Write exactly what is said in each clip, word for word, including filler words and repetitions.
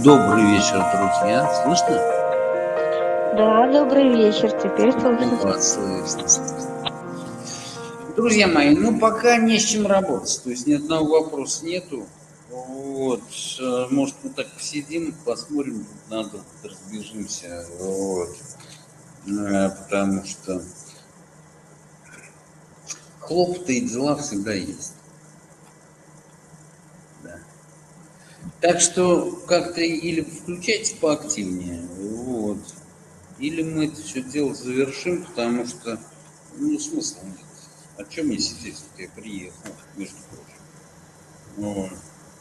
Добрый вечер, друзья. Слышно? Да, добрый вечер. Теперь слышно. Вот, слышно, слышно. Друзья мои, ну пока не с чем работать, то есть ни одного вопроса нету. Вот, э, может мы так посидим, посмотрим друг на друга, разбежимся, вот, Э, потому что хлопоты и дела всегда есть, да. Так что как-то или включайте поактивнее, вот, или мы это все дело завершим, потому что, ну, смысла нет. О чем мне сидеть? Вот я приехал, между прочим. Вот.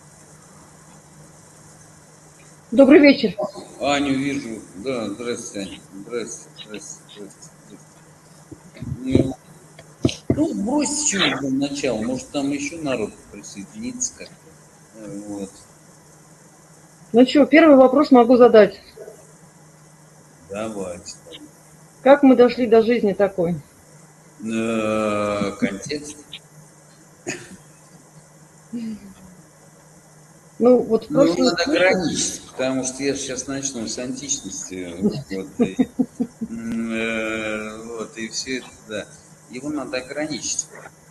Добрый вечер. Аню вижу. Да, здрасте, Аня. Здрасте, здрасте, здрасте, здрасте. Ну, ну, бросьте что-нибудь для начала. Может, там еще народ присоединится как-то. Вот. Ну что, первый вопрос могу задать. Давайте. Как мы дошли до жизни такой? Э, Контекст. Ну, вот в Ну, прошлую надо среду... ограничить, потому что я сейчас начну с античности. Вот, и, м, э, вот, и все это, да. Его надо ограничить.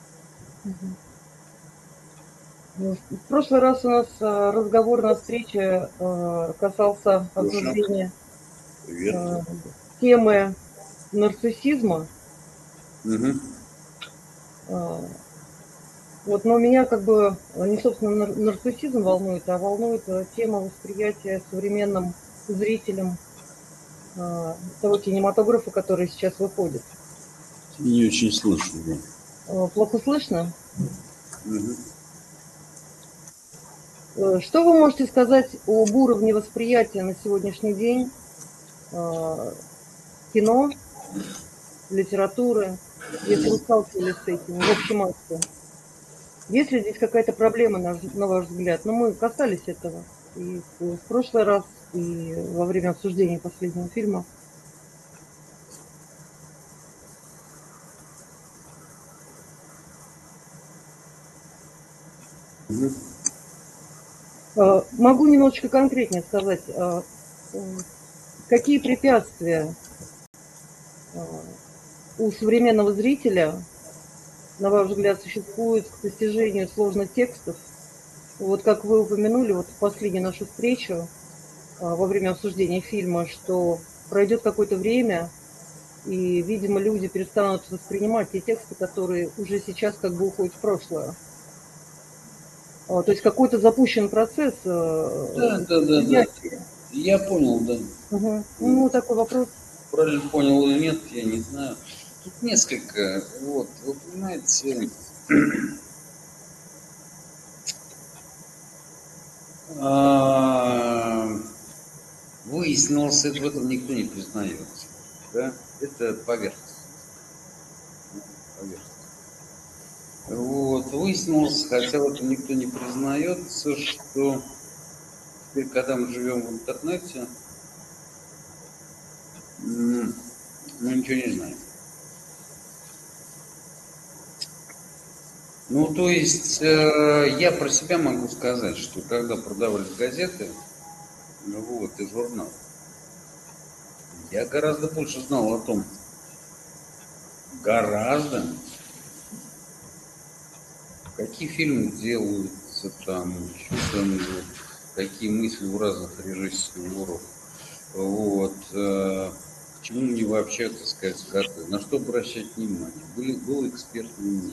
В прошлый раз у нас а, разговор на встрече а, касался Слушаю. обсуждения Привет. а, темы нарциссизма. Угу. А, Вот, но меня как бы не, собственно, нар- нарциссизм волнует, а волнует а, тема восприятия современным зрителям а, того кинематографа, который сейчас выходит. Не очень слышно, да. А, Плохо слышно? Угу. Э, Что вы можете сказать об уровне восприятия на сегодняшний день э, кино, литературы, если вы сталкивались с этим в общем акте? Есть ли здесь какая-то проблема, на вз- на ваш взгляд? Ну, мы касались этого и в в прошлый раз, и во время обсуждения последнего фильма. Угу. Э, Могу немножечко конкретнее сказать, э, э, какие препятствия э, у современного зрителя, на ваш взгляд, существуют к постижению сложных текстов. Вот как вы упомянули вот в последнюю нашу встречу а, во время обсуждения фильма, что пройдет какое-то время, и, видимо, люди перестанут воспринимать те тексты, которые уже сейчас как бы уходят в прошлое. А, То есть какой-то запущен процесс э, Да, да, да, да. восприятия. Я понял, да. Мгм. Ну, такой вопрос. Правильно понял или нет, я не знаю. Тут несколько. Вот, вы понимаете, а, выяснилось, это в этом никто не признается. Да? Это поверхность. Поверхность. Вот, выяснилось, хотя в этом никто не признается, что теперь, когда мы живем в интернете, м, мы ничего не знаем. Ну, то есть, э, я про себя могу сказать, что когда продавались газеты, ну вот, и журнал, я гораздо больше знал о том, гораздо, какие фильмы делаются там, что там, вот, какие мысли у разных режиссеров, вот, э, к чему мне вообще, так сказать, готовы, на что обращать внимание. Были, было экспертное мнение.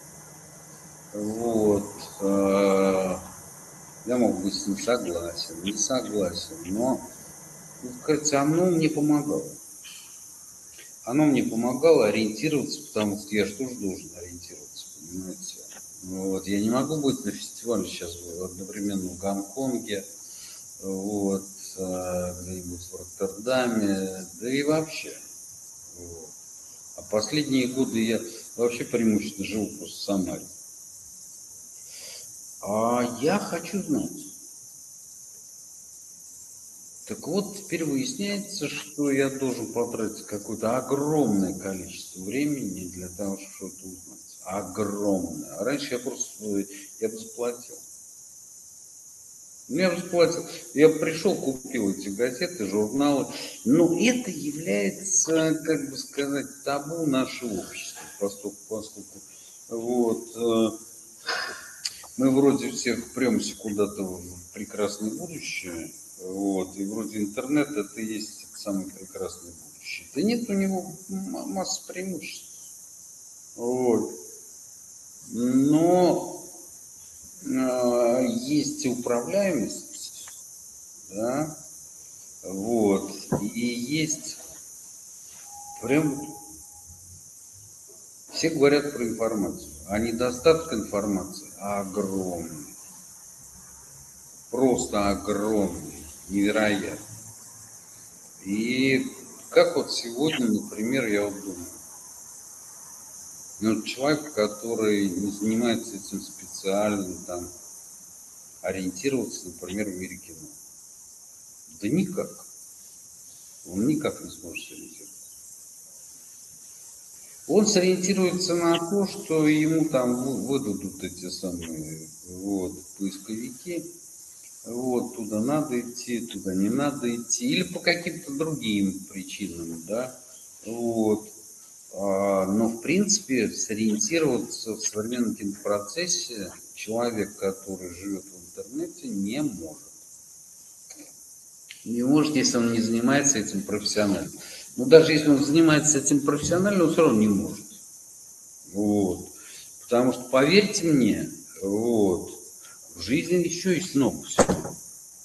Вот, э, я мог быть с ним согласен, не согласен, но, ну, кажется, оно мне помогало. Оно мне помогало ориентироваться, потому что я же тоже должен ориентироваться, понимаете. Ну, вот, я не могу быть на фестивале сейчас одновременно в Гонконге, вот, а, где-нибудь в Роттердаме, да и вообще. Вот. А последние годы я вообще преимущественно живу просто в Самаре. А я хочу знать. Так вот, теперь выясняется, что я должен потратить какое-то огромное количество времени для того, чтобы что-то узнать. Огромное. А раньше я просто, я бы заплатил. Я расплатил. Я пришел, купил эти газеты, журналы. Но это является, как бы сказать, табу нашего общества, поскольку, поскольку вот, э, мы вроде все впремся куда-то в прекрасное будущее, вот, и вроде интернет это и есть самое прекрасное будущее. Да нет, у него масса преимуществ. Вот. Но э, есть управляемость, да, вот, и есть прям, все говорят про информацию, а недостаток информации огромный, просто огромный, невероятный. И как вот сегодня, например, я вот думаю, ну, человек, который не занимается этим специально, там, ориентироваться, например, в мире кино. Да никак. Он никак не сможет сориентироваться. Он сориентируется на то, что ему там выдадут эти самые вот, поисковики. Вот, туда надо идти, туда не надо идти. Или по каким-то другим причинам, да. Вот. Но, в принципе, сориентироваться в современном кинопроцессе человек, который живет в интернете, не может. Не может, если он не занимается этим профессионально. Но даже если он занимается этим профессионально, он все равно не может. Вот. Потому что, поверьте мне, вот, в жизни еще есть много всего.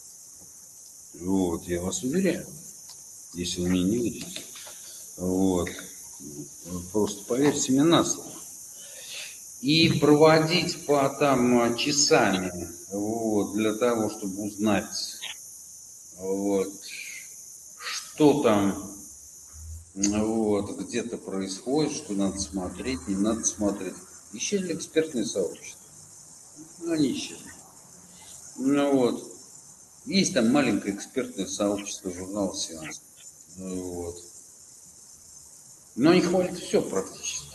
Вот, я вас уверяю, если вы мне не верите. Вот. Просто поверьте мне на слово. И проводить по там часами вот, для того, чтобы узнать, вот, что там вот, где-то происходит, что надо смотреть, не надо смотреть. Исчезли экспертные сообщества. Ну, они исчезли. Ну вот. Есть там маленькое экспертное сообщество журнала «Сеанс». Вот. Но не хвалит все практически.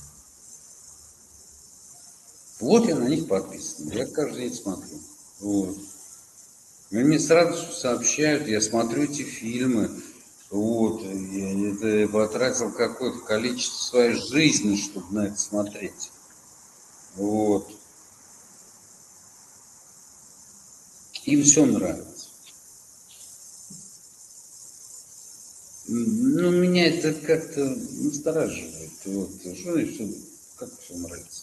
Вот я на них подписан. Я каждый день смотрю. Вот. И мне с радостью сообщают, я смотрю эти фильмы. Вот. Я это потратил какое-то количество своей жизни, чтобы на это смотреть. Вот. Им все нравится. Ну, меня это как-то настораживает. Вот. Что значит, как все нравится?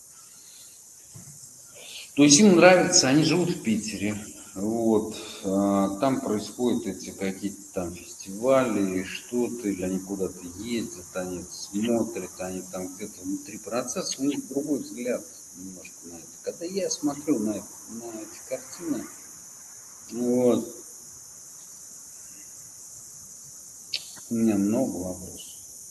То есть им нравится, они живут в Питере. Вот, а, там происходят эти какие-то там фестивали, что-то, или они куда-то ездят, они смотрят, они там где-то внутри процесса, у них другой взгляд немножко на это. Когда я смотрю на, на эти картины, вот, у меня много вопросов.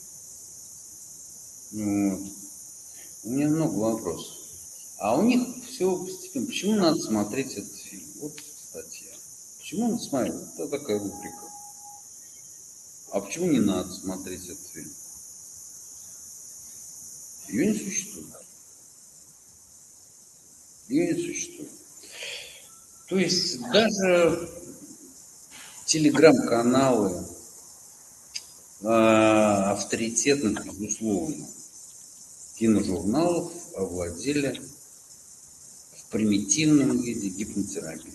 Вот, у меня много вопросов. А у них все постепенно. Почему надо смотреть этот фильм? Вот статья. Почему надо смотреть? Это такая рубрика. А почему не надо смотреть этот фильм? Ее не существует. Ее не существует. То есть даже телеграм-каналы э, авторитетных, безусловно, киножурналов овладели в примитивном виде гипнотерапии,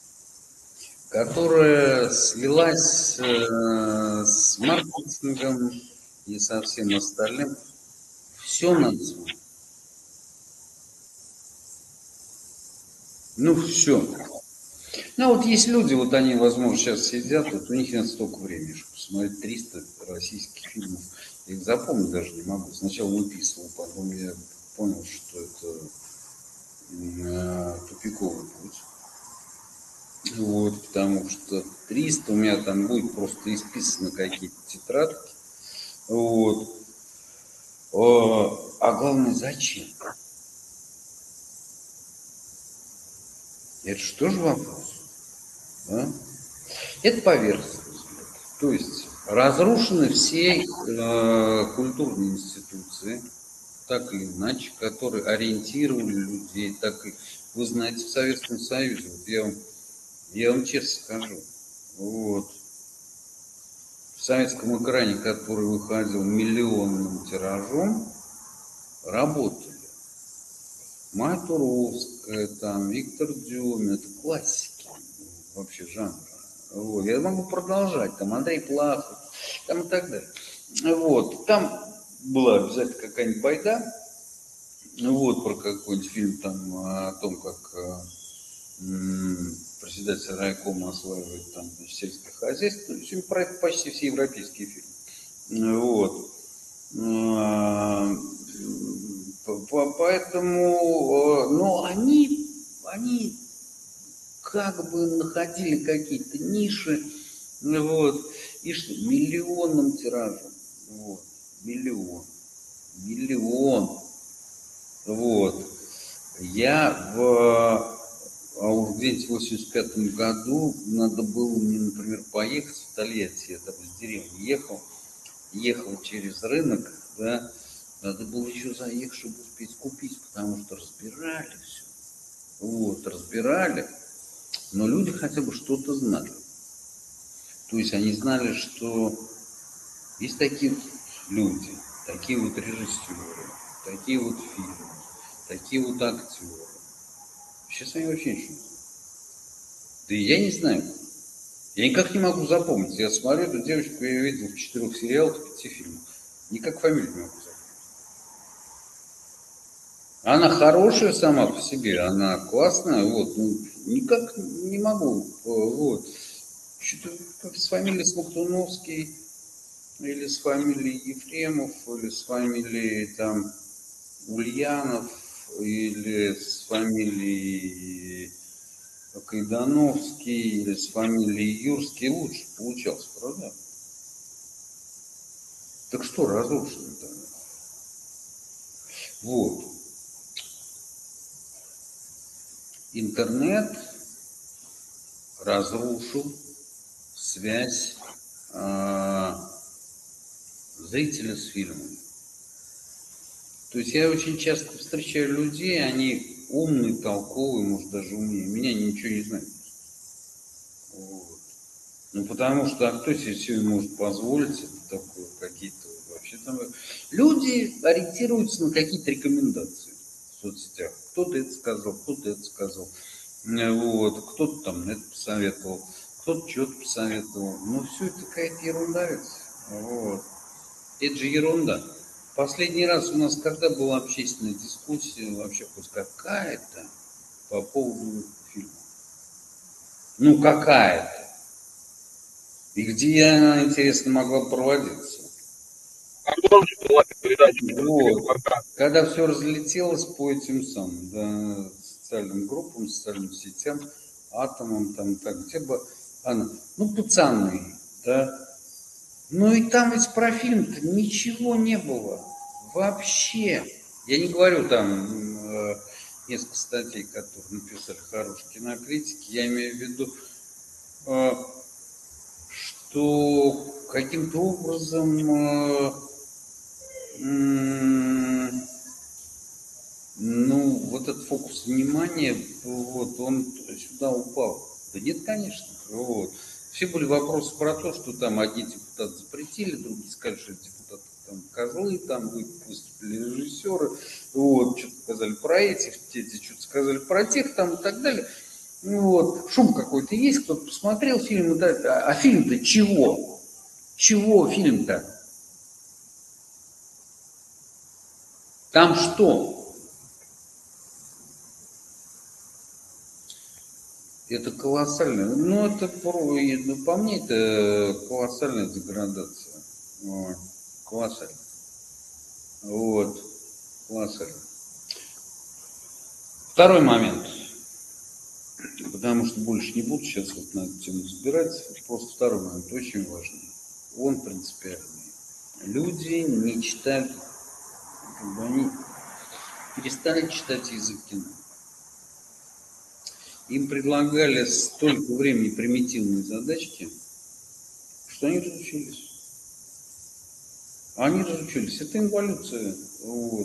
которая слилась э, с маркетингом и со всем остальным. Все надо смотреть. Ну, все. Ну, вот есть люди, вот они, возможно, сейчас сидят, вот у них нет столько времени, чтобы посмотреть триста российских фильмов. Я их запомнить даже не могу. Сначала выписывал, потом я понял, что это э, тупиковый путь. Вот, потому что триста у меня там будет просто исписаны какие-то тетрадки. Вот. А главное, зачем? Это что же вопрос? Да? Это поверхностный взгляд. То есть разрушены все э, культурные институции, так или иначе, которые ориентировали людей, так и, вы знаете, в Советском Союзе, вот я вам Я вам честно скажу. Вот. В советском экране, который выходил миллионным тиражом, работали. Майя Туровская, там, Виктор Дюмин, это классики вообще жанра. Вот. Я могу продолжать, там Андрей Плахов, там и так далее. Вот. Там была обязательно какая-нибудь байда, вот, про какой-нибудь фильм там о том, как м, председатель райкома осваивает там значит, сельское хозяйство. Сегодня про это почти все европейские фильмы. Вот. А, Поэтому, но они, они как бы находили какие-то ниши, вот, и что, миллионным тиражем, вот, миллион, миллион, вот. Я в, а уж где-нибудь в восемьдесят пятом году надо было мне, например, поехать в Тольятти, я там из деревни ехал, ехал через рынок, да, надо было еще заехать, чтобы успеть купить, потому что разбирали все. Вот, разбирали, но люди хотя бы что-то знали. То есть они знали, что есть такие вот люди, такие вот режиссеры, такие вот фильмы, такие вот актеры. Сейчас они вообще ничего не знают. Да и я не знаю. Я никак не могу запомнить. Я смотрю эту девочку, я ее видел в четырех сериалах, в пяти фильмах. Никак фамилию не могу запомнить. Она хорошая сама по себе, она классная, вот, ну, никак не могу, вот. Что-то как с фамилией Смоктуновский, или с фамилией Ефремов, или с фамилией там Ульянов, или с фамилией Кайдановский, или с фамилией Юрский лучше получался, правда? Так что разрушено тогда? Вот. Интернет разрушил связь а, зрителя с фильмом. То есть я очень часто встречаю людей, они умные, толковые, может даже умнее меня, ничего не знают. Вот. Ну потому что а кто себе сегодня может позволить это такое, какие-то вообще там. Люди ориентируются на какие-то рекомендации в соцсетях. Кто-то это сказал, кто-то это сказал. Вот, кто-то там это посоветовал, кто-то что-то посоветовал. Ну все это какая-то ерунда ведь. Вот. Это же ерунда. Последний раз у нас когда была общественная дискуссия, вообще хоть какая-то, по поводу фильма? Ну, какая-то. И где она, интересно, могла проводиться? Вот. Когда все разлетелось по этим самым, да, социальным группам, социальным сетям, атомам, там, так, где бы она, ну, пацаны, да. Ну и там ведь про фильм-то ничего не было. Вообще. Я не говорю там э, несколько статей, которые написали хорошие кинокритики. Я имею в виду, э, что каким-то образом э, м, ну, вот этот фокус внимания, вот, он сюда упал. Да нет, конечно. Вот. Все были вопросы про то, что там одни депутаты запретили, другие сказали, что депутаты там козлы, там выступили режиссеры, вот, что-то сказали про этих, эти что-то сказали про тех, там и так далее. Ну, вот, шум какой-то есть, кто-то посмотрел фильм, да, а, а фильм-то чего? Чего фильм-то? Там что? Это колоссальная, ну это ну, по мне это колоссальная деградация, вот, колоссальная, вот, колоссальная. Второй момент, потому что больше не буду сейчас вот на эту тему разбирать, просто второй момент очень важный, он принципиальный. Люди не читали, как бы они перестали читать язык кино. Им предлагали столько времени примитивные задачки, что они разучились. Они разучились. Это инволюция. Вот.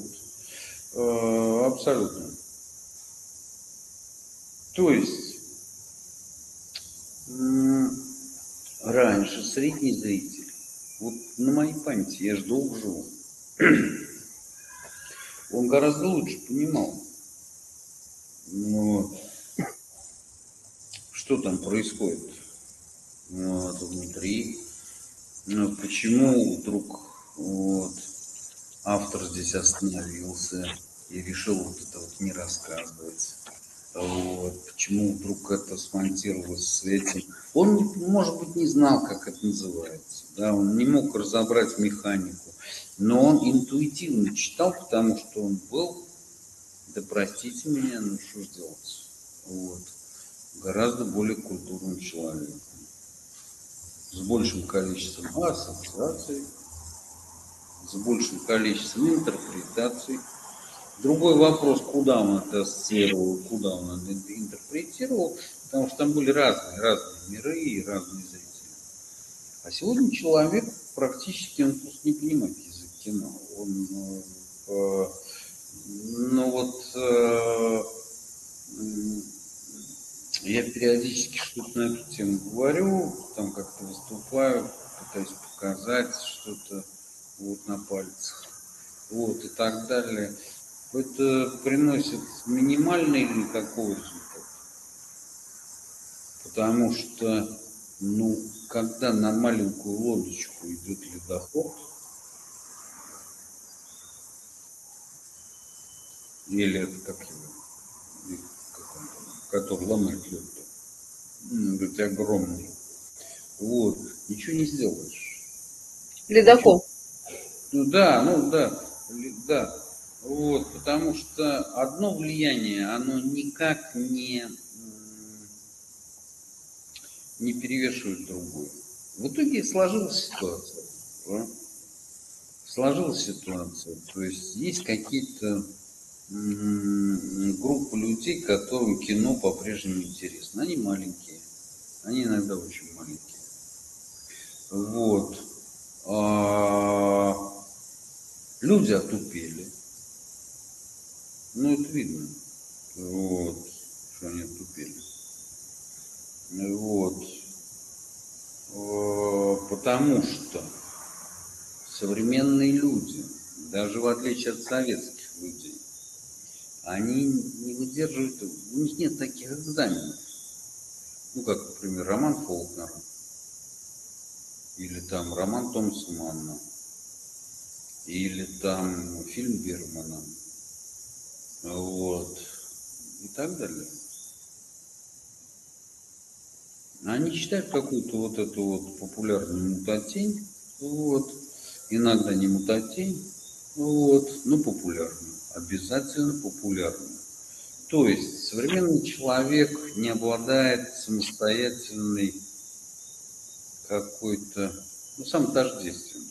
Абсолютно. То есть М, Раньше средний зритель, вот на моей памяти, я же долго живу, он гораздо лучше понимал, ну, что там происходит вот, внутри, ну, почему вдруг вот, автор здесь остановился и решил вот это вот не рассказывать. Вот, почему вдруг это смонтировалось с этим. Он, может быть, не знал, как это называется. Да, он не мог разобрать механику. Но он интуитивно читал, потому что он был, да простите меня, ну что ж делать, вот, гораздо более культурным человеком. С большим количеством ассоциаций, с большим количеством интерпретаций. Другой вопрос, куда он это ассоциировал, куда он это интерпретировал, потому что там были разные, разные миры и разные зрители. А сегодня человек практически, он просто не понимает язык кино. Он, э, ну вот, э, я периодически что-то на эту тему говорю, там как-то выступаю, пытаюсь показать что-то вот на пальцах, вот и так далее. Это приносит минимальный или никакой результат. Потому что, ну, когда на маленькую лодочку идет ледоход, или это как его, как он, который ломает лед, говорит, огромный, вот, ничего не сделаешь. Ледокол. Ну да, ну да, да. Вот, потому что одно влияние, оно никак не, не перевешивает другое. В итоге сложилась ситуация. Да? Сложилась ситуация. То есть есть какие-то группы людей, которым кино по-прежнему интересно. Они маленькие. Они иногда очень маленькие. Вот. А люди отупели. Ну, это видно. Вот. Что они отупели. Вот. Потому что современные люди, даже в отличие от советских людей, они не выдерживают, у них нет таких экзаменов. Ну, как, например, роман Фолкнера, или там роман Томаса Манна, или там фильм Бергмана, вот, и так далее. Они читают какую-то вот эту вот популярную мутатень, вот, иногда не мутатень, вот, но популярную, обязательно популярную. То есть современный человек не обладает самостоятельной какой-то, ну, самотождественностью.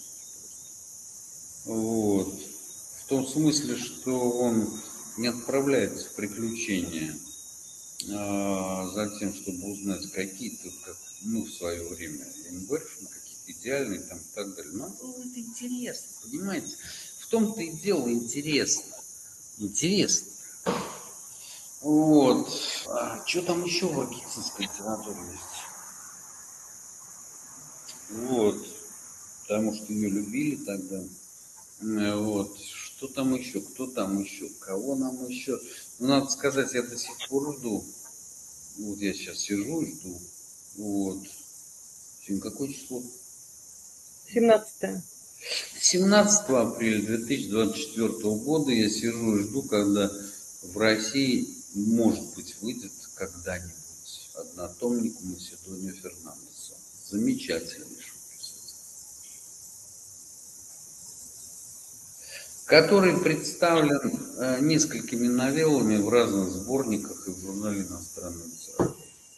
Вот. В том смысле, что он не отправляется в приключения а, за тем, чтобы узнать какие-то, как, ну, в свое время, я не говорю, что какие-то идеальные там и так далее, но это интересно, понимаете? В том-то и дело интересно. Интересно. Вот. А что там еще в аргентинской литературе есть? Вот. Потому что ее любили тогда. Вот. Что там еще? Кто там еще? Кого нам еще? Ну, надо сказать, я до сих пор жду. Вот я сейчас сижу и жду. Вот. Сегодня какое число? семнадцатое. семнадцатого апреля две тысячи двадцать четвёртого года я сижу и жду, когда в России, может быть, выйдет когда-нибудь однотомник Македония Фернандеса. Замечательнейший писатель. Который представлен э, несколькими новеллами в разных сборниках и в журнале «Иностранная литература».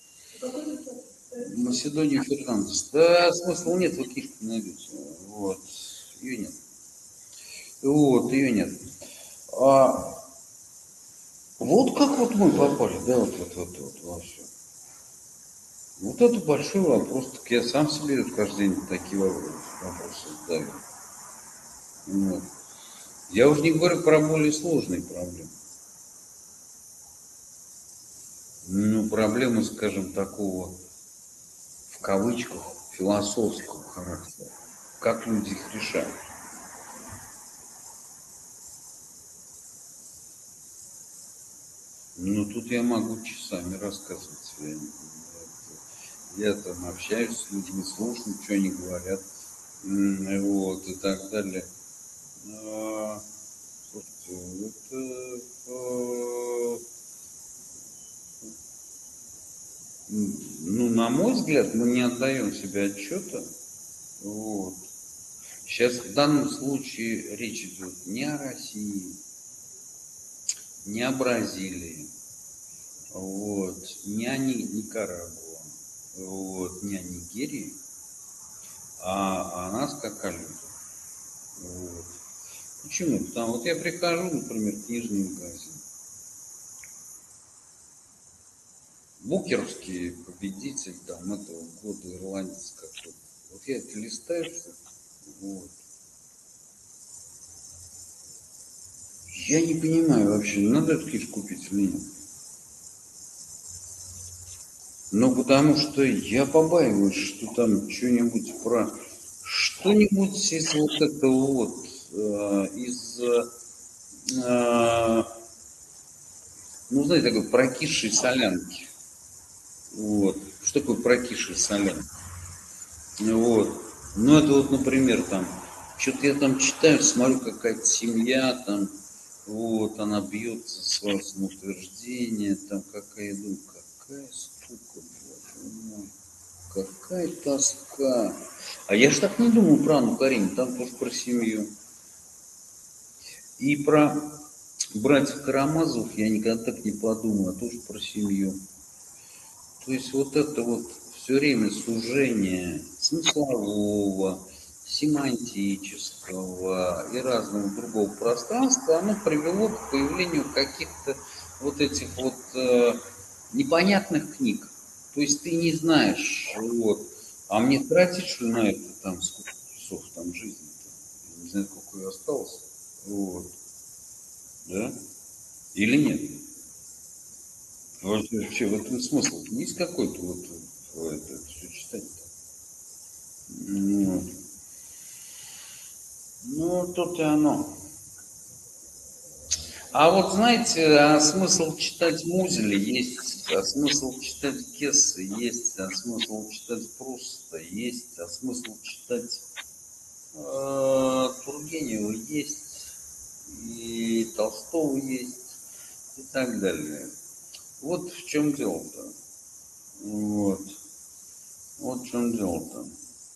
Македония Фернандес. Да, смысла нет, вы книжку найдете. Вот. Ее нет. Вот, ее нет. А вот как вот мы попали, да, вот, вот, вот, вот во все. Вот это большой вопрос. Так я сам себе каждый день такие вопросы, вопросы задаю. Вот. Я уже не говорю про более сложные проблемы. Ну, проблемы, скажем, такого кавычках философского характера. Как люди их решают. Ну, тут я могу часами рассказывать. Я, я там общаюсь с людьми, слушаю, что они говорят, вот, и так далее. А, слушайте, это, а, ну, на мой взгляд, мы не отдаем себе отчета. Вот. Сейчас в данном случае речь идет не о России, не о Бразилии, вот, не о Никарагуа, вот, не о Нигерии, а о нас как о людях. Вот. Почему? Потому вот я прихожу, например, в книжный магазин. Букеровский победитель там этого года, ирландец какой-то. Вот я это листаю, вот. Я не понимаю вообще, надо эту книжку купить или нет. Ну, потому что я побаиваюсь, что там что-нибудь про... Что-нибудь из вот этого вот, э, из... Э, ну, знаете, такой прокисшей солянки. Вот. Что такое прокисшая солянка? Вот. Ну, это вот, например, там, что-то я там читаю, смотрю, какая-то семья, там, вот, она бьется за самоутверждение, там, какая, думаю, какая скука, боже мой, какая тоска. А я ж так не думаю про Анну Каренину, там тоже про семью. И про братьев Карамазовых я никогда так не подумал, а тоже про семью. То есть вот это вот все время сужение смыслового, семантического и разного другого пространства, оно привело к появлению каких-то вот этих вот э, непонятных книг. То есть ты не знаешь, вот, а мне тратить что ли на это там сколько часов там жизни-то? Я не знаю, сколько ее осталось. Вот. Да? Или нет? Вообще, вообще в этом смысл есть какой-то вот это, это все читать-то? Ну, ну, тут и оно. А вот знаете, а смысл читать Музеля есть, а смысл читать Гесса есть, а смысл читать Пруста есть, а смысл читать э, Тургенева есть, и Толстого есть, и так далее. Вот в чем дело-то. Вот. Вот в чем дело-то.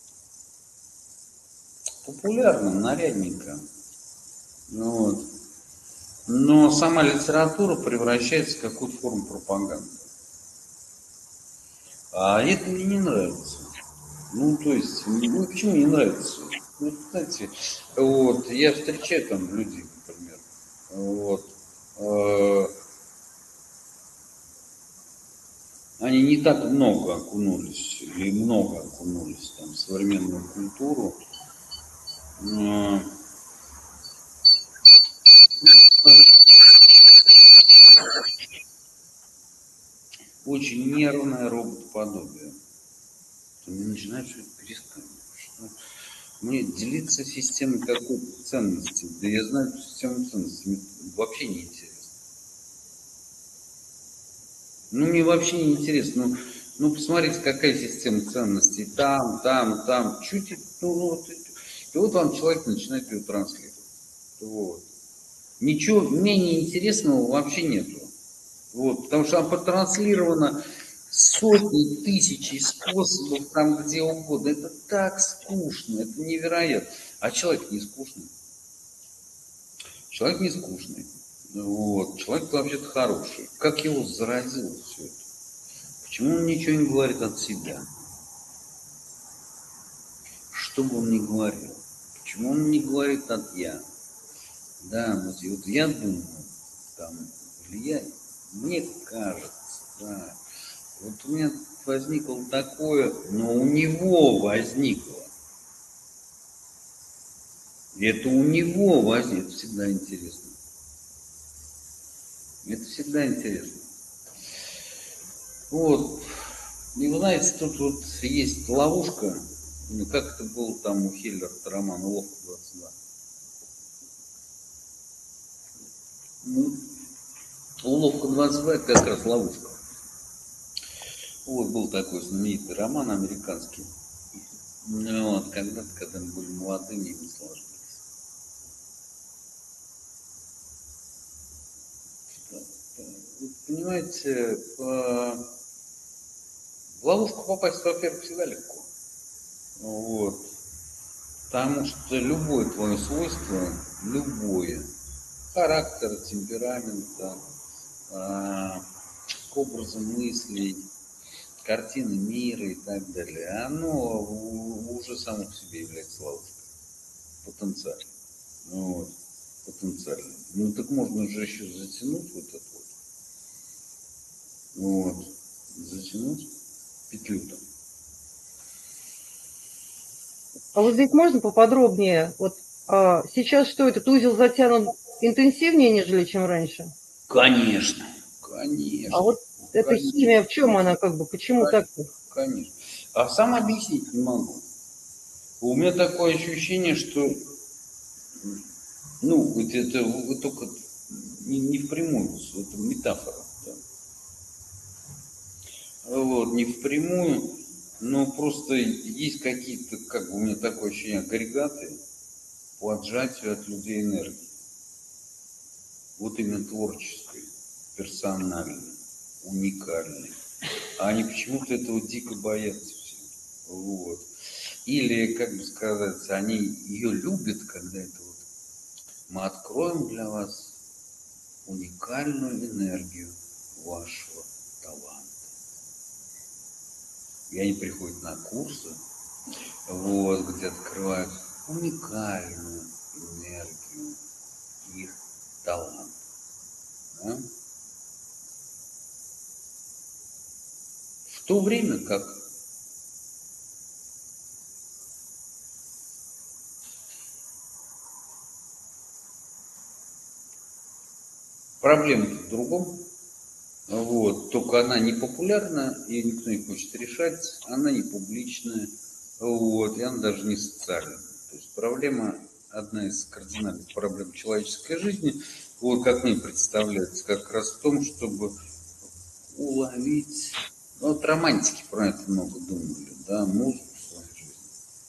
Популярно, нарядненько. Вот. Но сама литература превращается в какую-то форму пропаганды. А это мне не нравится. Ну, то есть, ну, почему не нравится? Ну, знаете, вот, я встречаю там людей, например, вот, э, они не так много окунулись, или много окунулись там, в современную культуру. Э, очень нервное роботоподобие. Мне начинает что-то перескакивать. Мне делиться системой какой-то ценности. Да я знаю эту систему ценностей. Мне вообще не интересно. Ну, мне вообще не интересно. Ну, ну посмотрите, какая система ценностей. Там, там, там. Чуть, ну, ну, вот, и вот вам человек начинает ее транслировать. Вот. Ничего менее интересного вообще нету. Вот, потому что там протранслировано сотни, тысячи способов, там где угодно. Это так скучно, это невероятно. А человек не скучный. Человек не скучный. Вот. Человек вообще-то хороший. Как его заразило все это? Почему он ничего не говорит от себя? Что бы он ни говорил? Почему он не говорит от я? Да, вот, вот я думаю, там, влияет. Мне кажется, да. Вот у меня возникло такое, но у него возникло. И это у него возникло. Это всегда интересно. Это всегда интересно. Вот. И вы знаете, тут вот есть ловушка, ну, как это было там у Хиллера, роман «Уловка двадцать два». Ну, «Уловка двадцать два» это как раз ловушка. Вот был такой знаменитый роман американский. Ну, вот, когда-то, когда мы были молодыми и наслаждались. Вы понимаете, в ловушку попасть, во-первых, всегда легко. Вот. Потому что любое твое свойство, любое, характер, темперамента, а, образа мыслей, картины мира и так далее, оно уже само по себе является ловушкой. Потенциально. Вот. Потенциально. Ну так можно же еще затянуть вот это вот. Вот. Затянуть петлю там. А вот здесь можно поподробнее? Вот а, сейчас что, этот узел затянут интенсивнее, нежели чем раньше? Конечно. А Конечно. вот эта Конечно. химия, в чем она, как бы, почему так? Конечно. А сам объяснить не могу. У меня такое ощущение, что, ну, вот это вы только не, не впрямую, это метафора. Да. Вот, не впрямую, но просто есть какие-то, как бы у меня такое ощущение, агрегаты по отжатию от людей энергии. Вот именно творческой, персональной, уникальной. А они почему-то этого дико боятся все. Вот. Или, как бы сказать, они ее любят, когда это вот мы откроем для вас уникальную энергию вашего таланта. И они приходят на курсы, вот, где открывают уникальную энергию их таланта. Да? В то время как проблема в другом. Вот. Только она не популярна, ее никто не хочет решать, она не публичная, вот, и она даже не социальная. То есть проблема, одна из кардинальных проблем человеческой жизни, вот как мне представляется, как раз в том, чтобы уловить, ну, вот романтики про это много думали, да, музыку в своей жизни.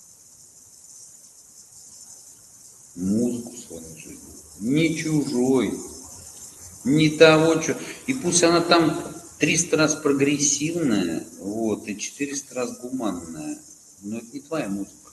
Музыку в своей жизни. Не чужой, не того, что. И пусть она там триста раз прогрессивная, вот, и четыреста раз гуманная, но это не твоя музыка.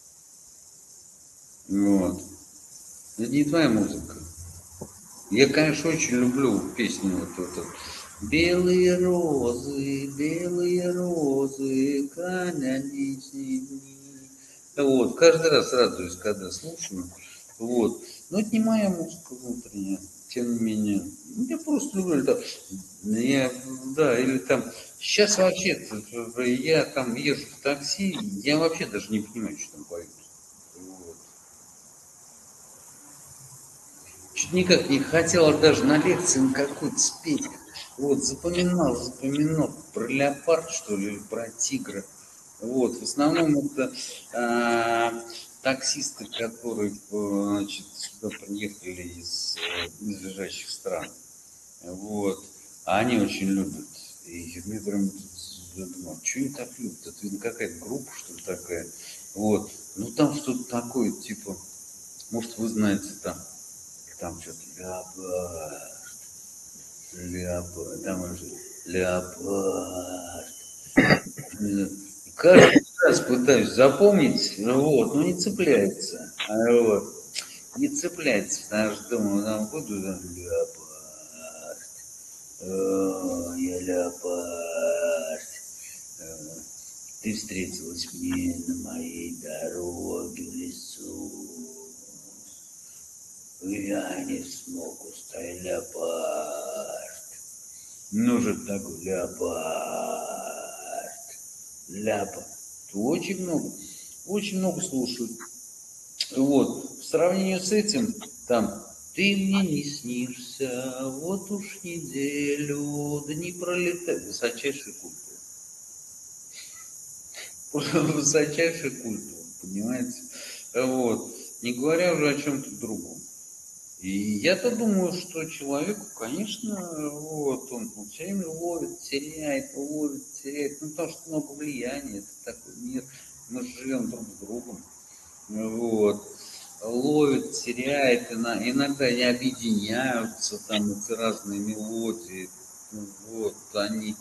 Вот. Это не твоя музыка. Я, конечно, очень люблю песню вот эту. Белые розы, белые розы, каноничные дни. Вот, каждый раз радуюсь, когда слушаю. Вот. Но это не моя музыка внутренняя, тем не менее. Я просто люблю это. Я, да, или там. Сейчас вообще я там езжу в такси, я вообще даже не понимаю, что там поют. Вот. Чуть никак не хотела даже на лекции на какой-то спеть. Вот, запоминал, запоминал про леопард, что ли, или про тигра. Вот, в основном это а, таксисты, которые, значит, сюда приехали из э, близлежащих стран. Вот. А они очень любят. И мне прям думал, что они так любят? Это, видно, какая-то группа, что ли, такая. Вот. Ну, там что-то такое, типа, может, вы знаете, там, там что-то леопард, леопард, там уже леопард. И каждый раз пытаюсь запомнить, вот, но не цепляется. А вот, не цепляется, потому что думаю, там буду там леопард. О, я леопард. Э, Ты встретилась мне на моей дороге в лесу. Я не смог устоять, леопард. Нужен такой леопард. Ляпа. Очень много. Очень много слушают. Вот. В сравнении с этим, там, ты мне не снишься, вот уж неделю, да не пролетает. Высочайший культура. высочайший культура, понимаете? Вот. Не говоря уже о чем-то другом. И я-то думаю, что человеку, конечно, вот, он все время ловит, теряет, ловит, теряет. Ну, потому что много влияния, это такой мир. Мы же живем друг с другом. Вот. Ловит, теряет, иногда не объединяются там эти разные мелодии. Вот, они...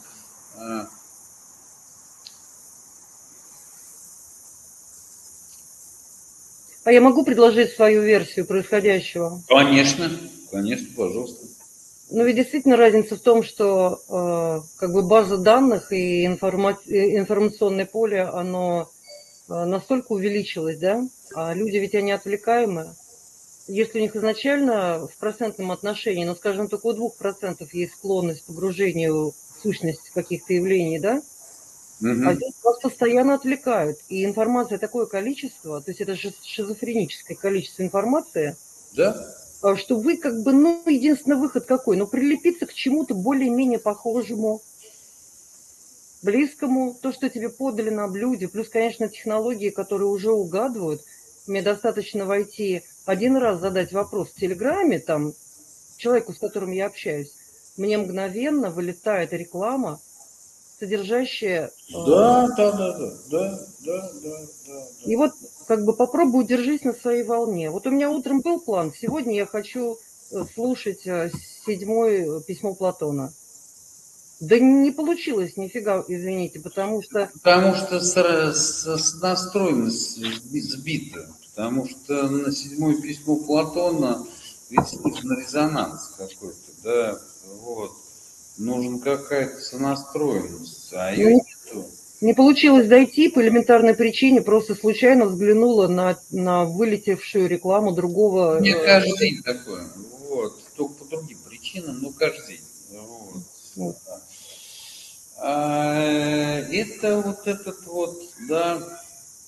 А я могу предложить свою версию происходящего? Конечно, конечно, пожалуйста. Ну ведь действительно разница в том, что э, как бы база данных и информа... информационное поле, оно э, настолько увеличилось, да? А люди ведь они отвлекаемые. Если у них изначально в процентном отношении, ну, скажем, только у двух процентов есть склонность к погружению в сущность каких-то явлений, да? А Угу. здесь вас постоянно отвлекают. И информация такое количество, то есть это же шизофреническое количество информации, Да? что вы как бы, ну, единственный выход какой? Ну, прилепиться к чему-то более-менее похожему, близкому, то, что тебе подали на блюде. Плюс, конечно, технологии, которые уже угадывают. Мне достаточно войти один раз, задать вопрос в Телеграме, там, человеку, с которым я общаюсь, мне мгновенно вылетает реклама, содержащая... Да, да, да, да, да, да, да, да. И вот как бы попробуй удержись на своей волне. Вот у меня утром был план, сегодня я хочу слушать седьмое письмо Платона. Да не получилось нифига, извините, потому что... Потому что с, с, с настроенность сбита. Потому что на седьмое письмо Платона ведь нужен резонанс какой-то, да, вот. Нужен какая-то сонастроенность, а ее Ну, нету. не получилось дойти по элементарной причине, просто случайно взглянула на, на вылетевшую рекламу другого... У меня э, каждый день такое, вот, только по другим причинам, но каждый день, вот. вот. А, это вот этот вот, да,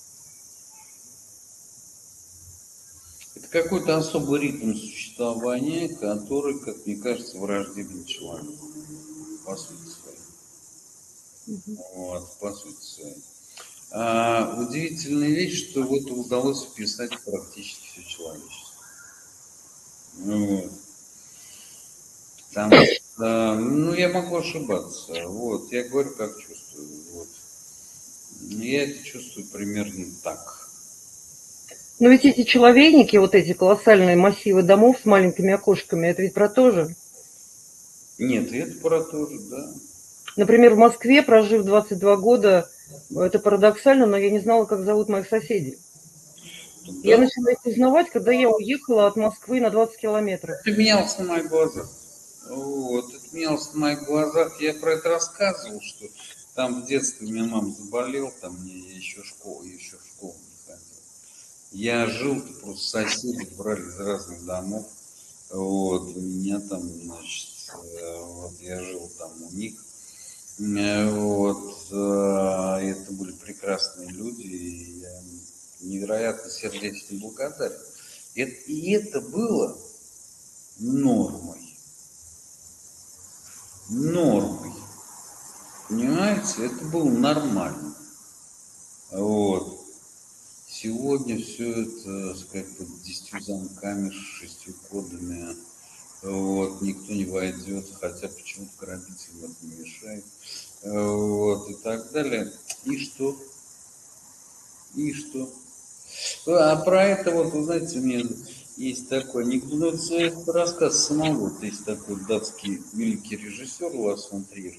это какой-то особый ритм существования, который, как мне кажется, враждебен человеку, по сути своей. Вот, по сути своей. А, удивительная вещь, что в это удалось вписать практически все человечество. Вот. Потому что, ну, я могу ошибаться. Вот, я говорю, как чувствую. Вот. Я это чувствую примерно так. Но ведь эти человейники, вот эти колоссальные массивы домов с маленькими окошками, это ведь про то же. Нет, это про то же, да. Например, в Москве, прожив двадцать два года, это парадоксально, но я не знала, как зовут моих соседей. Я Да, начала их узнавать, когда я уехала от Москвы на двадцать километров. это менялось на моих глазах. Вот, это менялось на моих глазах. Я про это рассказывал, что там в детстве у меня мама заболела, там мне еще школа, еще в школу не ходил. Я жил, просто соседи брали из разных домов. Вот, у меня там, значит, вот я жил там у них. Вот, это были прекрасные люди, и я невероятно сердечно благодарен. И это было нормой. Нормой. Понимаете, это было нормально. Вот. Сегодня все это, сказать, под десятью замками, шестью кодами. Вот, никто не войдет, хотя почему-то грабителям это не мешает. Вот, и так далее. И что? И что? А про это вот, вы знаете, у меня есть такой анекдот, ну, это рассказ самого. Вот есть такой датский великий режиссер Ларс фон Триер.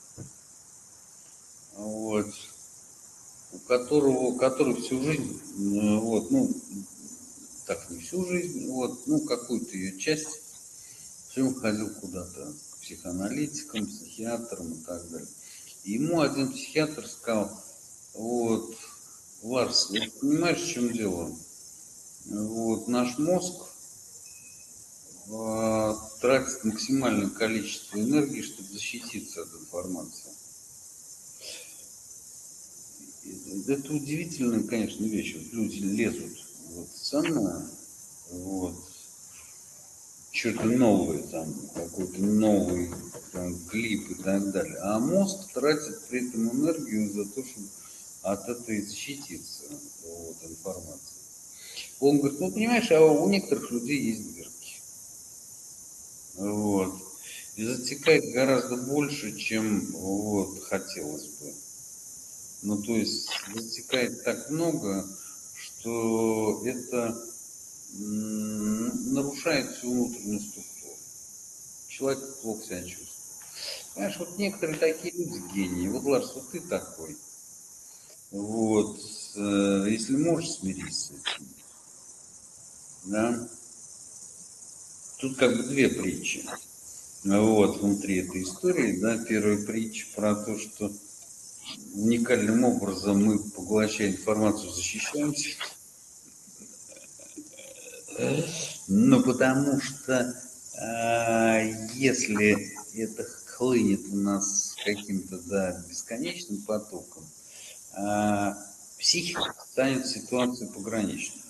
Вот, у которого, который всю жизнь, вот, ну, так не всю жизнь, вот, ну, какую-то ее часть, все он ходил куда-то к психоаналитикам, психиатрам и так далее. И ему один психиатр сказал: вот, Ларс, вот понимаешь, в чем дело? Вот наш мозг э, тратит максимальное количество энергии, чтобы защититься от информации. Это удивительная, конечно, вещь. Вот люди лезут вот самое, вот, что-то новое, там, какой-то новый там, клип и так далее. А мозг тратит при этом энергию за то, чтобы от этой защититься вот, информации. Он говорит, ну понимаешь, а у некоторых людей есть дырки. Вот. И затекает гораздо больше, чем вот, хотелось бы. Ну, то есть затекает так много, что это м, нарушает всю внутреннюю структуру. Человек плохо себя чувствует. Понимаешь, вот некоторые такие люди гении. Вот, Ларс, вот ты такой. Вот. э, Если можешь, смирись с этим. Да? Тут как бы две притчи. Вот, внутри этой истории, да, первая притча про то, что уникальным образом мы, поглощая информацию, защищаемся. Ну, потому что а, если это хлынет у нас каким-то, да, бесконечным потоком, а, психика станет ситуацией пограничной.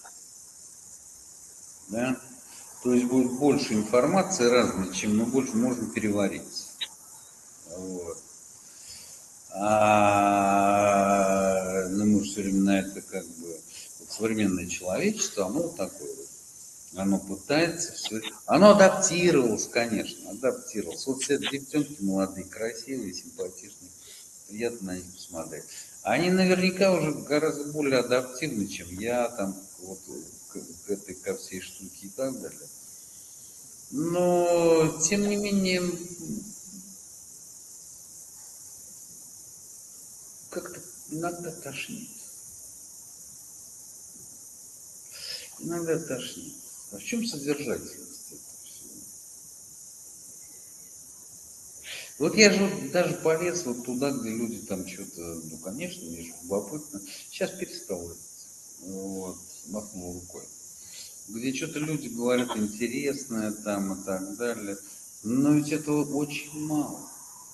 Да? То есть будет больше информации разной, чем мы больше можем переварить. Вот. А, ну, мы же все время на это как бы вот современное человечество, оно вот такое вот. Оно пытается все. Оно адаптировалось, конечно, адаптировалось. Вот все девчонки молодые, красивые, симпатичные, приятно на них посмотреть. Они наверняка уже гораздо более адаптивны, чем я, там, вот к, к этой, ко всей штуке и так далее. Но, тем не менее, как-то иногда тошнит. Иногда тошнит. А в чем содержательность этого всего? Вот я же вот даже полез вот туда, где люди там что-то, ну, конечно, мне же любопытно. Сейчас перестал это. Вот, махнул рукой. Где что-то люди говорят интересное там и так далее. Но ведь этого очень мало.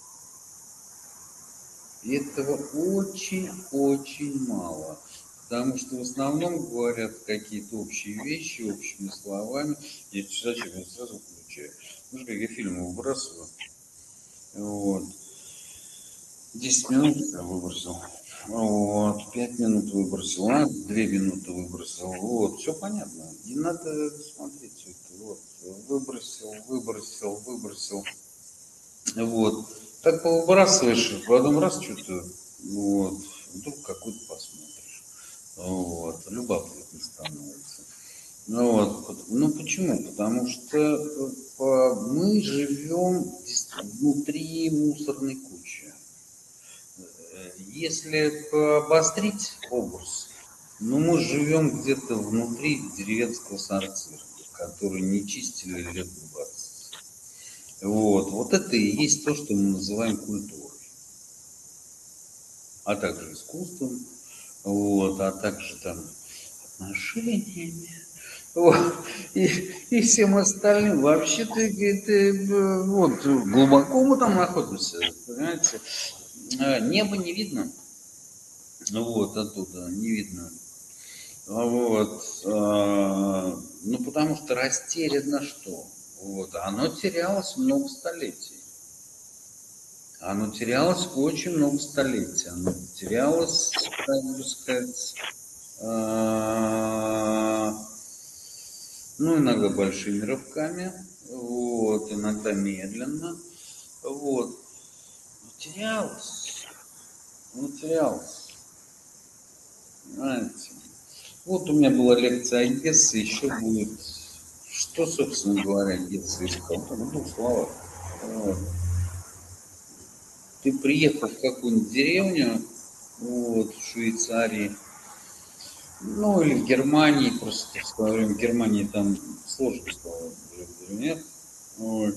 И этого очень-очень мало. Потому что в основном говорят какие-то общие вещи, общими словами. Я зачем? Я сразу включаю. Ну, как я фильмы выбрасываю. Вот. десять минут я выбросил. Вот. пять минут выбросил. А, две минуты выбросил. Вот. Все понятно. Не надо смотреть все это. Вот. Выбросил, выбросил, выбросил. Вот. Так повыбрасываешь, потом раз что-то, вот, вдруг какой-то посмотришь. Вот. Любопытно становится. Ну, вот. Ну почему? Потому что мы живем внутри мусорной кучи. Если обострить образ, ну мы живем где-то внутри деревенского сортира, который не чистили лет двадцать. Вот, вот это и есть то, что мы называем культурой, а также искусством, вот, а также там отношениями, вот, и, и всем остальным. Вообще-то это, вот, глубоко мы там находимся, понимаете, небо не видно, вот, оттуда не видно. Вот, а, ну потому что растеряно что? Вот, оно терялось много столетий. Оно терялось очень много столетий. Оно терялось, как бы сказать, а, ну, иногда большими рывками, вот, иногда медленно, вот. Но терялось, ну, терялось, понимаете. Вот у меня была лекция о Гессе, еще будет, что, собственно говоря, Гессе искал, в двух словах. Вот. Ты приехал в какую-нибудь деревню, вот, в Швейцарии, ну или в Германии, просто в свое время в Германии там сложно стало жить, нет? Вот.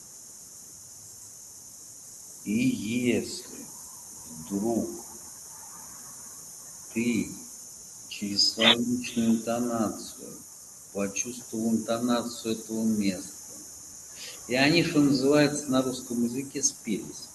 И если вдруг ты через свою личную интонацию почувствовал интонацию этого места, и они, что называется, на русском языке спелись,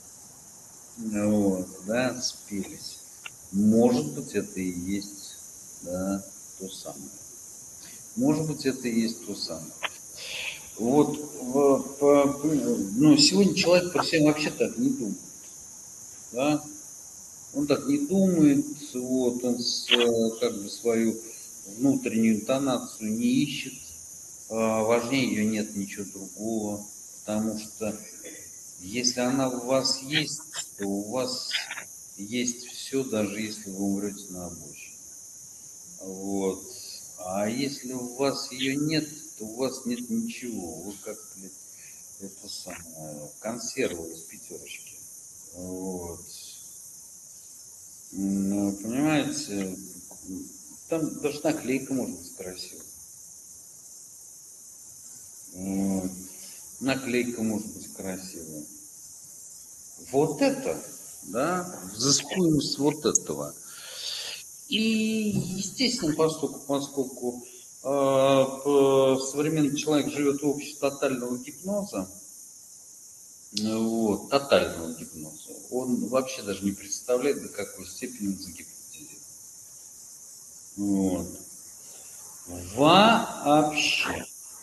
вот, да, спелись. Может быть, это и есть, да, то самое. Может быть, это и есть то самое. Вот, в, по, ну, сегодня человек про себя вообще так не думает, да? Он так не думает, вот, он с, как бы свою внутреннюю интонацию не ищет, а важнее ее нет ничего другого, потому что если она у вас есть, то у вас есть все, даже если вы умрете на обочине. Вот. А если у вас ее нет, то у вас нет ничего. Вы как, блядь, это самое, консерва из пятерочки. Вот. Ну, понимаете, там даже наклейка может быть красивая. Вот. Наклейка может быть красивая. Вот это, да, взыскуемость вот этого. И, естественно, поскольку, поскольку э, современный человек живет в обществе тотального гипноза, вот, тотального гипноза, он вообще даже не представляет, до какой степени он загипнотизирован. Вот. Вообще.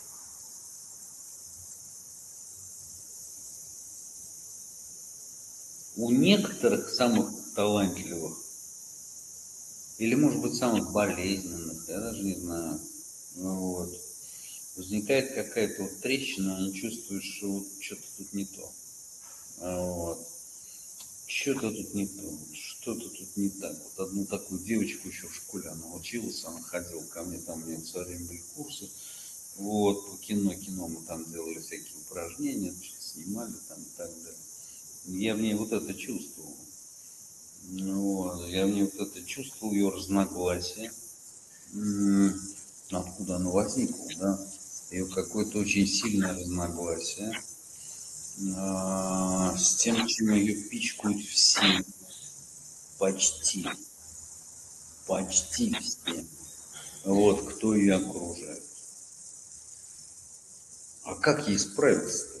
У некоторых самых талантливых, или, может быть, самых болезненных, я даже не знаю, вот, возникает какая-то вот трещина, они чувствуют, что вот что-то тут не то. Вот. Что-то тут не то, что-то тут не так. Вот одну такую девочку еще в школе, она училась, она ходила ко мне, там у меня все время были курсы, вот, по кино, кино мы там делали всякие упражнения, что-то снимали там и так далее. Я в ней вот это чувствовал. Вот, я в ней вот это чувствовал, ее разногласия. М, Откуда оно возникло, да? Ее какое-то очень сильное разногласие а, с тем, чем ее пичкают все, почти, почти все, вот, кто ее окружает. А как ей справиться-то?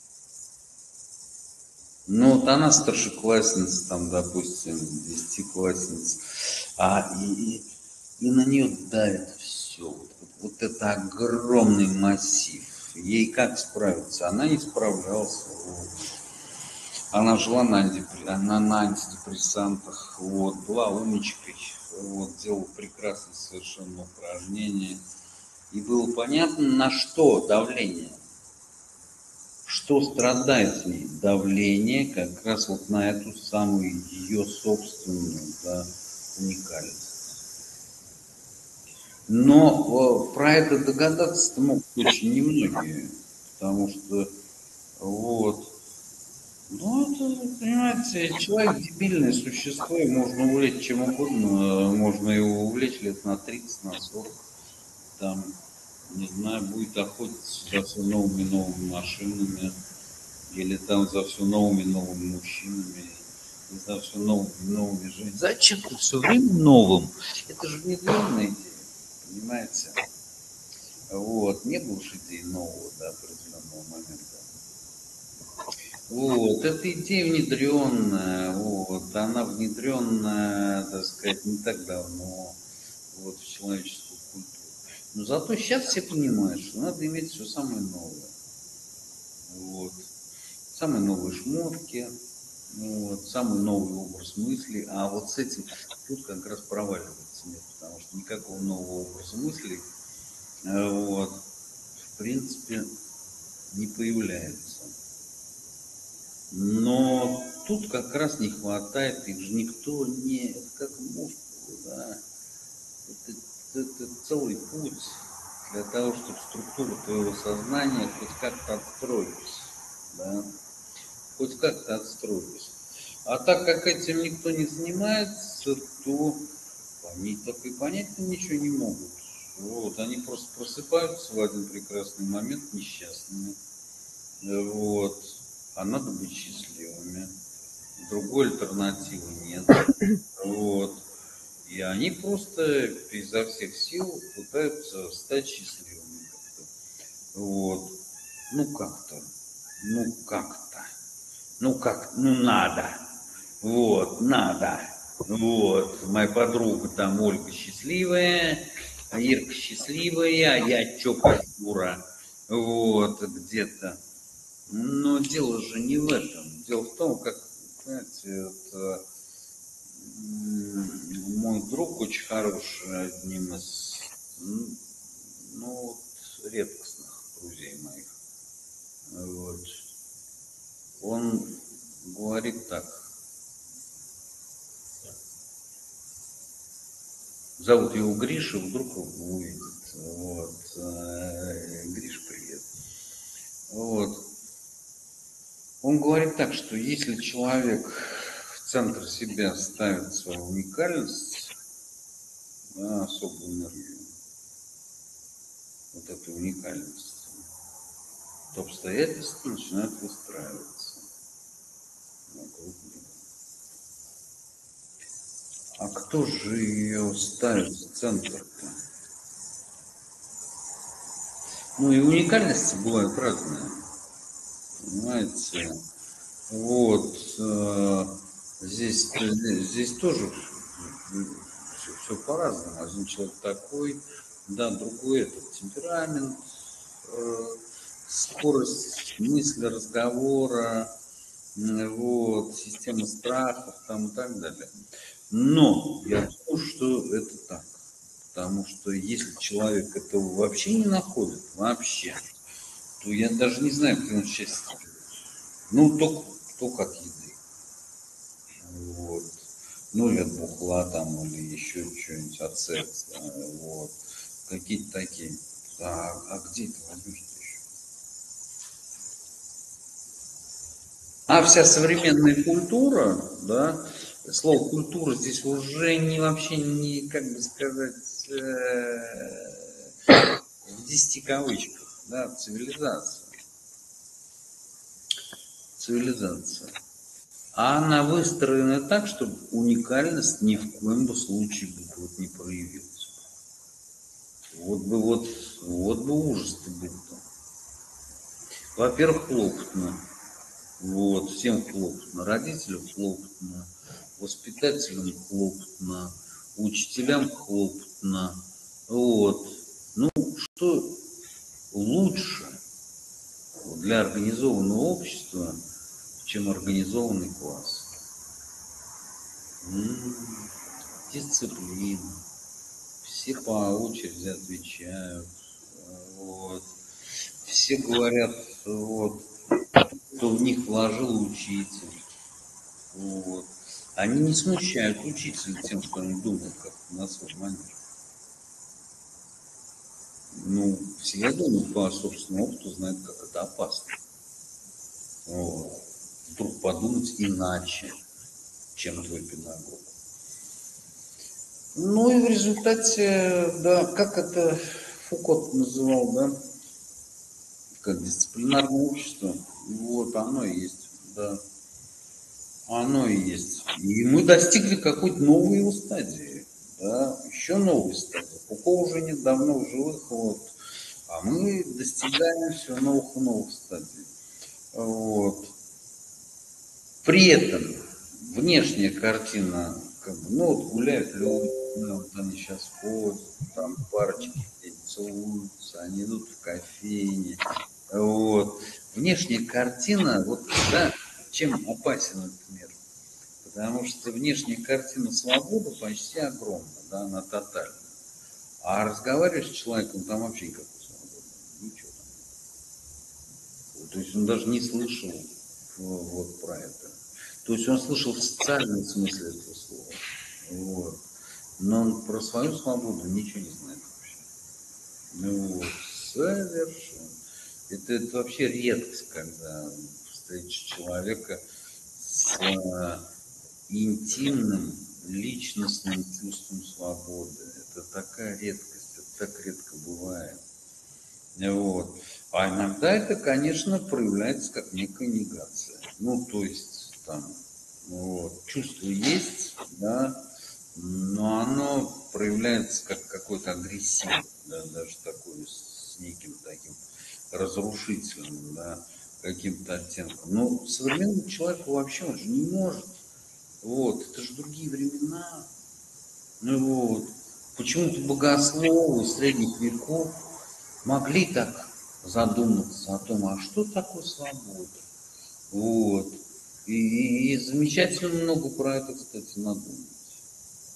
Ну, вот она старшеклассница, там, допустим, десятиклассница, а и, и, и на нее давит все. Вот, вот, вот это огромный массив. Ей как справиться? Она не справлялась. Вот. Она жила на, антипри... она на антидепрессантах, вот, была умничкой, вот, делала прекрасные совершенно упражнения. И было понятно, на что давление. Что страдает в ней? Давление как раз вот на эту самую ее собственную, да, уникальность. Но э, про это догадаться могут очень немногие, потому что вот, ну это, понимаете, человек дебильное существо, и можно увлечь чем угодно, можно его увлечь лет на тридцать, на сорок, там, не знаю, будет охотиться за все новыми новыми машинами, или там за все новыми новыми мужчинами, и за все новыми новыми женщинами. Зачем ты все время новым? Это же внедренная идея, понимаете? Вот, не было уж идеи нового до определенного момента. Вот, эта идея внедренная, вот, она внедренная, так сказать, не так давно, вот, в человеческую культуру. Но зато сейчас все понимают, что надо иметь все самое новое. Вот. Самые новые шмотки, вот, самый новый образ мысли, а вот с этим тут как раз проваливается нет, потому что никакого нового образа мысли, вот, в принципе, не появляется. Но тут как раз не хватает, их же никто не, это как мускулы, да, это, это целый путь для того, чтобы структура твоего сознания хоть как-то отстроилась, да, хоть как-то отстроились. А так как этим никто не занимается, то они так и понять ничего не могут. Вот, они просто просыпаются в один прекрасный момент несчастными. Вот. А надо быть счастливыми. Другой альтернативы нет. Вот. И они просто изо всех сил пытаются стать счастливыми как-то. Вот. Ну как-то. Ну как-то. Ну как, ну надо, вот, надо, вот, моя подруга там Ольга счастливая, а Ирка счастливая, а я чё, дура, вот, где-то. Но дело же не в этом, дело в том, как, понимаете, это, м, мой друг очень хороший, одним из, м, ну, вот, редкостных друзей моих. Вот. Он говорит так. Зовут его Гриша, вдруг его увидит. Вот. э, Гриш, привет. Вот. Он говорит так, что если человек в центр себя ставит свою уникальность, да, особую энергию, вот эту уникальность, то обстоятельства начинают выстраиваться вокруг него. А кто же ее ставит в центр-то? Ну и уникальности бывают разные, понимаете? Вот э, здесь, здесь тоже все, все по-разному. Один человек такой, да, другой этот темперамент, э, скорость мысли, разговора, м, вот, система страхов там и так далее. Но я думаю, что это так. Потому что если человек этого вообще не находит, вообще, то я даже не знаю, где он счастье. Ну, только, только от еды. Вот. Ну, или от бухла там, или еще что-нибудь, от секса. Вот. Какие-то такие. А, а где это возьмешь-то еще? А вся современная культура, да, слово культура здесь уже не вообще не, как бы сказать, э, в десяти кавычках, да, цивилизация. Цивилизация. А она выстроена так, чтобы уникальность ни в коем бы случае вот не проявилась. Вот бы вот, вот бы ужас-то был-то. Во-первых, хлопотно. Вот, всем хлопотно. Родителям хлопотно, воспитателям хлопотно, учителям хлопотно. Вот. Ну, что лучше для организованного общества, чем организованный класс? М, Дисциплина. Все по очереди отвечают. Вот. Все говорят, вот, кто в них вложил учитель. Вот. Они не смущают учителя тем, что они думают как на свой манер. Ну, все, я думаю, по собственному опыту знают, как это опасно. Вот. Вдруг подумать иначе, чем твой педагог. Ну и в результате, да, как это Фуко называл, да, как дисциплинарное общество, вот оно и есть, да, оно и есть. И мы достигли какой-то новой его стадии, да, еще новой стадии. Фуко уже нет давно в живых, вот, а мы достигаем все новых и новых стадий. Вот. При этом внешняя картина, как бы, ну вот гуляют люди, ну, вот они сейчас ходят, там парочки целуются, они идут в кофейне, вот. Внешняя картина, вот, да, чем опасен этот мир? Потому что внешняя картина свободы почти огромна, да, она тотальна. А разговариваешь с человеком, там вообще никакой свободы, ничего там нет. То есть он даже не слышал вот про это. То есть он слышал в социальном смысле этого слова. Вот. Но он про свою свободу ничего не знает вообще. Ну вот, совершенно. Это, это вообще редкость, когда встречаешь человека с э, интимным, личностным чувством свободы. Это такая редкость, это так редко бывает. Вот. А иногда это, конечно, проявляется как некая негация. Ну, то есть, там, вот, чувство есть, да, но оно проявляется как какой-то агрессивный, да, даже такой с неким таким разрушительным, да, каким-то оттенком. Но современному человеку вообще он же не может. Вот, это же другие времена. Ну вот. Почему-то богословы средних веков могли так задуматься о том, а что такое свобода. Вот. И, и замечательно много про это, кстати, надумать.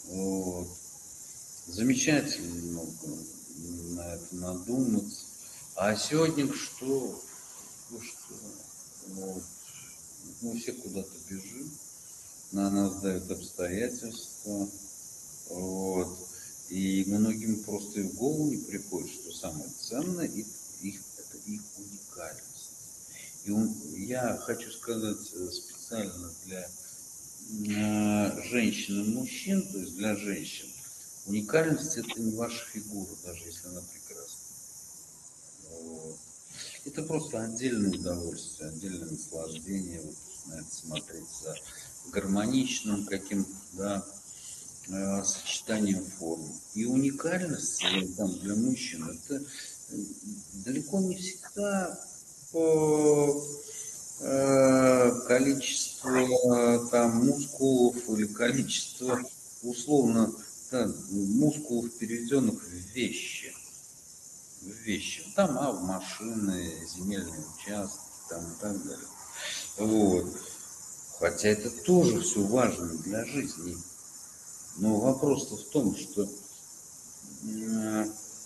Вот. Замечательно много на это надуматься. А сегодня что? Ну что? Вот. Мы все куда-то бежим, на нас давят обстоятельства. Вот. И многим просто и в голову не приходит, что самое ценное их, их, это их уникальность. И он, я хочу сказать специально для э, женщин и мужчин, то есть для женщин, уникальность это не ваша фигура, даже если она прекрасна. Вот. Это просто отдельное удовольствие, отдельное наслаждение, вот, на это смотреть за гармоничным каким-то, да, э, сочетанием форм. И уникальность э, там, для мужчин это э, далеко не всегда по э, количеству там мускулов или количество условно да, мускулов, переведенных в вещи. В вещи. В дома, в машины, земельные участки там, и так далее. Вот. Хотя это тоже все важно для жизни. Но вопрос-то в том, что э,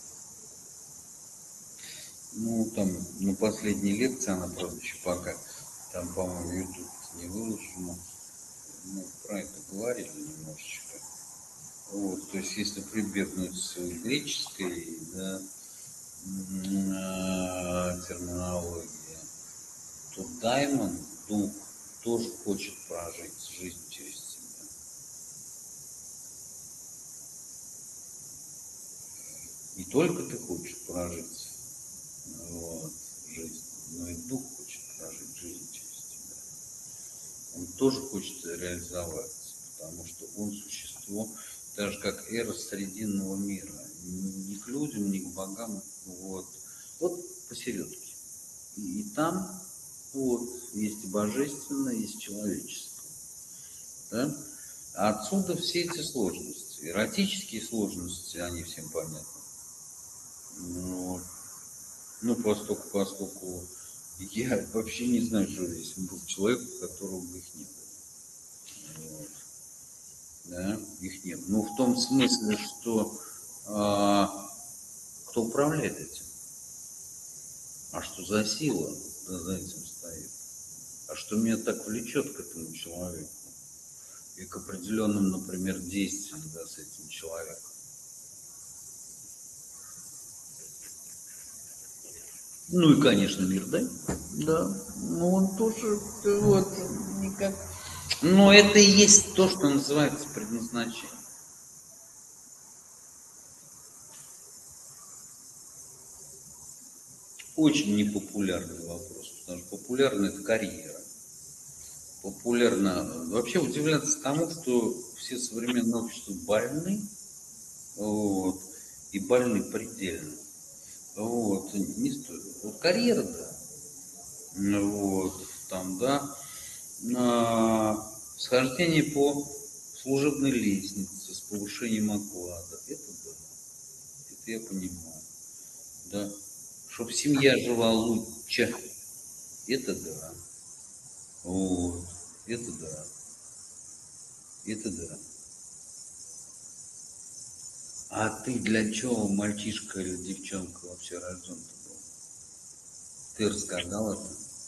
ну там на последней лекции, она, правда, еще пока там, по-моему, YouTube не выложено, мы про это говорили немножечко. Вот, то есть, если прибегнуть к греческой, да, э, терминологии, то даймон, дух, тоже хочет прожить жизнь через себя. Не только ты хочешь прожить вот, жизнь, но и дух хочет прожить жизнь через тебя. Он тоже хочет реализоваться, потому что он существо, так же как эра срединного мира. Ни к людям, ни к богам. Вот, вот посередке. И, и там вот, есть и божественное, есть человеческое. Да? А отсюда все эти сложности. Эротические сложности, они всем понятны. Вот. Ну, поскольку, поскольку я вообще не знаю, что если был человек, у которого бы их не было. Вот. Да, их нет. Ну, в том смысле, что а, кто управляет этим? А что за сила да, за этим стоит? А что меня так влечет к этому человеку? И к определенным, например, действиям да, с этим человеком? Ну и, конечно, мир, да? Да. Ну, он тоже, вот, никак. Но это и есть то, что называется предназначение. Очень непопулярный вопрос, потому что популярна это карьера. Популярно вообще удивляться тому, что все современные общества больны, вот, и больны предельно. Вот, не стоит. Вот карьера, да. Вот, там, да. А, схождение по служебной лестнице с повышением оклада. Это да. Это я понимаю. Да. Чтоб семья жила лучше. Это да. Вот. Это да. Это да. А ты для чего, мальчишка или девчонка, вообще рожден-то был? Ты рассказал это?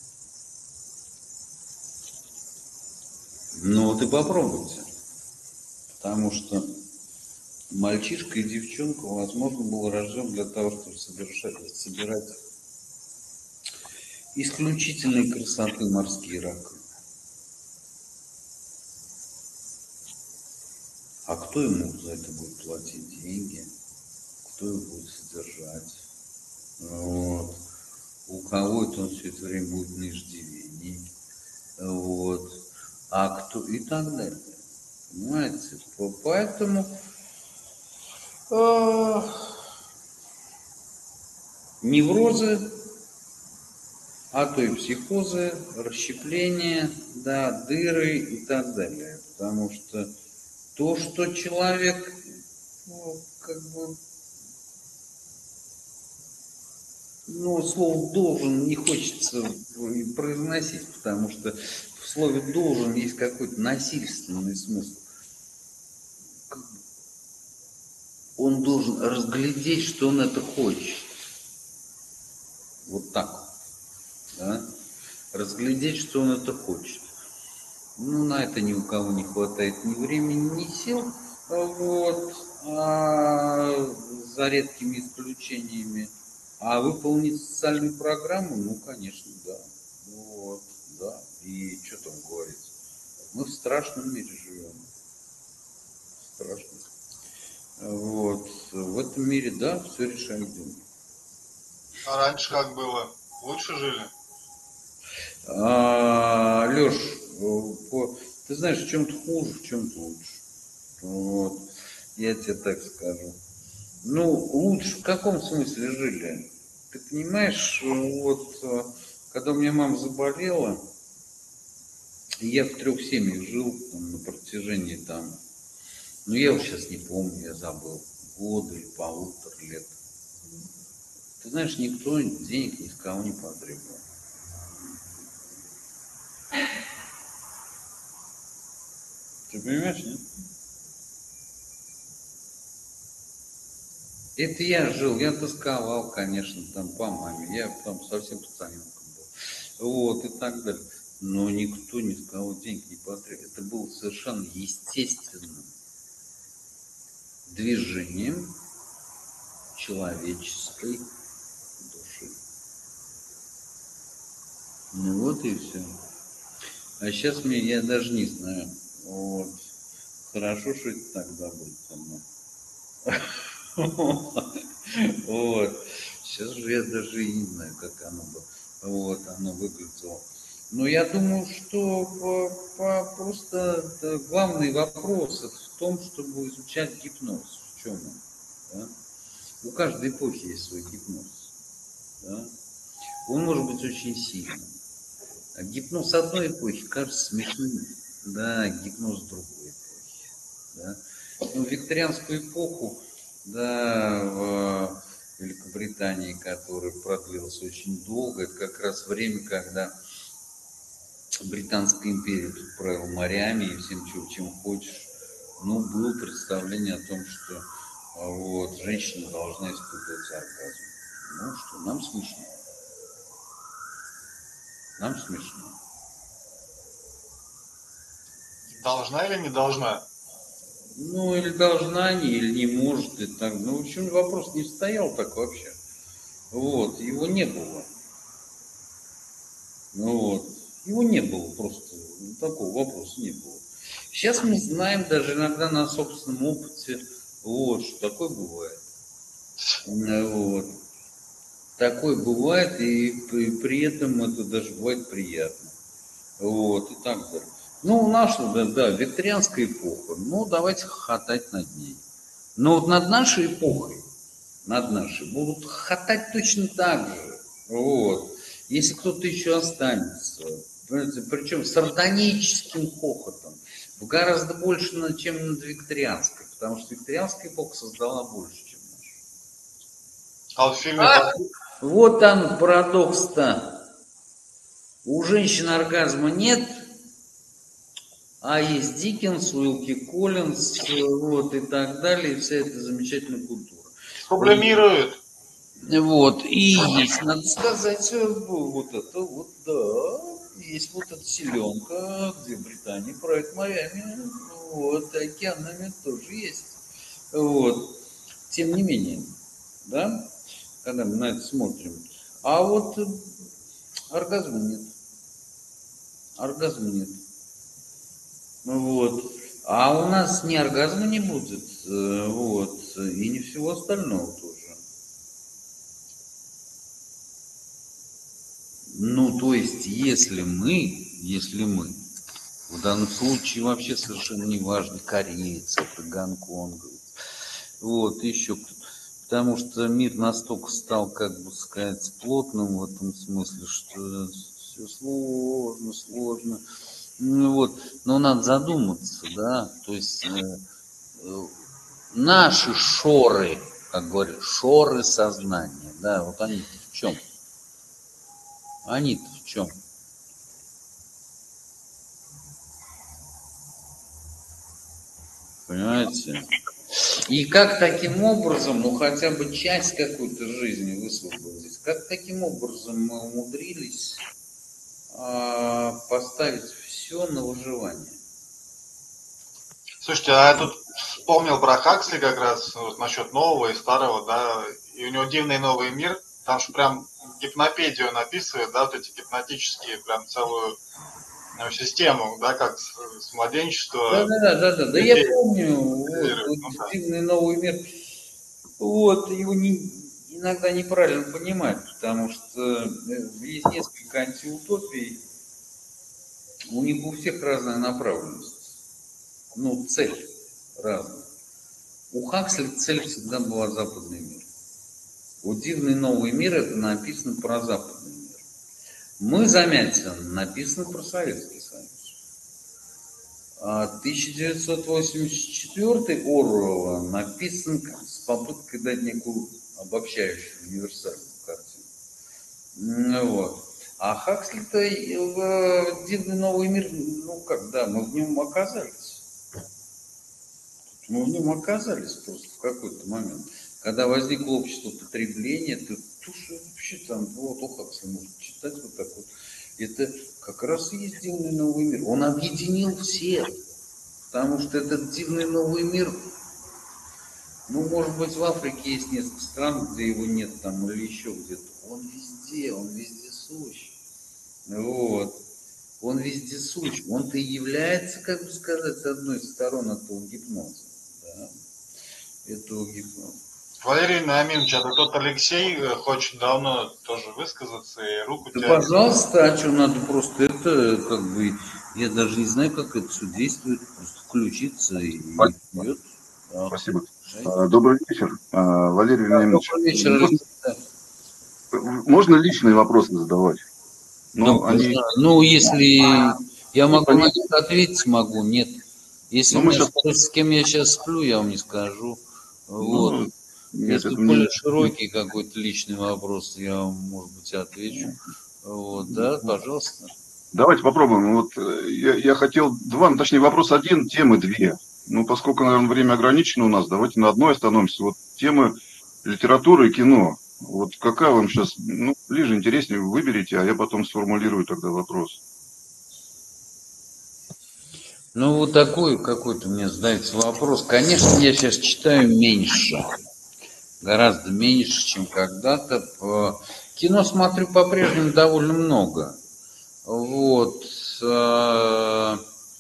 Ну вот и попробуйте. Потому что мальчишка и девчонка, возможно, был рожден для того, чтобы совершать, собирать исключительной красоты морские раковины. А кто ему за это будет платить деньги? Кто его будет содержать? Вот. У кого это он все это время будет на иждивении? Вот. А кто и так далее. Понимаете? Поэтому э, неврозы, а то и психозы, расщепления, да, дыры и так далее. Потому что то, что человек, ну, как бы, ну, слово «должен» не хочется произносить, потому что в слове «должен» есть какой-то насильственный смысл. он должен разглядеть, что он это хочет. Вот так вот, да? Разглядеть, что он это хочет. Ну, на это ни у кого не хватает ни времени, ни сил. Вот. А за редкими исключениями. А выполнить социальную программу, ну, конечно, да. Вот, да. И что там говорить? Мы в страшном мире живем. Страшно. Вот. В этом мире, да, все решаем деньги. А раньше как было? Лучше жили? А, Леш, по- ты знаешь, в чем-то хуже, в чем-то лучше. Вот. Я тебе так скажу. Ну, лучше в каком смысле жили? Ты понимаешь, вот э, когда у меня мама заболела, я в трех семьях жил там, на протяжении там, ну я уж сейчас не помню, я забыл, года или полутора лет. Ты знаешь, никто денег ни с кого не потребовал. Ты понимаешь, нет? Это я жил, я тосковал, конечно, там по маме, я там совсем пацаненком был, вот, и так далее. Но никто ни с кого денег не потребует. Это было совершенно естественным движением человеческой души. Ну вот и все. А сейчас мне, я даже не знаю, вот, хорошо, что это тогда будет со мной. Вот. Сейчас же я даже и не знаю, как оно бы, вот, оно выглядело. Но я думаю, что по, по, просто да, главный вопрос в том, чтобы изучать гипноз. В чем он? Да? У каждой эпохи есть свой гипноз. Да? Он может быть очень сильным. А гипноз одной эпохи кажется смешным. Да, гипноз другой эпохи. Да? Ну, в викторианскую эпоху, да, в Великобритании, которая продлилась очень долго, это как раз время, когда Британская империя тут правила морями и всем, чем, чем хочешь. Ну, было представление о том, что вот, женщина должна испытывать оргазм. Ну что, нам смешно. Нам смешно. Должна или не должна? Ну, или должна они, или не может, и так. Ну, в общем, вопрос не стоял так вообще. Вот, его не было. Ну вот, его не было просто, такого вопроса не было. Сейчас мы знаем даже иногда на собственном опыте, вот, что такое бывает. Вот. Такое бывает, и при, при этом это даже бывает приятно. Вот, и так далее. Ну, у нас, да, да, викторианская эпоха, ну, давайте хохотать над ней. Но вот над нашей эпохой, над нашей, будут хохотать точно так же. Вот. Если кто-то еще останется. Причем сардоническим хохотом. Гораздо больше, чем над викторианской. Потому что викторианская эпоха создала больше, чем наша. А в фильме... А, вот он парадокс-то. У женщин оргазма нет, а есть Диккенс, Уилки Коллинз, вот, и так далее, и вся эта замечательная культура. Сублимируют. Вот, и есть, надо сказать, вот это вот, да, есть вот эта селенка, где Британия правит морями, вот, океанами тоже есть. Вот, тем не менее, да, когда мы на это смотрим. А вот оргазма нет. Оргазма нет. Вот. А у нас ни оргазма не будет, вот, и не всего остального тоже. Ну, то есть, если мы, если мы, в данном случае вообще совершенно не важно, корейцы, это гонконговцы, вот, еще кто-то, потому что мир настолько стал, как бы сказать, плотным в этом смысле, что все сложно, сложно. Ну, вот, но надо задуматься, да, то есть э, э, наши шоры, как говорят, шоры сознания, да, вот они в чем? Они-то в чем? Понимаете? И как таким образом, ну хотя бы часть какой-то жизни высвободить, как таким образом мы умудрились а, поставить все на выживание? Слушайте, а я тут вспомнил про Хаксли как раз вот, насчет нового и старого, да, и у него дивный новый мир, там же прям гипнопедию он описывает, да, вот эти гипнотические, прям целую ну, систему, да, как с, с Да, младенчества да, да, да, да, да, я людей помню, вот, контролирует. вот Ну да. дивный новый мир, вот, его не, иногда неправильно понимать, потому что э, есть несколько антиутопий, у них у всех разная направленность, ну, цель разная. У Хаксли цель всегда была западный мир. Вот «Дивный новый мир» — это написано про западный мир. Мы, Замятин, написано про Советский Союз. А тысяча девятьсот восемьдесят четвёртый Оруэлла написан с попыткой дать некую обобщающую универсальную картину. Ну, вот. А Хаксли-то э, «Дивный новый мир», ну как, да, мы в нем оказались. Мы в нем оказались просто в какой-то момент. Когда возникло общество потребления, то, то что вообще там, вот у Хаксли можно читать вот так вот. Это как раз и есть «Дивный новый мир». Он объединил всех. Потому что этот дивный новый мир, ну, может быть, в Африке есть несколько стран, где его нет, там, или еще где-то. Он везде, он везде сущ. Вот. Он везде сущ. Он-то и является, как бы сказать, одной из сторон этого гипноза. Да? Этого гипноза. Валерий Нааминович, а тот Алексей э, хочет давно тоже высказаться и руку Да, тянет. пожалуйста, а что надо просто это, как бы, я даже не знаю, как это все действует, просто включиться и Спасибо. вперед. Да, Спасибо. решайте. А, Добрый вечер, а, Валерий Да, Вениаминович. добрый вечер, Можно, Алексей. Да. можно личные вопросы задавать? Да, Ну, они, можно. Ну, если я ну, могу на они, них ответить, могу, нет. Если ну, у мы меня сейчас, спросят, с кем я сейчас сплю, я вам не скажу. Вот. ну, нет, Если это мне, более широкий какой-то личный вопрос, я вам, может быть, отвечу. Вот, да, пожалуйста. давайте попробуем. Вот э, я, я хотел два, ну, точнее, вопрос один, темы две. Ну, поскольку, наверное, время ограничено у нас, давайте на одной остановимся. Вот темы литературы и кино. Вот какая вам сейчас, ну, ближе, интереснее, вы выберите, а я потом сформулирую тогда вопрос. Ну, вот такой какой-то мне задается вопрос. Конечно, я сейчас читаю меньше. Гораздо меньше, чем когда-то. По- Кино смотрю по-прежнему довольно много. Вот. э,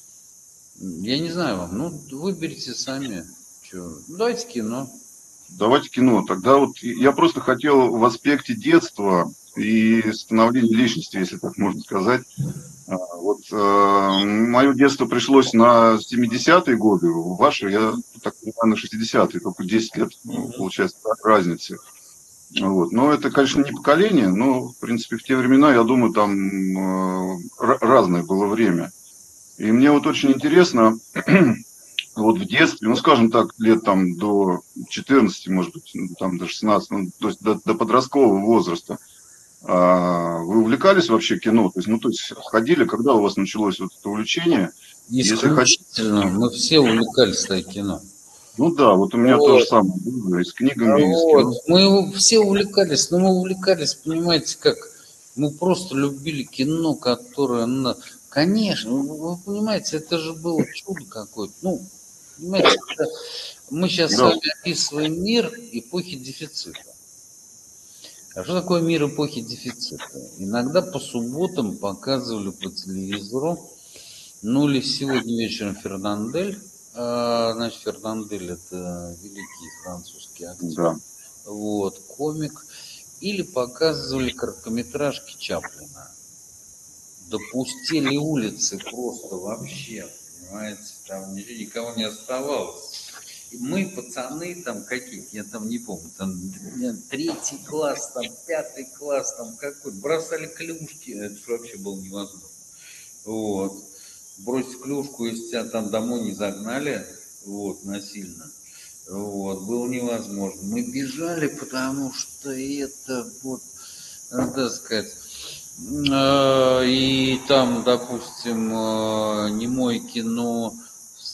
Я не знаю вам. Ну, выберите сами. Чё. Ну, давайте кино. Давайте кино. Тогда вот я просто хотел в аспекте детства и становления личности, если так можно сказать. А, Вот э, мое детство пришлось на семидесятые годы, ваше, я так понимаю, на шестидесятые, только десять лет, ну, Мгм. получается, да, разницы. Вот. Но это, конечно, не поколение, но, в принципе, в те времена, я думаю, там э, ра- разное было время. И мне вот очень интересно, вот в детстве, ну, скажем так, лет там до четырнадцати, может быть, ну, там до шестнадцати, ну, то есть до, до подросткового возраста, а, вы увлекались вообще кино? То есть, ну, то есть ходили, когда у вас началось вот это увлечение? Если ходили, Исключительно. Мы все увлекались так кино. ну да, вот у меня то же Вот. самое было и с А книгами, и с Вот. кино. Мы его- все увлекались, но мы увлекались, понимаете, как? Мы просто любили кино, которое... на- Конечно, вы вы понимаете, это же было чудо какое-то. Ну, понимаете, это- мы сейчас с Да, вами описываем мир эпохи дефицита. А что такое мир эпохи дефицита? Иногда по субботам показывали по телевизору, ну или сегодня вечером Фернандель. А, Значит, Фернандель — это великий французский актер, да. вот, комик. Или показывали короткометражки Чаплина. Да пустели улицы просто вообще, понимаете, там ничего, никого не оставалось. И мы, пацаны, там какие, я там не помню, там третий класс, там пятый класс, там какой, бросали клюшки, это ж вообще было невозможно. Вот. Бросить клюшку, если тебя там домой не загнали, вот, насильно, вот, было невозможно. Мы бежали, потому что это, вот, надо так сказать, э, и там, допустим, э, немое кино,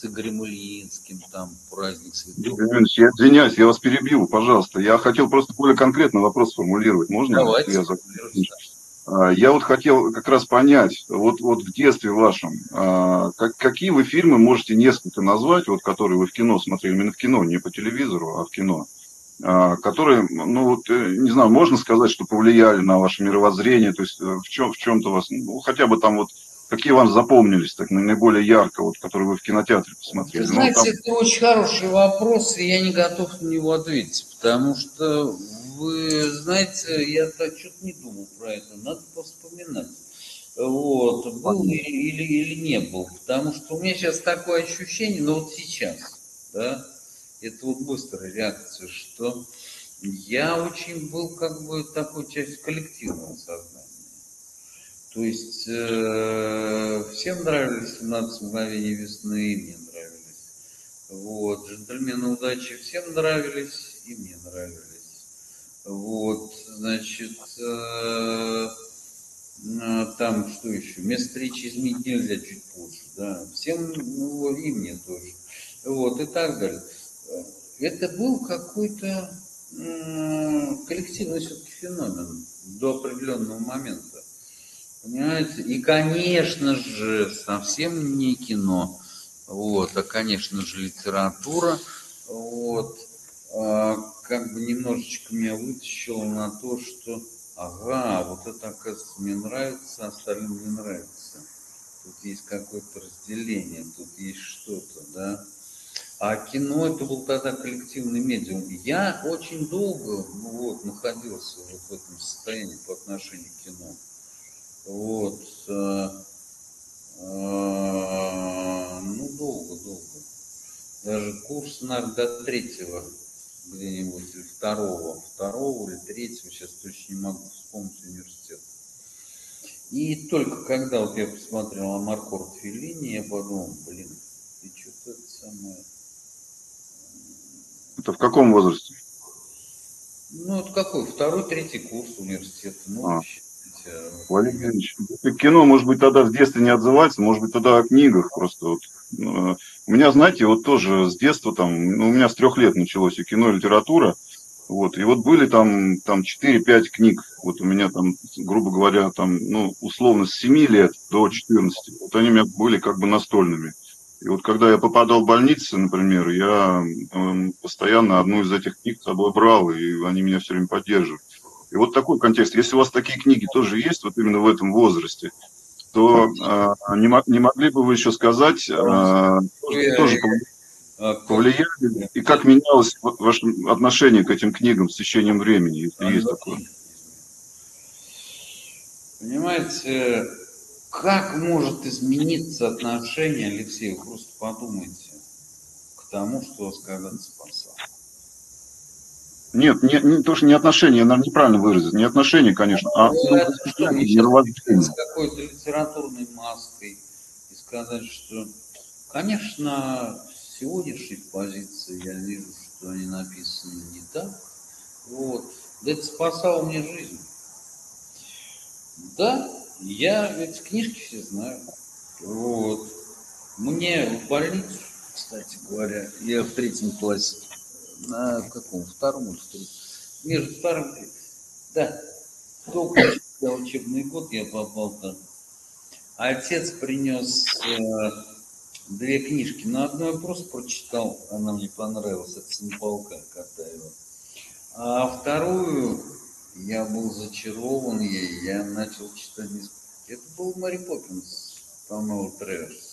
с Игорем Ильинским, там «Праздник святого». Игорь Ильич, я извиняюсь, я вас перебил, пожалуйста. Я хотел просто более конкретно вопрос сформулировать. Можно? Давайте. Я, зак- я вот хотел как раз понять, вот, вот в детстве вашем, а, как, какие вы фильмы можете несколько назвать, вот, которые вы в кино смотрели, именно в кино, не по телевизору, а в кино, а, которые, ну вот, э, не знаю, можно сказать, что повлияли на ваше мировоззрение, то есть э, в чем, в чем-то вас, ну, хотя бы там вот, какие вам запомнились, так наиболее ярко, вот, которые вы в кинотеатре посмотрели? Вы Ну, там, знаете, это очень хороший вопрос, и я не готов на него ответить, потому что, вы знаете, я так что-то не думал про это, надо повспоминать. Вот, был или, или, или не был, потому что у меня сейчас такое ощущение, ну вот сейчас, да, это вот быстрая реакция, что я очень был как бы такой частью коллективного сознания. То есть э, всем нравились семнадцать мгновений весны, и мне нравились. Вот, джентльмены удачи всем нравились, и мне нравились. Вот, значит, э, э, там что еще? Место встречи изменить нельзя чуть позже, да. Всем, ну, и мне тоже. Вот, и так далее. Это был какой-то м, коллективный все-таки феномен до определенного момента. Понимаете? И, конечно же, совсем не кино, вот, а, конечно же, литература, вот, а, как бы немножечко меня вытащило на то, что, ага, вот это, оказывается, мне нравится, а остальным не нравится. Тут есть какое-то разделение, тут есть что-то, да. А кино это был тогда коллективный медиум. Я очень долго, ну вот, находился вот в этом состоянии по отношению к кино. Вот, э, э, ну, долго, долго. Даже курс, наверное, до третьего где-нибудь, или второго, второго или третьего, сейчас точно не могу вспомнить, университет. И только когда вот я посмотрел Амаркорд Феллини, я подумал, блин, ты что-то это самое... это в каком возрасте? Ну, это какой? Второй, третий курс университета. Ну, А. считайте, Валерий Ильич, кино, может быть, тогда в детстве не отзывается, может быть, тогда о книгах просто. Вот. У меня, знаете, вот тоже с детства, там, ну, у меня с трех лет началось и кино, и литература. Вот, и вот были там, там четыре-пять книг, вот у меня там, грубо говоря, там, ну, условно, с семи лет до четырнадцати. Вот они у меня были как бы настольными. И вот когда я попадал в больницу, например, я э, постоянно одну из этих книг с собой брал, и они меня все время поддерживали. И вот такой контекст. Если у вас такие книги тоже есть, вот именно в этом возрасте, то э, не, не могли бы вы еще сказать, э, тоже, тоже повлияли, и как менялось ваше отношение к этим книгам с течением времени, если есть такое? Понимаете, как может измениться отношение, Алексей, вы просто подумайте, к тому, что вас когда-то спасало. Нет, не, не, то, что не отношение, наверное, неправильно выразить, не отношение, конечно, а ну, что, мне сейчас с какой-то литературной маской и сказать, что, конечно, с сегодняшней позиции я вижу, что они написаны не так. Вот. Это спасало мне жизнь. Да, я эти книжки все знаю. Вот. Мне в больницу, кстати говоря, я в третьем классе, на каком, втором или в третьем, между вторым и третьим, да, только начался учебный год, я попал там. Отец принес э, две книжки, но одну я просто прочитал, она мне понравилась, это «Сын полка» Катаева. А вторую я был зачарован ей, я начал читать. Это был Мэри Поппинс, по-моему, Трэвис.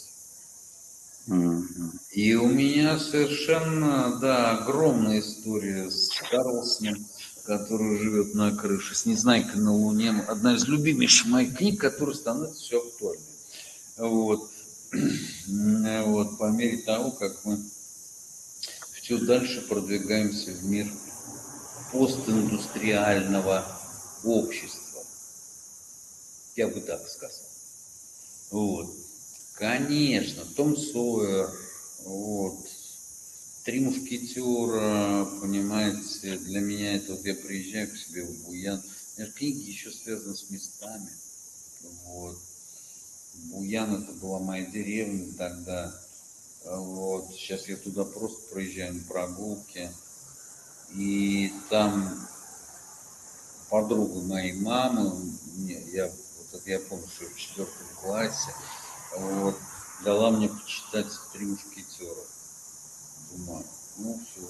И у меня совершенно, да, огромная история с Карлсоном, который живет на крыше, с Незнайкой на Луне. Одна из любимейших моих книг, которая становится все актуальной. Вот. Вот, по мере того, как мы все дальше продвигаемся в мир постиндустриального общества. Я бы так сказал. Вот. Конечно, Том Сойер, вот, Три мушкетера, понимаете, для меня это вот я приезжаю к себе в Буян. У меня книги еще связаны с местами. Вот. Буян это была моя деревня тогда. Вот, сейчас я туда просто проезжаю на прогулки. И там подруга моей мамы, мне, я, вот это я помню, что в четвертом классе, вот, дала мне почитать «Три мушкетера» Дюма. Ну, все.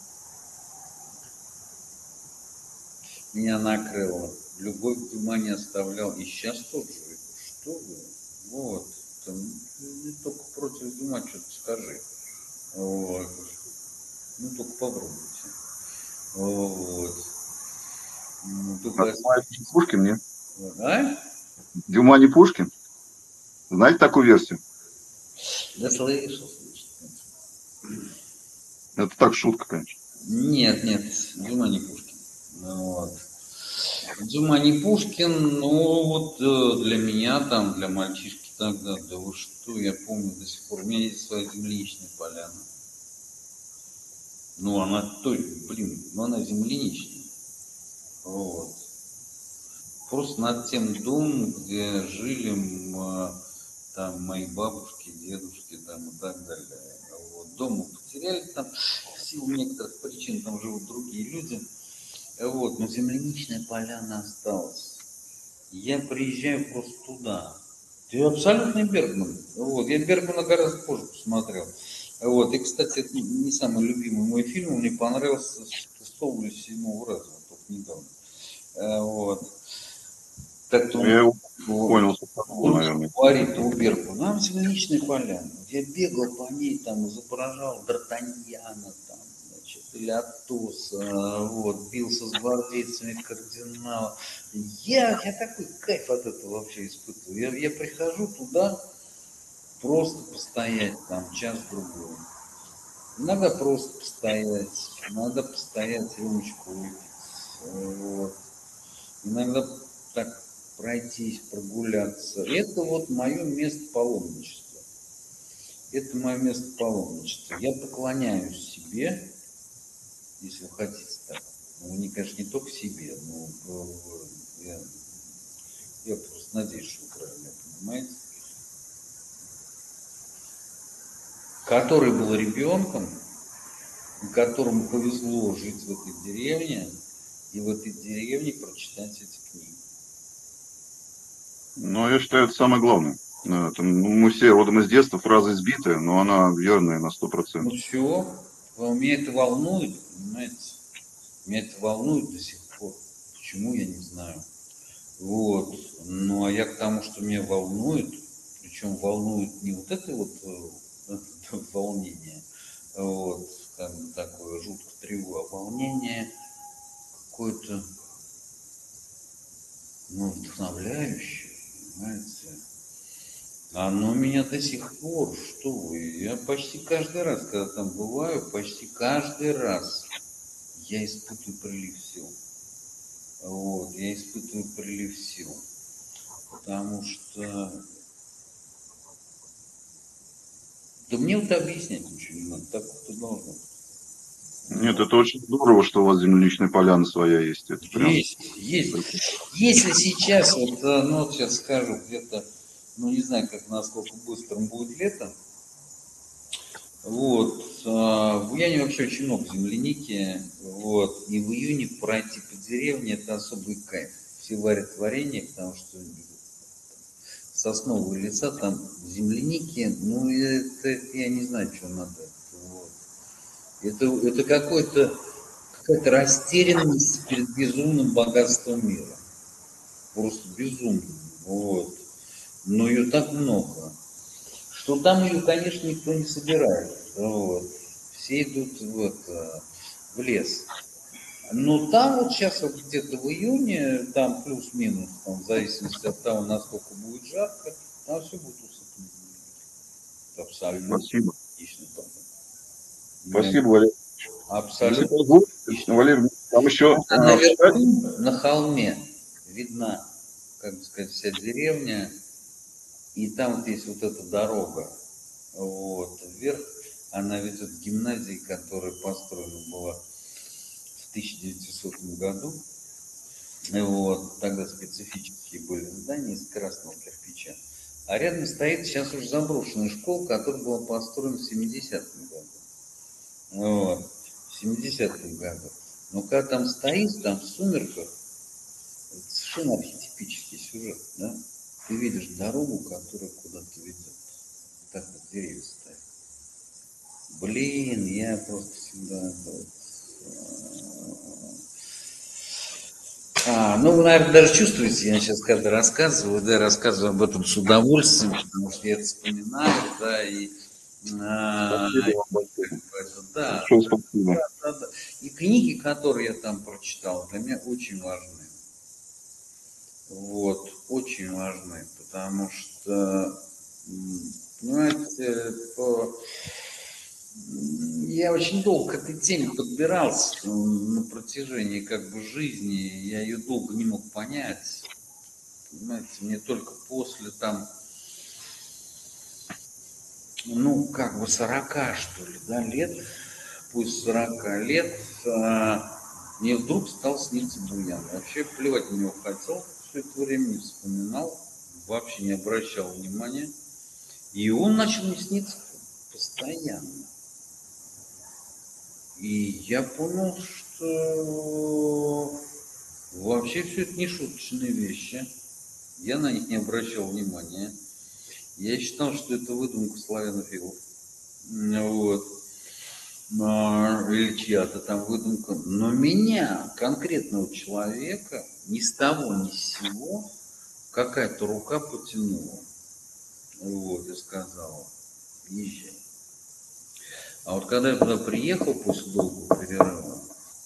Меня накрыло. Любовь к Дюма не оставлял. И сейчас тот же. Что вы? Вот. Там, не только против Дюма что-то скажи. Вот. Ну, только попробуйте. Вот. Ну, только... А Пушкин, нет? А? Дюма не Пушкин? Знаете такую версию? Да слышал, слышал. Это так, шутка, конечно. Нет, нет, Дюма не Пушкин. Вот. Дюма не Пушкин, ну вот э, для меня там, для мальчишки тогда, да вы что, я помню до сих пор, у меня есть своя земляничная поляна. Ну она, то, блин, ну она земляничная. Вот. Просто над тем домом, где жили м, там мои бабушки, дедушки там и так далее. Вот. Дом мы потеряли там, в силу некоторых причин там живут другие люди. Вот, но земляничная поляна осталась. Я приезжаю просто туда. Ты абсолютный Бергман. Вот, я Бергмана гораздо позже посмотрел. Вот, и, кстати, это не самый любимый мой фильм, мне понравился с шестого или седьмого раза, только недавно. Э, Вот. Так-то Я он его вот, понял, наверное. говорит у Берку, нам земляничная поляна. Я бегал по ней, там, изображал Д'Артаньяна, там, значит, или Атоса, вот, бился с гвардейцами кардинала. Я, я такой кайф от этого вообще испытываю. Я, я прихожу туда просто постоять там час-другой. Иногда просто постоять, иногда постоять, рюмочку выпить. Вот. Иногда так пройтись, прогуляться. Это вот мое место паломничества. Это мое место паломничества. Я поклоняюсь себе, если вы хотите так. Ну, не, конечно, не только себе, но я, я просто надеюсь, что вы правильно понимаете. Который был ребенком, которому повезло жить в этой деревне, и в этой деревне прочитать эти книги. Ну, я считаю, это самое главное. Это, ну, мы все родом из детства, фраза избитая, но она верная на сто Ну процентов. все, меня это волнует, понимаете? Меня это волнует до сих пор. Почему, я не знаю. Вот. Ну, а я к тому, что меня волнует, причем волнует не вот это вот э, это волнение, вот, как бы такое жутко тревожное, а волнение какое-то, ну, вдохновляющее, понимаете? Оно меня до сих пор, что вы, я почти каждый раз, когда там бываю, почти каждый раз я испытываю прилив сил. Вот, я испытываю прилив сил. Потому что... Да мне вот объяснять ничего не надо, так вот и должно быть. Нет, Вот. это очень здорово, что у вас земляничная поляна своя есть. Это прям... Есть, есть. Если сейчас, вот, э, ну вот сейчас скажу, где-то, ну не знаю, как насколько быстрым будет лето, вот, а, в Уяне вообще очень много земляники, вот, и в июне пройти по деревне это особый кайф. Все варят варенье, потому что сосновые леса, там земляники, ну это, это я не знаю, что надо. Вот. Это, это какой-то, какая-то растерянность перед безумным богатством мира. Просто безумным. Вот. Но ее так много, что там ее, конечно, никто не собирает. Вот. Все идут в, это, в лес. Но там вот сейчас вот где-то в июне, там плюс-минус, там, в зависимости от того, насколько будет жарко, там все будет усыпано. Абсолютно Спасибо. отлично. Спасибо, Валерий. Если Абсолютно позволите, отлично. Валерий, там еще А а, в чате- наверху, на холме, видна, как бы сказать, вся деревня, и там вот есть вот эта дорога, вот, вверх, она ведет к гимназии, которая построена была в тысяча девятисотом году. Вот, тогда специфические были здания из красного кирпича. А рядом стоит сейчас уже заброшенная школа, которая была построена в семидесятом году. Вот, в семидесятом году. Но когда там стоишь, там в сумерках, это совершенно архетипический сюжет, да? Ты видишь дорогу, которая куда-то ведет. Так вот деревья стоят. Блин, я просто всегда... Вот, а, ну, вы, наверное, даже чувствуете, я сейчас когда рассказываю, да, рассказываю об этом с удовольствием, потому что я это вспоминаю, да, и... А, Спасибо вам большое. это, да, Большое спасибо. да, да, да. И книги, которые я там прочитал, для меня очень важны. Вот, очень важны, потому что, понимаете, по... я очень долго к этой теме подбирался на протяжении как бы жизни, я ее долго не мог понять. Понимаете, мне только после там, ну, как бы сорока, что ли, да, лет, пусть сорока лет, а, мне вдруг стал сниться Буян. Вообще плевать на него хотел, все это время не вспоминал, вообще не обращал внимания. И он начал мне сниться постоянно. И я понял, что вообще все это не шуточные вещи. Я на них не обращал внимания. Я считал, что это выдумка славянофилов. Вот. Или чья-то там выдумка. Но меня, конкретного человека, ни с того, ни с сего, какая-то рука потянула. Вот, и сказала, езжай. А вот когда я туда приехал после долгого перерыва,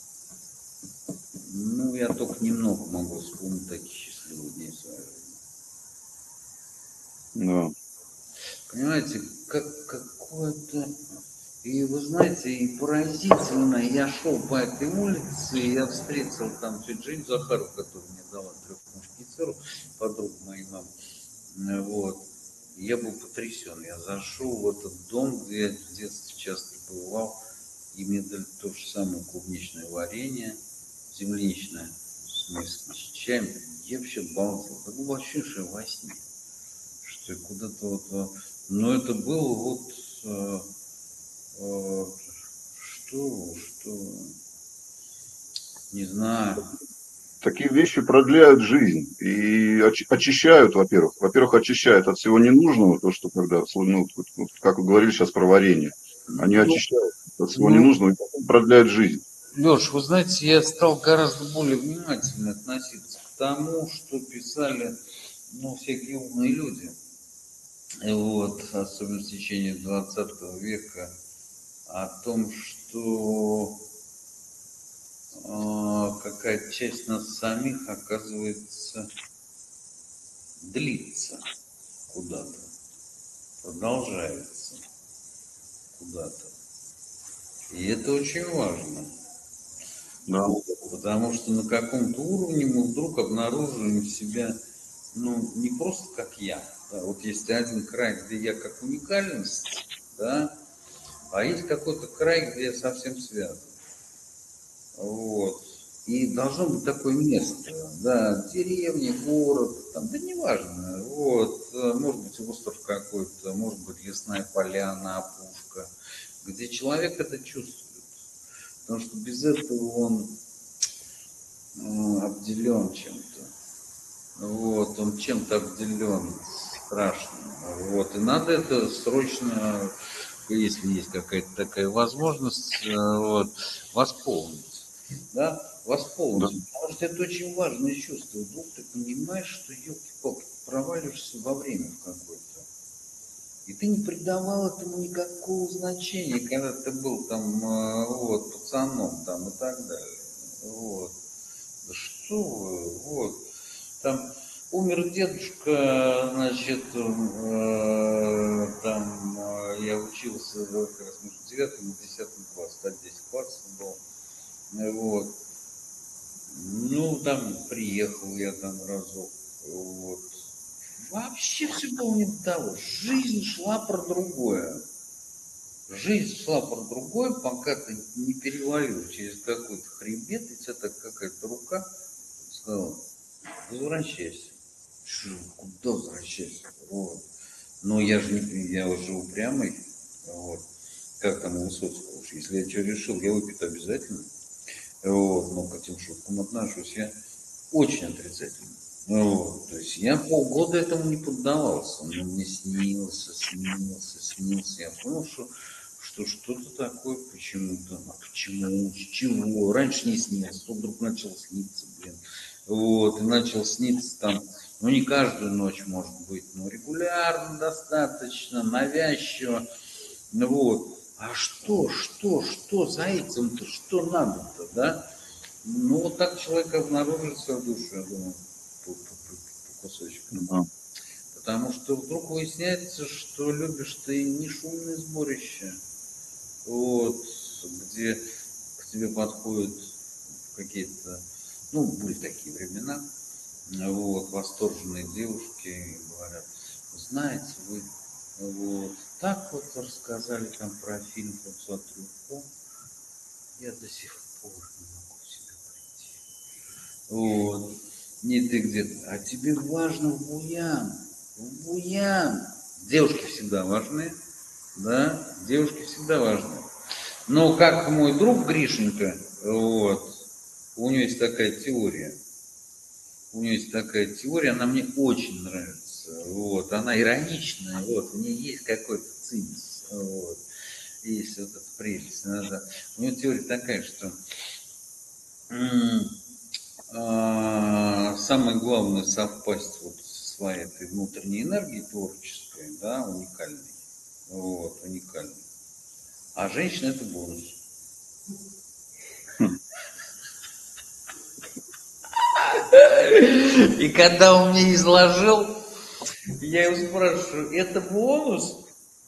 ну, я только немного могу вспомнить такие счастливые дни в своей жизни. Да. Понимаете, как какое-то... И вы знаете, и поразительно, я шел по этой улице, и я встретил там тетю Женю Захарову, которая мне дала трех мушкетеров, подругу моей мамы. Вот. И я был потрясен. Я зашел в этот дом, где я в детстве часто бывал, и мне дали то же самое клубничное варенье, земляничное, в смысле, с чаем. Я вообще балдел. Это было ощущение, что я во сне. Что я куда-то вот... Но это было вот... Э, э, что, что... Не знаю. Такие вещи продляют жизнь и очищают, во-первых. Во-первых, очищают от всего ненужного, то, что когда, ну, как вы говорили сейчас про варенье, они Ну, очищают от всего ну, ненужного и потом продляют жизнь. Леш, вы знаете, я стал гораздо более внимательно относиться к тому, что писали, ну, всякие умные люди. И вот, особенно в течение двадцатого века, о том, что э, какая-то часть нас самих, оказывается, длится куда-то, продолжается куда-то. И это очень важно. Да. Потому что на каком-то уровне мы вдруг обнаруживаем себя, ну, не просто как я. Да, вот есть один край, где я как уникальность, да, а есть какой-то край, где я совсем связан. Вот. И должно быть такое место, да, деревня, город, там, да неважно, вот, может быть остров какой-то, может быть лесная поляна, опушка, где человек это чувствует. Потому что без этого он ну, обделен чем-то. Вот, он чем-то обделен страшно. Вот, и надо это срочно, если есть какая-то такая возможность, вот, восполнить. Да, восполнить. Да. Потому что это очень важное чувство. Вдруг ты понимаешь, что елки-палки, проваливаешься во время в какое-то. И ты не придавал этому никакого значения, когда ты был там, вот, пацаном там и так далее. Вот. Да что вы, вот. Там умер дедушка, значит, э, там э, я учился как раз между девятым и десятым классом, так десять классов был. Вот. Ну, там приехал я там разок. Вот. Вообще все было не до того. Жизнь шла про другое. Жизнь шла про другое, пока ты не перевалил через какой-то хребет, и тебя так какая-то рука сказала, возвращайся. Что, куда возвращайся? Вот. Но я же не, я уже упрямый. Вот. Как там у Высоцкого уж. Если я что решил, я выпью обязательно. Вот. Но к этим шуткам отношусь я очень отрицательно. Вот. То есть я полгода этому не поддавался. Он мне снился, снился, снился. Я понял, что, что что-то такое почему-то. А почему? С чего? Раньше не снился, то вдруг начал сниться, блин. Вот. И начал сниться там, ну не каждую ночь, может быть, но регулярно достаточно, навязчиво. Ну вот. А что, что, что за этим-то, что надо-то, да? Ну, вот так человек обнаружится в душе, я думаю, по, по, по кусочкам. Да. Потому что вдруг выясняется, что любишь ты не шумное сборище, вот, где к тебе подходят какие-то, ну, были такие времена, вот, восторженные девушки и говорят, знаете, вы вот, так вот рассказали там про фильм «Франсуа Трюффо», я до сих пор не могу в себя прийти. Вот. Не ты где-то. А тебе важно в буян. В буян. Девушки всегда важны. Да, девушки всегда важны. Но как мой друг Гришенька, вот, у него есть такая теория. У него есть такая теория, она мне очень нравится. Вот, она ироничная, вот, в ней есть какой-то цинизм. Вот, есть вот эта прелесть. Надо. У него теория такая, что самое главное совпасть вот со своей этой внутренней энергией творческой, да, уникальной. Вот, уникальной. А женщина это бонус. И когда он мне изложил, я его спрашиваю, это бонус?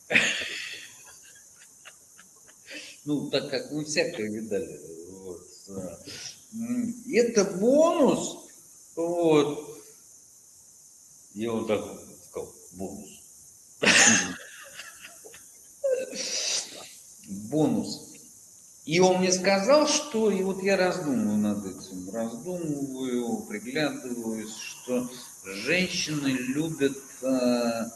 Ну, так как мы всякое видали. Вот. Это бонус? Вот. И он так сказал, бонус. Бонус. И он мне сказал, что, и вот я раздумываю над этим, раздумываю, приглядываюсь, что женщины любят а,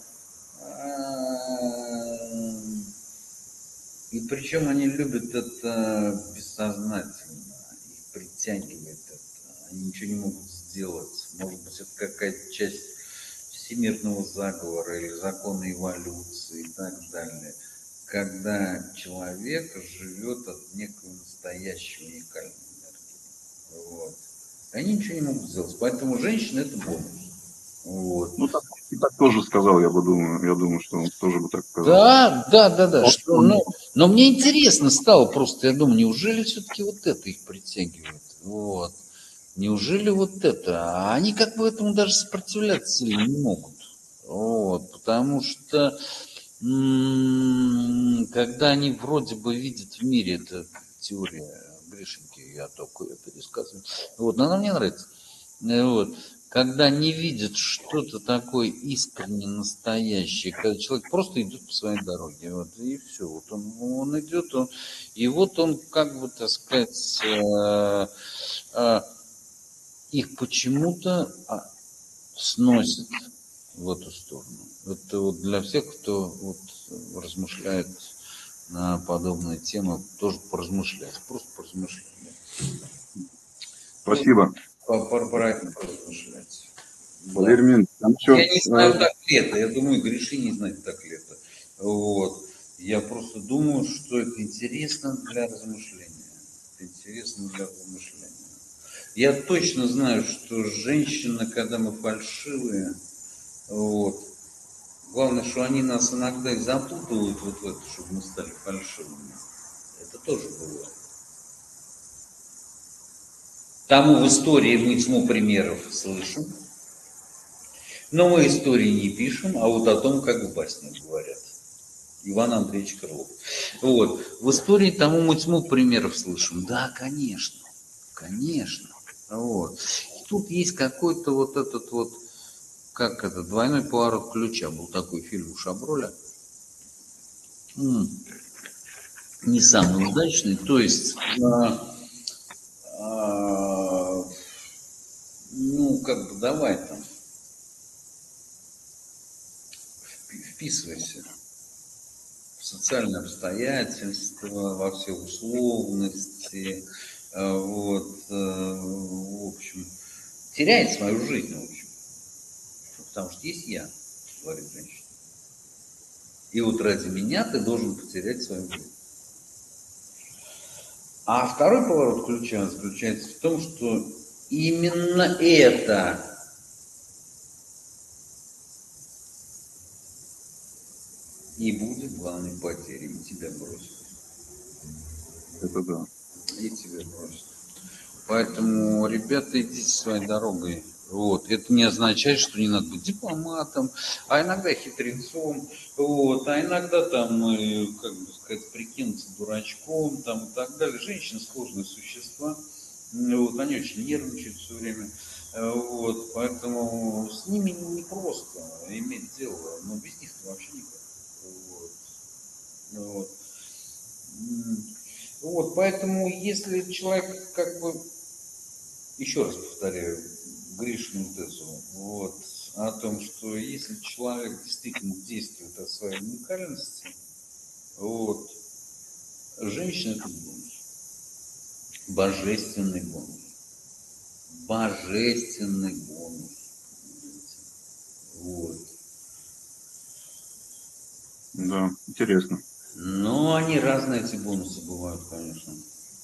а, и причем они любят это бессознательно, их притягивает это, они ничего не могут сделать, может быть это какая-то часть всемирного заговора или закона эволюции и так далее. Когда человек живет от некой настоящей уникальной энергии. Вот. Они ничего не могут сделать. Поэтому женщина это бонус. Вот. Ну, так, и так тоже сказал, я бы думаю, я думаю, что он тоже бы так сказал. Да, да, да, да. Он, Что, он... но, но мне интересно стало просто, я думаю, неужели все-таки вот это их притягивает? Вот. Неужели вот это? А они как бы этому даже сопротивляться не могут. Вот. Потому что когда они вроде бы видят в мире, это теория Гришеньки, я только ее пересказываю, вот, но она мне нравится, вот, когда не видят что-то такое искренне настоящее, когда человек просто идет по своей дороге, вот, и все, вот он, он идет, он, и вот он, как бы, так сказать, э, э, их почему-то сносит в эту сторону. Это вот для всех, кто вот размышляет на подобные темы, тоже поразмышлять, просто поразмышлять. Спасибо. Ну, пора, пора поразмышлять. Валерий Да. Минович, там еще... Я не знаю, так ли это, я думаю, Гриши не знает, так ли это. Вот. Я просто думаю, что это интересно для размышления. Это интересно для размышления. Я точно знаю, что женщины, когда мы фальшивые, вот, главное, что они нас иногда и запутывают вот в это, чтобы мы стали фальшивыми. Это тоже бывает. Тому в истории мы тьму примеров слышим, но мы истории не пишем, а вот о том, как в баснях говорят. Иван Андреевич Крылов. Вот. В истории тому мы тьму примеров слышим. Да, конечно, конечно. Вот. И тут есть какой-то вот этот вот, как это, двойной поворот ключа. Был такой фильм у Шаброля. М-м. Не самый удачный. То есть, а, а, ну, как бы давай там. В вписывайся в социальные обстоятельства, во все условности, вот, в общем, теряет свою жизнь, в общем. Потому что есть я, говорит женщина. И вот ради меня ты должен потерять свою жизнь. А второй поворот ключа заключается в том, что именно это и будет главной потерей. И тебя бросят. Это да. И тебя бросят. Поэтому, ребята, идите своей дорогой. Вот. Это не означает, что не надо быть дипломатом, а иногда хитрецом, вот, а иногда там, как бы сказать, прикинуться дурачком, там, и так далее. Женщины сложные существа, вот, они очень нервничают все время, вот, поэтому с ними непросто иметь дело, но без них вообще никак. Вот. Вот. Вот, поэтому если человек, как бы, еще раз повторяю, Гришину тезу, вот, о том, что если человек действительно действует от своей уникальности, вот, женщина — это бонус, божественный бонус, божественный бонус, вот. Да, интересно. Но они разные, эти бонусы бывают, конечно.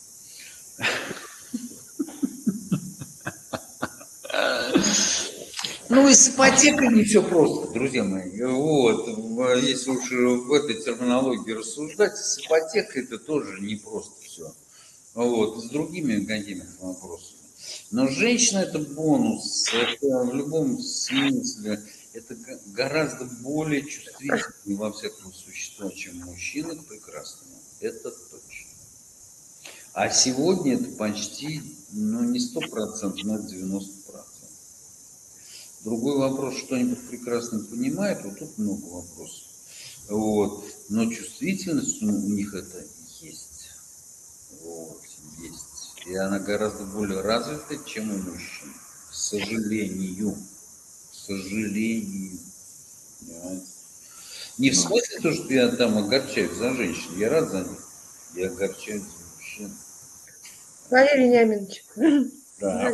Ну и с ипотекой не все просто, друзья мои. Вот, если уж в этой терминологии рассуждать, с ипотекой это тоже не просто все. Вот, с другими какими-то вопросами. Но женщина — это бонус, это в любом смысле, это гораздо более чувствительный во всяком существа, чем мужчина к прекрасному. Это точно. А сегодня это почти, ну не сто процентов, но девяносто процентов. Другой вопрос, что они под прекрасным понимают, вот тут много вопросов. Вот. Но чувствительность у них это есть. Вот, есть. И она гораздо более развита, чем у мужчин. К сожалению. К сожалению. Понимаете? Не в смысле то, что я там огорчаюсь за женщин. Я рад за них. Я огорчаюсь за мужчин. Валерий Вениаминович, Да.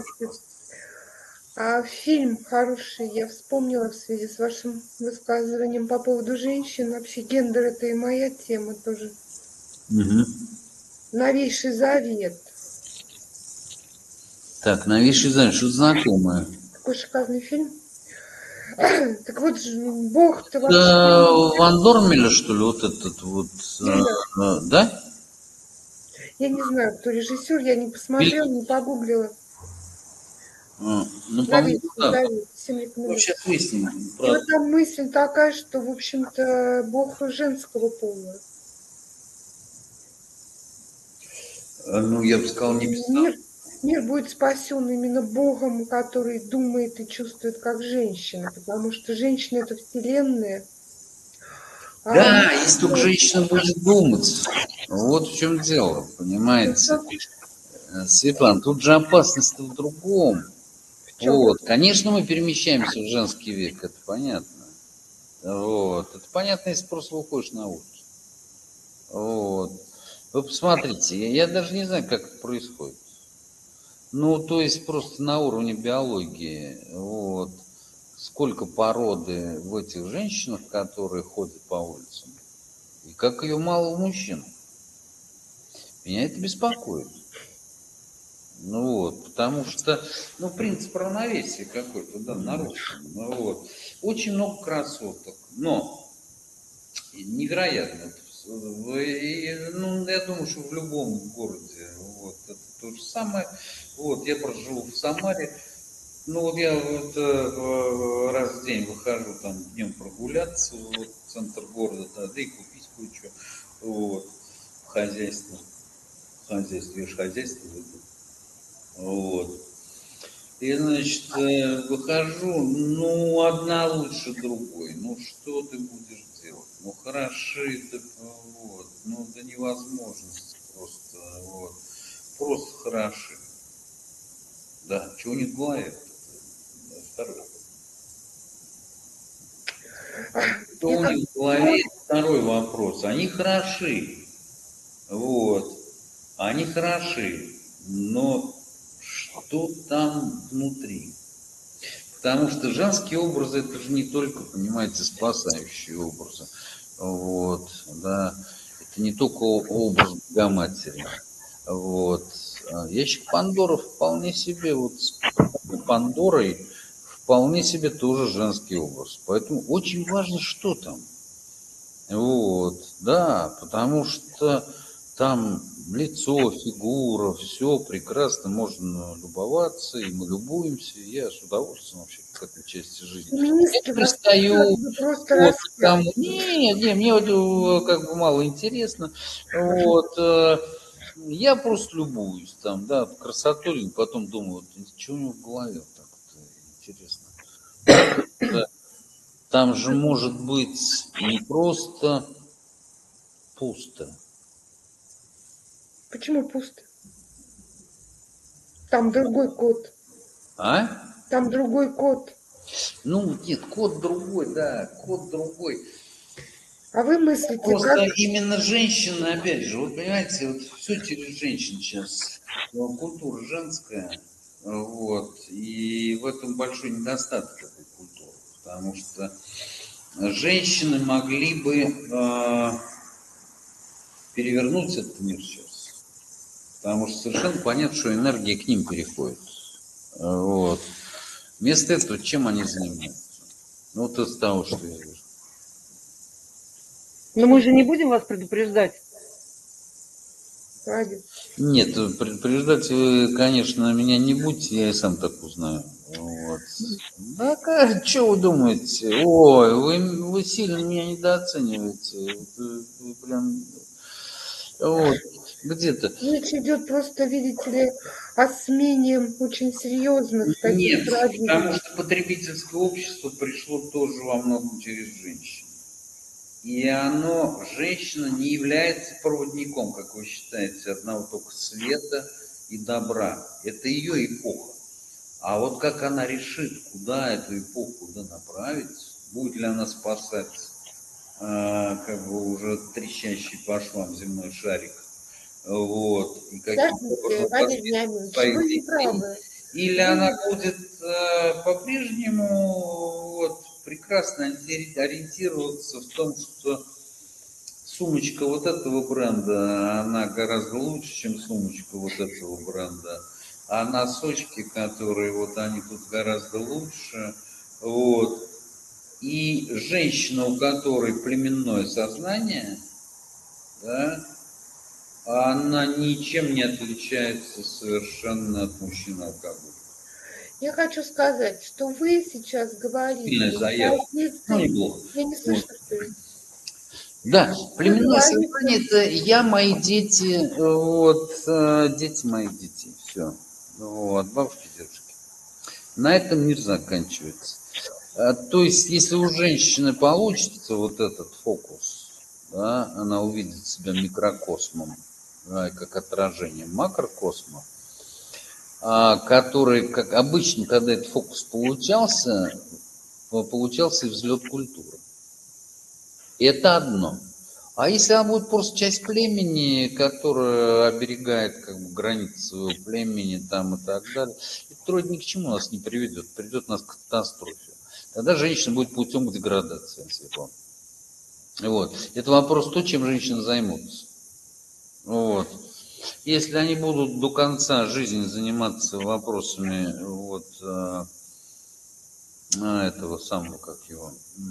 а фильм хороший я вспомнила в связи с вашим высказыванием по поводу женщин. Вообще гендер — это и моя тема тоже. Угу. Новейший завет. Так, новейший завет, что-то знакомое. Такой шикарный фильм. Так вот, Бог-то вообще... Да, Ван Дормеля, что ли, вот этот вот, да? да? Я не знаю, кто режиссер, я не посмотрела, не погуглила. А, ну, по-моему, Новейший да. завет, всем Ну, рекомендую. сейчас выясним. И Про... вот там мысль такая, что, в общем-то, Бог женского пола. Ну, я бы сказал, не писал. Мир, мир будет спасен именно Богом, который думает и чувствует как женщина, потому что женщина — это вселенная. А Да, если только женщина будет думать. Вот в чем дело, понимаете? Светлана, тут же опасность в другом. В чем? Вот. Конечно, мы перемещаемся в женский век, это понятно. Вот. Это понятно, если просто выходишь на улицу. Вот. Вы посмотрите, я, я даже не знаю, как это происходит. Ну, то есть просто на уровне биологии, вот, сколько породы в этих женщинах, которые ходят по улицам, и как ее мало у мужчин. Меня это беспокоит. Ну вот, потому что, ну, принцип равновесия какой-то, да, нарушен. Ну вот. Очень много красоток, но невероятно. И, ну, я думаю, что в любом городе вот, это то же самое. Вот, я просто живу в Самаре. Ну вот я вот, э, раз в день выхожу там днем прогуляться вот, в центр города, да, да и купить кое-что вот, в хозяйство. В хозяйство, я же хозяйство веду. Вот. И, значит, э, выхожу, ну, одна лучше другой. Ну, что ты будешь делать? Ну, хороши, ты, вот, ну, до невозможности просто, вот. Просто хороши. Да, чего не в голове? Второе. что у них в голове, второй вопрос. Они хороши. Вот. Они хороши. Но что там внутри? Потому что женские образы, это же не только, понимаете, спасающие образы. Вот, да. Это не только образ Богоматери. Вот. Ящик Пандоры вполне себе, вот с Пандорой вполне себе тоже женский образ. Поэтому очень важно, что там. Вот, да, потому что там лицо, фигура, все прекрасно, можно любоваться, и мы любуемся. Я с удовольствием вообще к этой части жизни. Феминистки Я вас пристаю просто вот, распят. там, не, не, мне вот э, как бы мало интересно. Вот, э, я просто любуюсь там, да, красотой, потом думаю, вот, что у него в голове вот так вот интересно. Да, там же может быть не просто пусто. Почему пусто? Там другой код. А? Там другой код. Ну, нет, код другой, да, код другой. А вы мыслите, Просто как... именно женщина, опять же, вот понимаете, вот все через женщин сейчас. Культура женская, вот, и в этом большой недостаток этой культуры, потому что женщины могли бы э, перевернуть этот мир сейчас, потому что совершенно понятно, что энергия к ним переходит. Вот. Вместо этого чем они занимаются? Ну, вот из того, что я вижу. Но мы же не будем вас предупреждать. Вадим, Нет, предупреждать вы, конечно, меня не будьте, я и сам так узнаю. Вот. Да как, что вы думаете? Ой, вы, вы сильно меня недооцениваете. Вы, вы прям, вот, где-то. речь идет просто, видите ли, о смене очень серьезных таких Нет, правил. потому что потребительское общество пришло тоже во многом через женщин. И оно, женщина не является проводником, как вы считаете, одного только света и добра. Это ее эпоха. А вот как она решит, куда эту эпоху куда направить, будет ли она спасать а, как бы уже трещащий по швам земной шарик, вот, и каким Подождите, образом Вадим воспитывать Вениаминович, своих вы не детей, правы. или Вы она не- будет э, по-прежнему вот, прекрасно ориентироваться в том, что сумочка вот этого бренда, она гораздо лучше, чем сумочка вот этого бренда. А носочки, которые вот они тут гораздо лучше. Вот. И женщина, у которой племенное сознание, да, она ничем не отличается совершенно от мужчины алкоголика. Я хочу сказать, что вы сейчас говорите Сильная заявка. Ну, позиции... неплохо. Я не Вот. слышу, что ли. Да, Вы племенное говорите, сознание – это я, мои дети, вот, э, дети моих детей, все. Вот, бабушки, дедушки. На этом мир заканчивается. А, то есть, если у женщины получится вот этот фокус, да, она увидит себя микрокосмом, да, как отражение макрокосма, а, который, как обычно, когда этот фокус получался, получался и взлет культуры. Это одно. А если она будет просто часть племени, которая оберегает как бы, границы своего племени там, и так далее, это вроде ни к чему нас не приведет, приведет нас к катастрофе. Тогда женщина будет путем деградации. Вот. Это вопрос то, чем женщины займутся. Вот. Если они будут до конца жизни заниматься вопросами вот, а, этого самого, как его,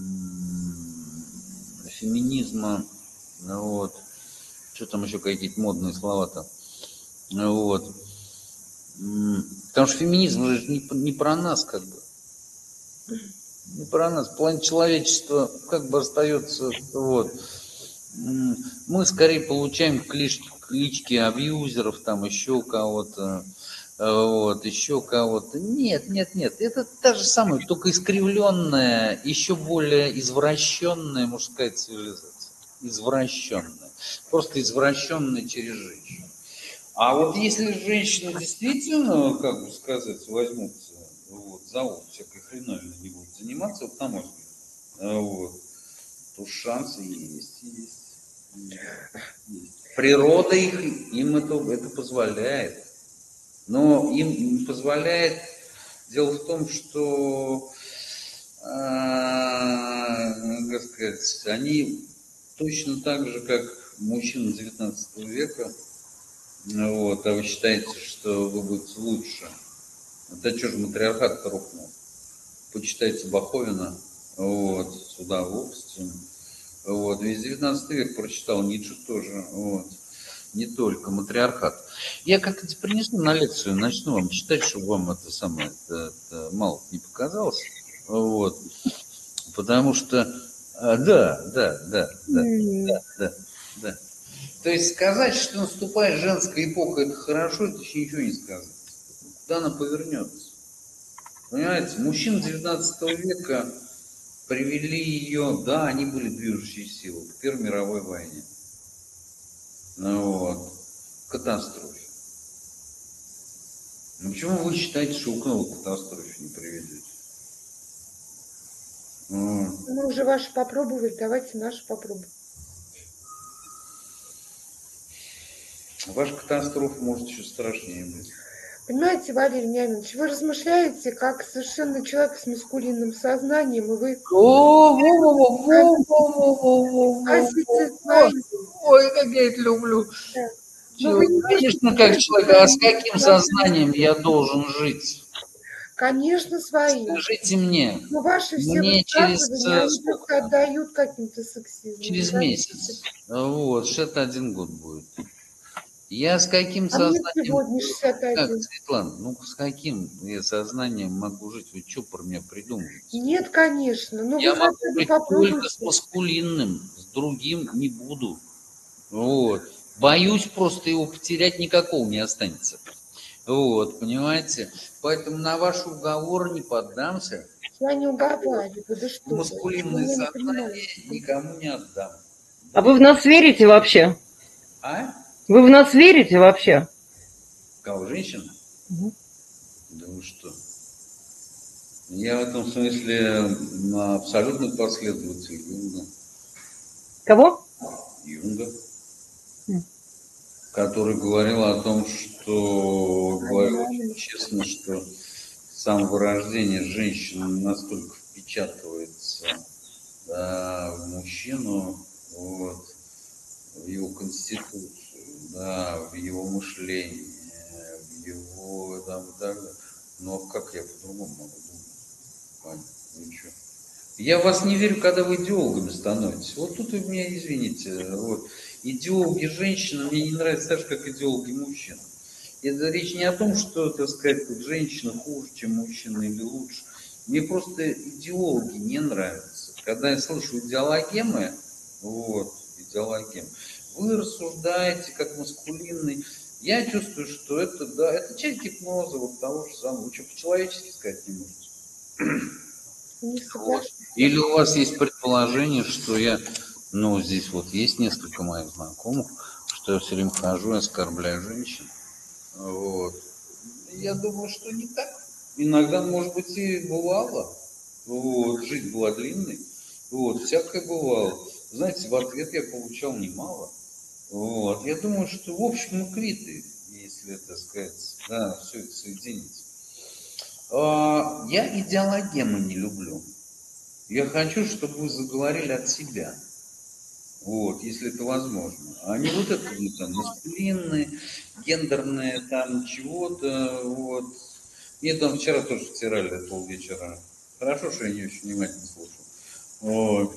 феминизма, вот, что там еще какие-то модные слова-то, вот, потому что феминизм же не, не про нас, как бы, не про нас, план человечества как бы остается, вот, мы скорее получаем клички, клички абьюзеров, там еще кого-то, вот, еще кого-то. Нет, нет, нет, это та же самая, только искривленная, еще более извращенная мужская цивилизация. Извращенная. Просто извращенная через женщину. А вот если женщины действительно, как бы сказать, возьмутся вот, за ум, всякой хреновиной не будут заниматься, вот на мой взгляд, вот, то шансы есть, есть, есть. Природа их, им это, это позволяет. Но им не позволяет. Дело в том, что, а, как сказать, они точно так же, как мужчины девятнадцатого века, вот, а вы считаете, что вы будете лучше. Это что же матриархат рухнул? Почитайте Баховина, вот, с удовольствием. Вот, весь девятнадцатый век прочитал, Ницше тоже, вот. Не только матриархат. Я как-то принесу на лекцию, начну вам читать, чтобы вам это самое, это, это мало не показалось. Вот. Потому что, а, да, да, да, да, да, да, да. То есть сказать, что наступает женская эпоха, это хорошо, это еще ничего не сказать. Куда она повернется? Понимаете, мужчин девятнадцатого века привели ее, да, они были движущие силы к Первой мировой войне. Ну, вот, катастрофе. Ну почему вы считаете, что к новой катастрофе не приведете? Вот. Мы уже ваши попробовали, давайте наши попробуем. Ваша катастрофа может еще страшнее быть. Понимаете, Валерий Вениаминович, вы размышляете как совершенно человек с маскулинным сознанием, и вы гасите свои. Ой, как я это люблю. Да. Но вы не Конечно, как человек, а с каким сознанием я должен жить? Конечно, своим. Скажите мне, Но ваши все мне через высказывания, они сколько? просто отдают каким-то сексизмом. Через да? месяц. Вот, шестьдесят один год будет. Я с каким А мне сознанием... сегодня шестьдесят Как, один. Светлана, ну с каким я сознанием могу жить? Вы что про меня придумываете? Нет, конечно. Но Я вы могу хотя бы жить только попробуйте. с маскулинным, с другим не буду. Вот. Боюсь просто его потерять, никакого не останется. Вот, понимаете? Поэтому на ваши уговоры не поддамся. Я не уговариваю, да что вы. Маскулинное Вы меня не сознание понимаете. никому не отдам. А вы в нас верите вообще? А? Вы в нас верите вообще? Кого, женщин? Угу. Да вы что? Я в этом смысле абсолютно последователь Юнга. Кого? Юнга. Mm. Который говорил о том, что, говорил очень честно, что с самого рождения женщина настолько впечатывается, да, в мужчину, вот, в его конституцию, да, в его мышление, в его, там, и так далее. Но как я по-другому могу думать? Понятно, ничего. Я в вас не верю, когда вы идеологами становитесь. Вот тут вы меня извините. Вот. Идеологи женщин мне не нравятся так же, как идеологи мужчин. Это речь не о том, что, так сказать, женщина хуже, чем мужчина или лучше. Мне просто идеологи не нравятся. Когда я слышу идеологемы, вот, идеологемы, вы рассуждаете как маскулинный. Я чувствую, что это, да, это часть гипноза, вот того же самого. Вы что, по-человечески сказать не можете? Не Вот. Или у вас есть предположение, что я, ну, здесь вот есть несколько моих знакомых, что я все время хожу и оскорбляю женщин. Вот. Я думаю, что не так. Иногда, может быть, и бывало. Вот. Жизнь была длинной. Вот. Всякое бывало. Знаете, в ответ я получал немало. Вот. Я думаю, что, в общем, мы квиты, если, так сказать, да, все это соединить. А, я идеологемы не люблю. Я хочу, чтобы вы заговорили от себя. Вот, если это возможно. А не вот это вот там маскулинные, гендерные там чего-то. Вот. Мне там вчера тоже втирали полвечера. Хорошо, что я не очень внимательно слушал. Вот.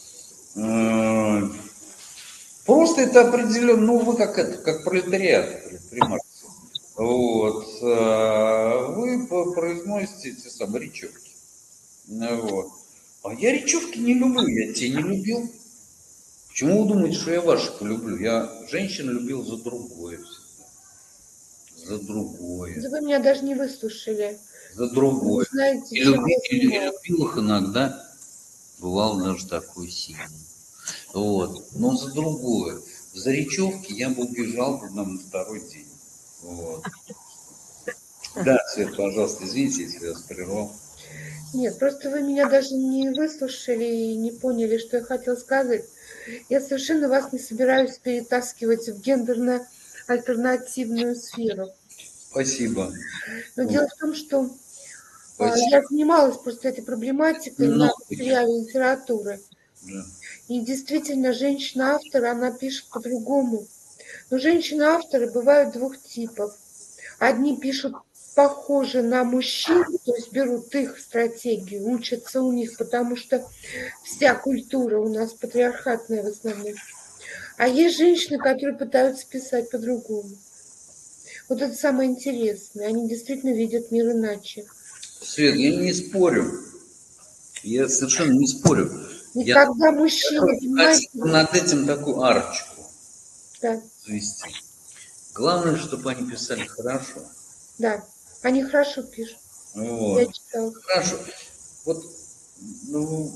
Просто это определенно, ну вы как это, как пролетариат, при Марксе. Вот. Вы произносите эти самые речевки. Вот. А я речевки не люблю, я те не любил. Почему вы думаете, что я ваши полюблю? Я женщин любил за другое всегда. За другое. Да вы меня даже не выслушали. За другое. Вы знаете, И чем любил, я и занималась. любил их иногда. Бывало даже такой сильный. Вот. Но за другое. За речевки я бы убежал бы нам на второй день. Вот. Да, Свет, пожалуйста, извините, если я вас прервал. Нет, просто вы меня даже не выслушали и не поняли, что я хотела сказать. Я совершенно вас не собираюсь перетаскивать в гендерно-альтернативную сферу. Спасибо. Но дело в том, что а, Спасибо. я занималась просто этой проблематикой на Ну, материале литературы. да. И действительно, женщина-автор, она пишет по-другому. Но женщины-авторы бывают двух типов. Одни пишут похоже на мужчин, то есть берут их стратегию, учатся у них, потому что вся культура у нас патриархатная в основном. А есть женщины, которые пытаются писать по-другому. Вот это самое интересное. Они действительно видят мир иначе. Свет, я не спорю. Я совершенно не спорю. И Я, когда я мужчина, просто понимаете, хотел над этим такую арочку да, завести. Главное, чтобы они писали хорошо. да, они хорошо пишут. Я Вот. читала. Хорошо. Вот, ну,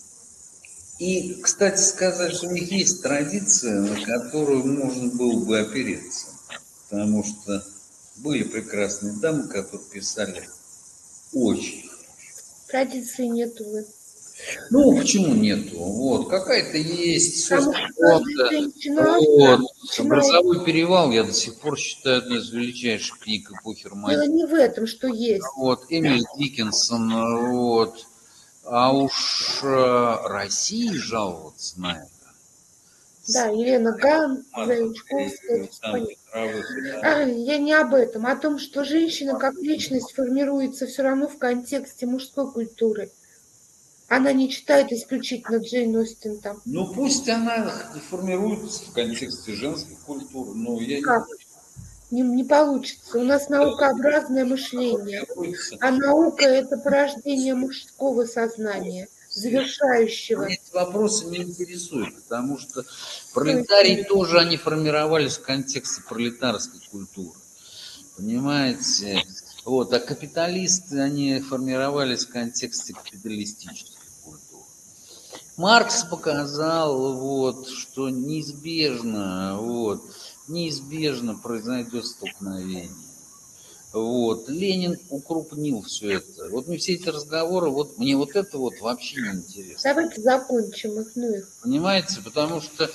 и, кстати сказать, что у них есть традиция, на которую можно было бы опереться. Потому что были прекрасные дамы, которые писали очень хорошо. Традиции нету. Ну, почему нету? Вот, какая-то есть Потому что каждая женщина вот. начинает. Образовой перевал я до сих пор считаю одной из величайших книг эпохи Дело романтики. не в этом, что есть. Вот, Эмиль Диккенсон, вот. А уж э, России жаловаться на это. Да, Елена Ган, Заячковская, это всё Там понятно. Петровых и так. А, я не об этом, а о том, что женщина как личность формируется все равно в контексте мужской культуры. Она не читает исключительно Джейн Остин там. Ну, пусть она формируется в контексте женской культуры, но я не Как? Не, не получится. У нас наукообразное мышление. формируется. А наука – это порождение мужского сознания, завершающего. Меня эти вопросы не интересуют, потому что То пролетарии есть, тоже, они формировались в контексте пролетарской культуры. Понимаете? Вот, а капиталисты, они формировались в контексте капиталистической культуры. Маркс показал, вот, что неизбежно, вот, неизбежно произойдет столкновение. Вот. Ленин укрупнил все это. Вот мне все эти разговоры, вот мне вот это вот вообще не интересно. давайте закончим их, ну их. Понимаете? Потому что,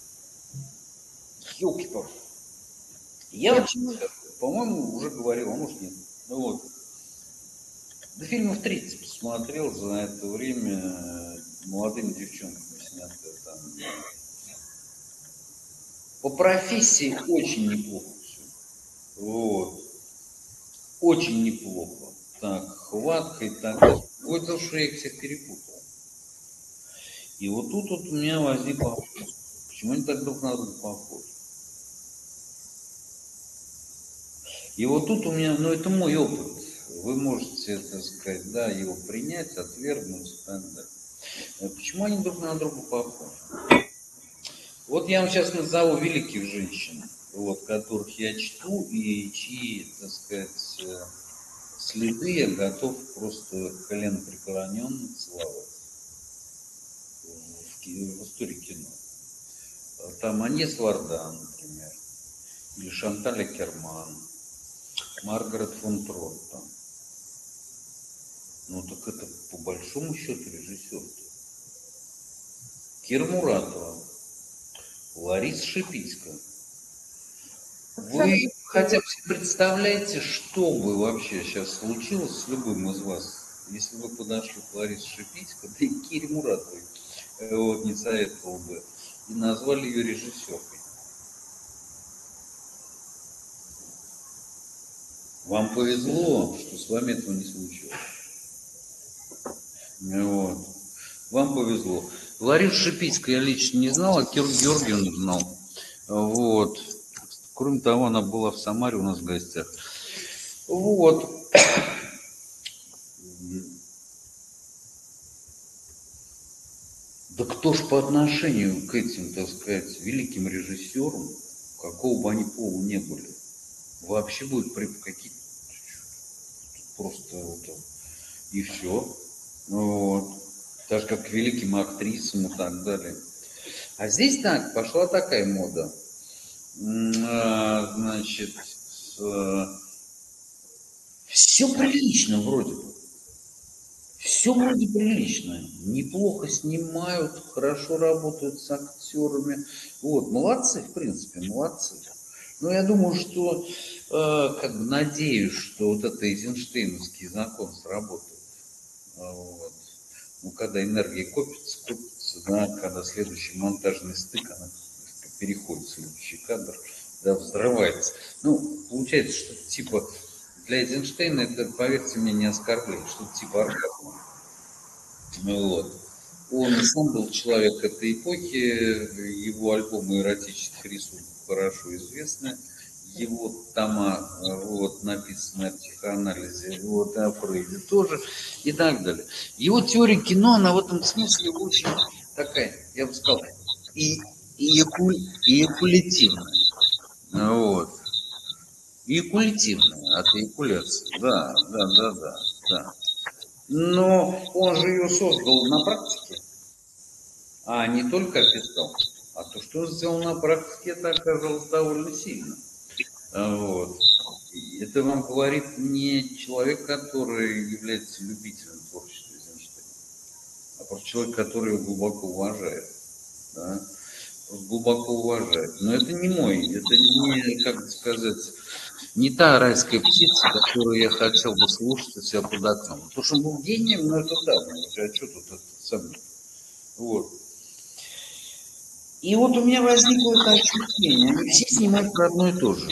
ёлки-палки, я, Я вот, по-моему, уже говорил, а может нет. Ну вот. До фильмов тридцать посмотрел за это время, молодыми девчонками снятые там. По профессии очень неплохо все. Вот. Очень неплохо. Так, хватка и так далее. Вот то, что я их всех перепутал. И вот тут вот у меня возник вопрос. Почему они так друг на друга похожи? И вот тут у меня, ну это мой опыт. Вы можете, так сказать, да, его принять, отвергнуть и так далее. Почему они друг на друга похожи? Вот я вам сейчас назову великих женщин, вот, которых я чту и чьи, так сказать, следы я готов просто колено преклоненно целовать в, в истории кино. Там Аньес Вардан, например, или Шанталь Акерман, Маргарет фон Тронтон. Ну так это по большому счету режиссер-то. Кира Муратова, Лариса Шипицкая. Вы хотя бы представляете, что бы вообще сейчас случилось с любым из вас, если вы подошли к Ларисе Шипицкой, да и к Кире Муратовой, вот, не советовал бы, и назвали ее режиссеркой. Вам повезло, что с вами этого не случилось. Вот. Вам повезло. Ларису Шипицкую я лично не знал, а Киру Георгиевну знал. Вот. Кроме того, она была в Самаре у нас в гостях. Вот. Да кто ж по отношению к этим, так сказать, великим режиссерам, какого бы они пола не были, вообще будет при какие-то просто вот, и все. Вот. Так же, как к великим актрисам и так далее. А здесь так, пошла такая мода. Значит, все прилично вроде бы. Все вроде прилично, неплохо снимают, хорошо работают с актерами. Вот, молодцы, в принципе, молодцы. Но я думаю, что, э, как бы надеюсь, что вот это Эйзенштейновский закон сработает. Вот. Ну, когда энергия копится, копится, да, когда следующий монтажный стык, она переходит в следующий кадр, да, взрывается. Ну, получается, что типа для Эйзенштейна это, поверьте мне, не оскорбление, что-то типа оргазма. Вот. Он сам был человек этой эпохи, его альбомы эротических рисунков хорошо известны, его тома вот, написаны о психоанализе, вот, о Фрейде тоже и так далее. Его теория кино, она в этом смысле очень такая, я бы сказал, и, и, эякулятивная. Вот. Эякулятивная от эякуляции, да, да, да, да, да. Но он же ее создал на практике, а не только описал. А то, что он сделал на практике, это оказалось довольно сильно. Вот. И это вам говорит не человек, который является любителем творчества Эйзенштейна, а просто человек, который его глубоко уважает. Да? Просто глубоко уважает. Но это не мой, это не, как сказать, не та райская птица, которую я хотел бы слушать у себя под окном. То, что он был гением, ну это да, ну, а что тут это самое? Вот. И вот у меня возникло это ощущение, они все снимают про одно и то же.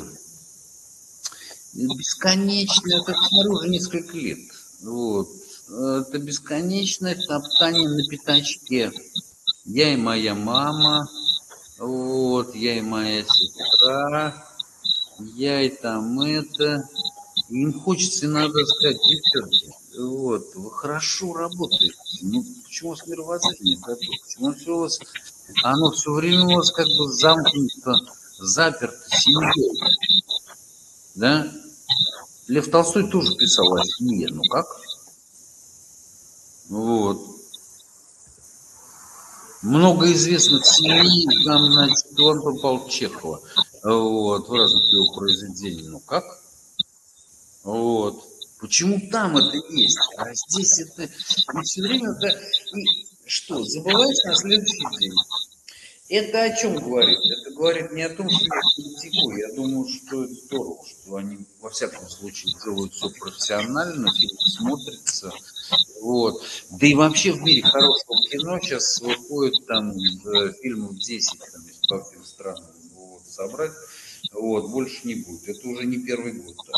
Бесконечно, я так смотрю уже несколько лет. Вот. Это бесконечное топтание на пятачке. Я и моя мама, вот, я и моя сестра, я и там это. Им хочется иногда сказать, девчонки, вот, вы хорошо работаете, ну почему у вас мировоззрение такое, почему все у вас, оно все время у вас как бы замкнуто, заперто семьей, да? Лев Толстой тоже писал о семье, ну как? Вот. Много известных семей, там, значит, у Антона Павловича Чехова, вот, в разных его произведениях, ну как? Вот. Почему там это есть, а здесь это... И все время это... И что, забываешь на следующий день? Это о чем говорит? Это говорит не о том, что я критикую. Я думаю, что это здорово, что они, во всяком случае, делают все профессионально, фильм смотрится. Вот. Да и вообще в мире хорошего кино сейчас выходит там э, фильмов десять, там, если по всем странам вот, собрать. Вот, больше не будет. Это уже не первый год так.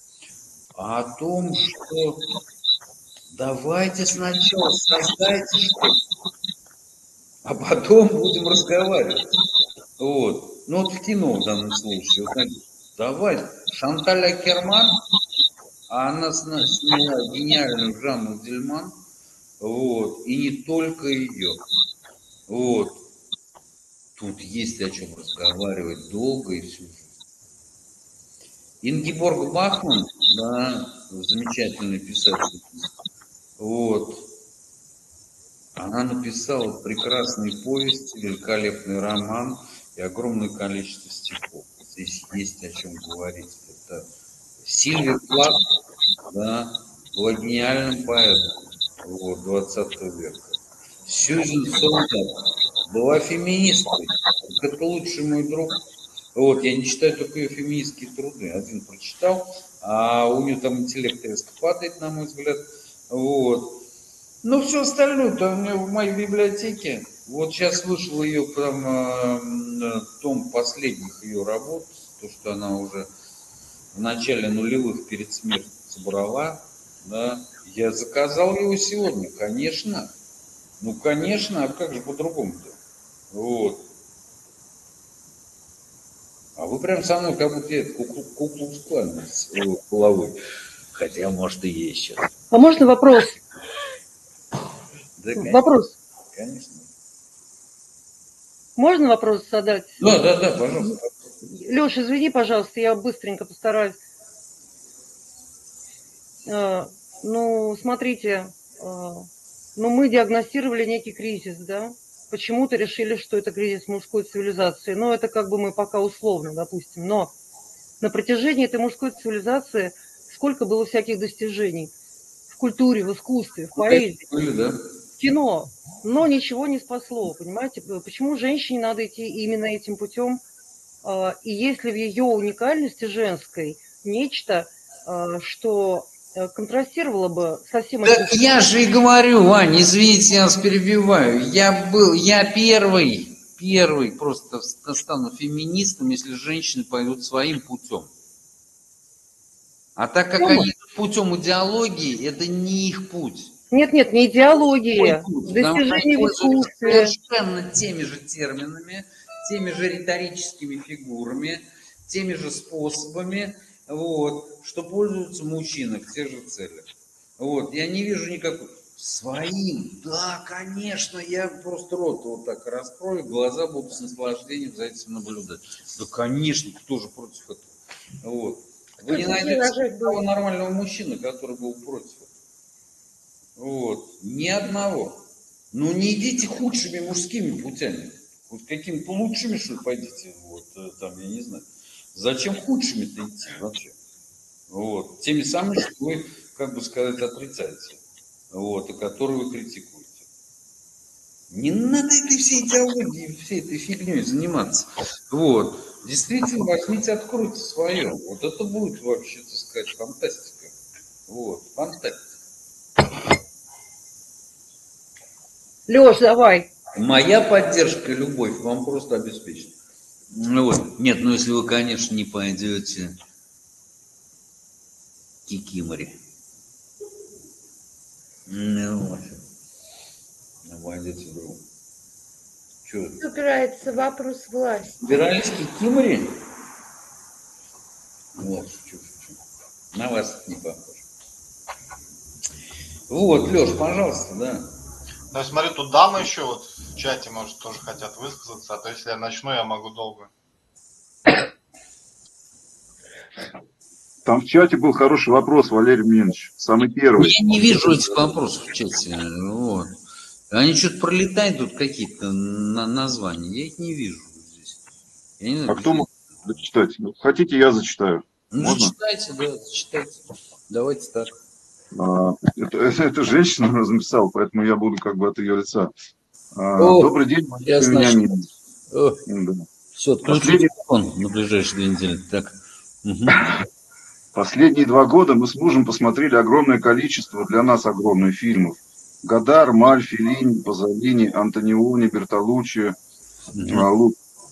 А о том, что давайте сначала создайте что-то, а потом будем разговаривать. Вот. Ну вот в кино в данном случае. Вот, знаете, давай, Шанталь Акерман, а она сняла гениальную Жанну Дельман, вот, и не только ее. Вот. Тут есть о чем разговаривать долго и всю жизнь. Ингеборг Бахман, да, замечательный писатель, вот, она написала прекрасные повести, великолепный роман и огромное количество стихов. Здесь есть о чем говорить. Это Сильвия Плат, да, была гениальным поэтом вот, двадцатого века. Сьюзен Сондер была феминисткой. Это лучший мой друг. Вот, я не читаю только ее феминистские труды. Один прочитал, а у нее там интеллект резко падает, на мой взгляд. Вот. Ну, все остальное-то у меня в моей библиотеке. Вот сейчас вышел ее прям э, том последних ее работ, то, что она уже в начале нулевых перед смертью собрала. Да. Я заказал его сегодня, конечно. Ну, конечно, а как же по-другому-то? Вот. А вы прям со мной как будто я куклу-клан головой. Хотя, может, и есть сейчас. А можно вопрос? Да, конечно. Вопрос. Конечно. Можно вопрос задать? Да, да, да, пожалуйста. Леша, извини, пожалуйста, я быстренько постараюсь. Ну, смотрите, ну, мы диагностировали некий кризис, да? Почему-то решили, что это кризис мужской цивилизации. Но это как бы мы пока условно, допустим. Но на протяжении этой мужской цивилизации сколько было всяких достижений. в культуре, в искусстве, в поэзии, в кино, но ничего не спасло, понимаете? Почему женщине надо идти именно этим путем? И есть ли в ее уникальности женской нечто, что контрастировало бы со всем этим? Так я же и говорю, Вань, извините, я вас перебиваю. Я был, я первый, первый просто стану феминистом, если женщины пойдут своим путем. А так как Ну, они идут путем идеологии, это не их путь. Нет, нет, не идеология, достижения в искусстве. Совершенно теми же терминами, теми же риторическими фигурами, теми же способами, вот, что пользуются мужчины в тех же целях. Вот, я не вижу никакой... Своим, да, конечно, я просто рот вот так раскрою, глаза будут с наслаждением за этим наблюдать. Да, конечно, кто же против этого? Вот. Вы не найдете никакого нормального мужчины, который был против этого. Вот. Ни одного. Ну не идите худшими мужскими путями. Вот какими-то лучшими, что ли, пойдите. Вот, там, я не знаю. Зачем худшими-то идти вообще? Вот. Теми самыми, что вы, как бы сказать, отрицаете. Вот, и которые вы критикуете. Не надо этой всей идеологией, всей этой фигней заниматься. Вот. Действительно, возьмите, откройте свое. Вот это будет вообще, так сказать, фантастика. Вот, фантастика. Лёш, давай. Моя поддержка и любовь вам просто обеспечена. Ну вот. Нет, ну если вы, конечно, не пойдете кикимори. Ну вот. Пойдете другу. Что? Упирается вопрос власти. Убирались кикимори? Вот, шучу, шучу. На вас это не похоже. Вот, Лёш, пожалуйста, да. Ну, я смотрю, тут дамы еще вот в чате, может, тоже хотят высказаться, а то если я начну, я могу долго. Там в чате был хороший вопрос, Валерий Минович, самый первый. Я не вижу этих вопросов в чате. Вот. Они что-то пролетают тут какие-то на названия. Я их не вижу здесь. Я не знаю, а кто может зачитать? Хотите, я зачитаю? Ну, Можно? зачитайте, да, зачитайте. Давайте так. А, это, это, это женщина написала, поэтому я буду как бы от ее лица. А, О, добрый день, сейчас меня начну. не... О, Да. все, отключу Последний... телефон на ближайшие две недели. Так. Угу. Последние два года мы с мужем посмотрели огромное количество, для нас огромных фильмов. Годар, Маль, Феллини, Пазолини, Антониони, Бертолуччи, угу.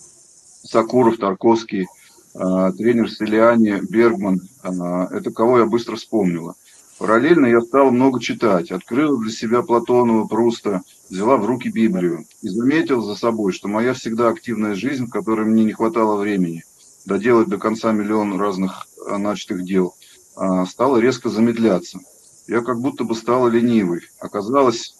Сакуров, Тарковский, тренер Селиани, Бергман. Это кого я быстро вспомнила. Параллельно я стала много читать. Открыла для себя Платонова, Пруста, взяла в руки Библию. И заметила за собой, что моя всегда активная жизнь, в которой мне не хватало времени доделать до конца миллион разных начатых дел, стала резко замедляться. Я как будто бы стала ленивой. Оказалось,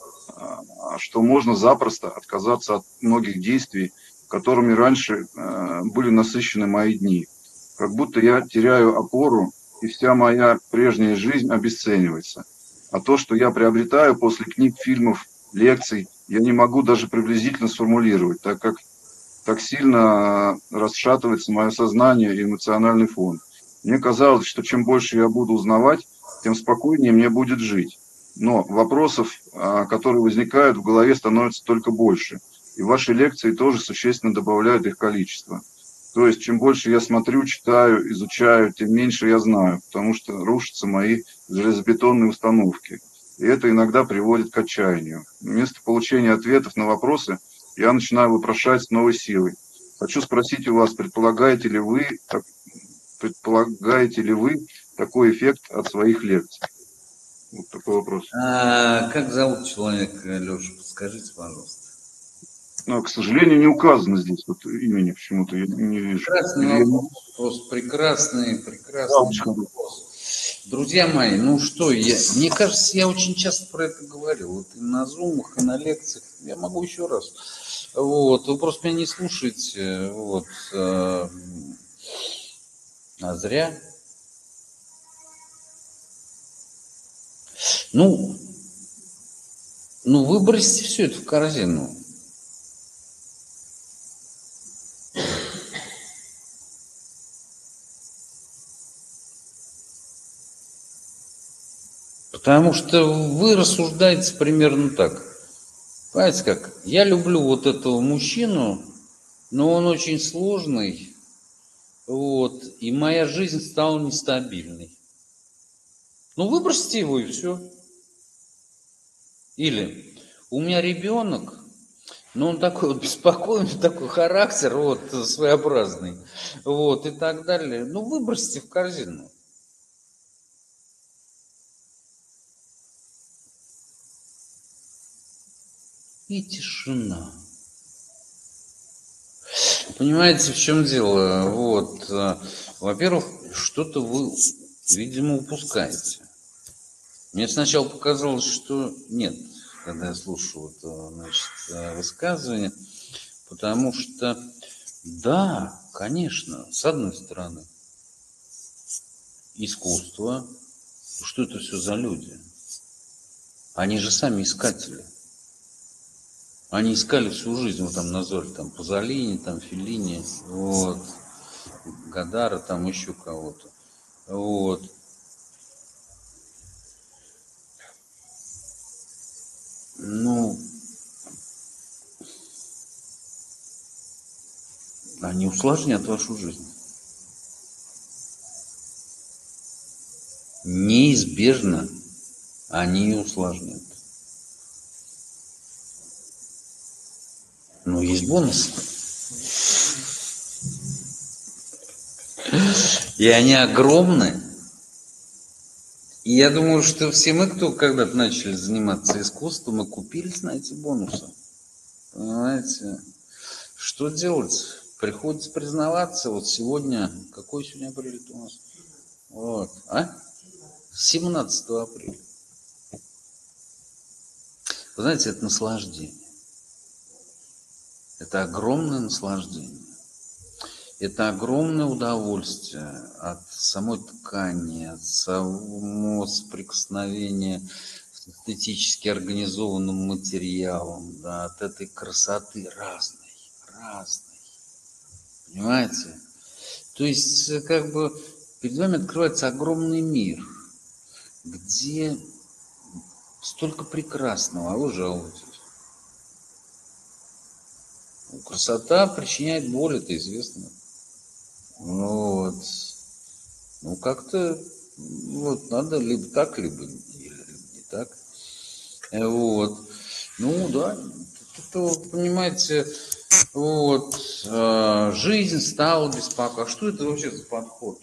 что можно запросто отказаться от многих действий, которыми раньше были насыщены мои дни. Как будто я теряю опору, и вся моя прежняя жизнь обесценивается. А то, что я приобретаю после книг, фильмов, лекций, я не могу даже приблизительно сформулировать, так как так сильно расшатывается мое сознание и эмоциональный фон. Мне казалось, что чем больше я буду узнавать, тем спокойнее мне будет жить. Но вопросов, которые возникают в голове, становится только больше. И ваши лекции тоже существенно добавляют их количество. То есть, чем больше я смотрю, читаю, изучаю, тем меньше я знаю, потому что рушатся мои железобетонные установки. И это иногда приводит к отчаянию. Вместо получения ответов на вопросы я начинаю вопрошать с новой силой. Хочу спросить у вас, предполагаете ли вы, предполагаете ли вы такой эффект от своих лекций? Вот такой вопрос. А, как зовут человека, Леша? Подскажите, пожалуйста. Но, к сожалению, не указано здесь вот имени почему-то, я не вижу. Прекрасный Или... вопрос, просто прекрасный, прекрасный да, вопрос. Друзья мои, ну что, я, мне кажется, я очень часто про это говорил, вот и на зумах, и на лекциях, я могу еще раз. Вот, вы просто меня не слушаете, вот, а, а зря. Ну, ну, выбросьте все это в корзину. Потому что вы рассуждаете примерно так. Понимаете как? Я люблю вот этого мужчину, но он очень сложный, вот, и моя жизнь стала нестабильной. Ну, выбросьте его и все. Или у меня ребенок, но он такой вот беспокойный, такой характер, вот, своеобразный, вот, и так далее. Ну, выбросьте в корзину. И тишина. Понимаете, в чем дело? Вот, во-первых, что-то вы, видимо, упускаете. Мне сначала показалось, что нет, когда я слушал это, значит, высказывание, потому что, да, конечно, с одной стороны, искусство, что это все за люди? Они же сами искатели. Они искали всю жизнь, вот там назвали там Пазолини, там Феллини, вот, Годара, там еще кого-то. Вот. Ну, они усложнят вашу жизнь. Неизбежно они ее усложнят. Но есть бонусы. И они огромны. И я думаю, что все мы, кто когда-то начали заниматься искусством, мы купились на эти бонусы. Понимаете? Что делать? Приходится признаваться. Вот сегодня, какой сегодня апрель у нас? Вот. А? семнадцатого апреля. Вы знаете, это наслаждение. Это огромное наслаждение. Это огромное удовольствие от самой ткани, от самого соприкосновения с эстетически организованным материалом, да, от этой красоты разной, разной. Понимаете? То есть, как бы, перед вами открывается огромный мир, где столько прекрасного, а вы жалуетесь. Красота причиняет боль, это известно. Вот. Ну, как-то вот надо либо так, либо, либо не так. Вот. Ну, да, это, понимаете, вот, жизнь стала беспокойной. А что это вообще за подход?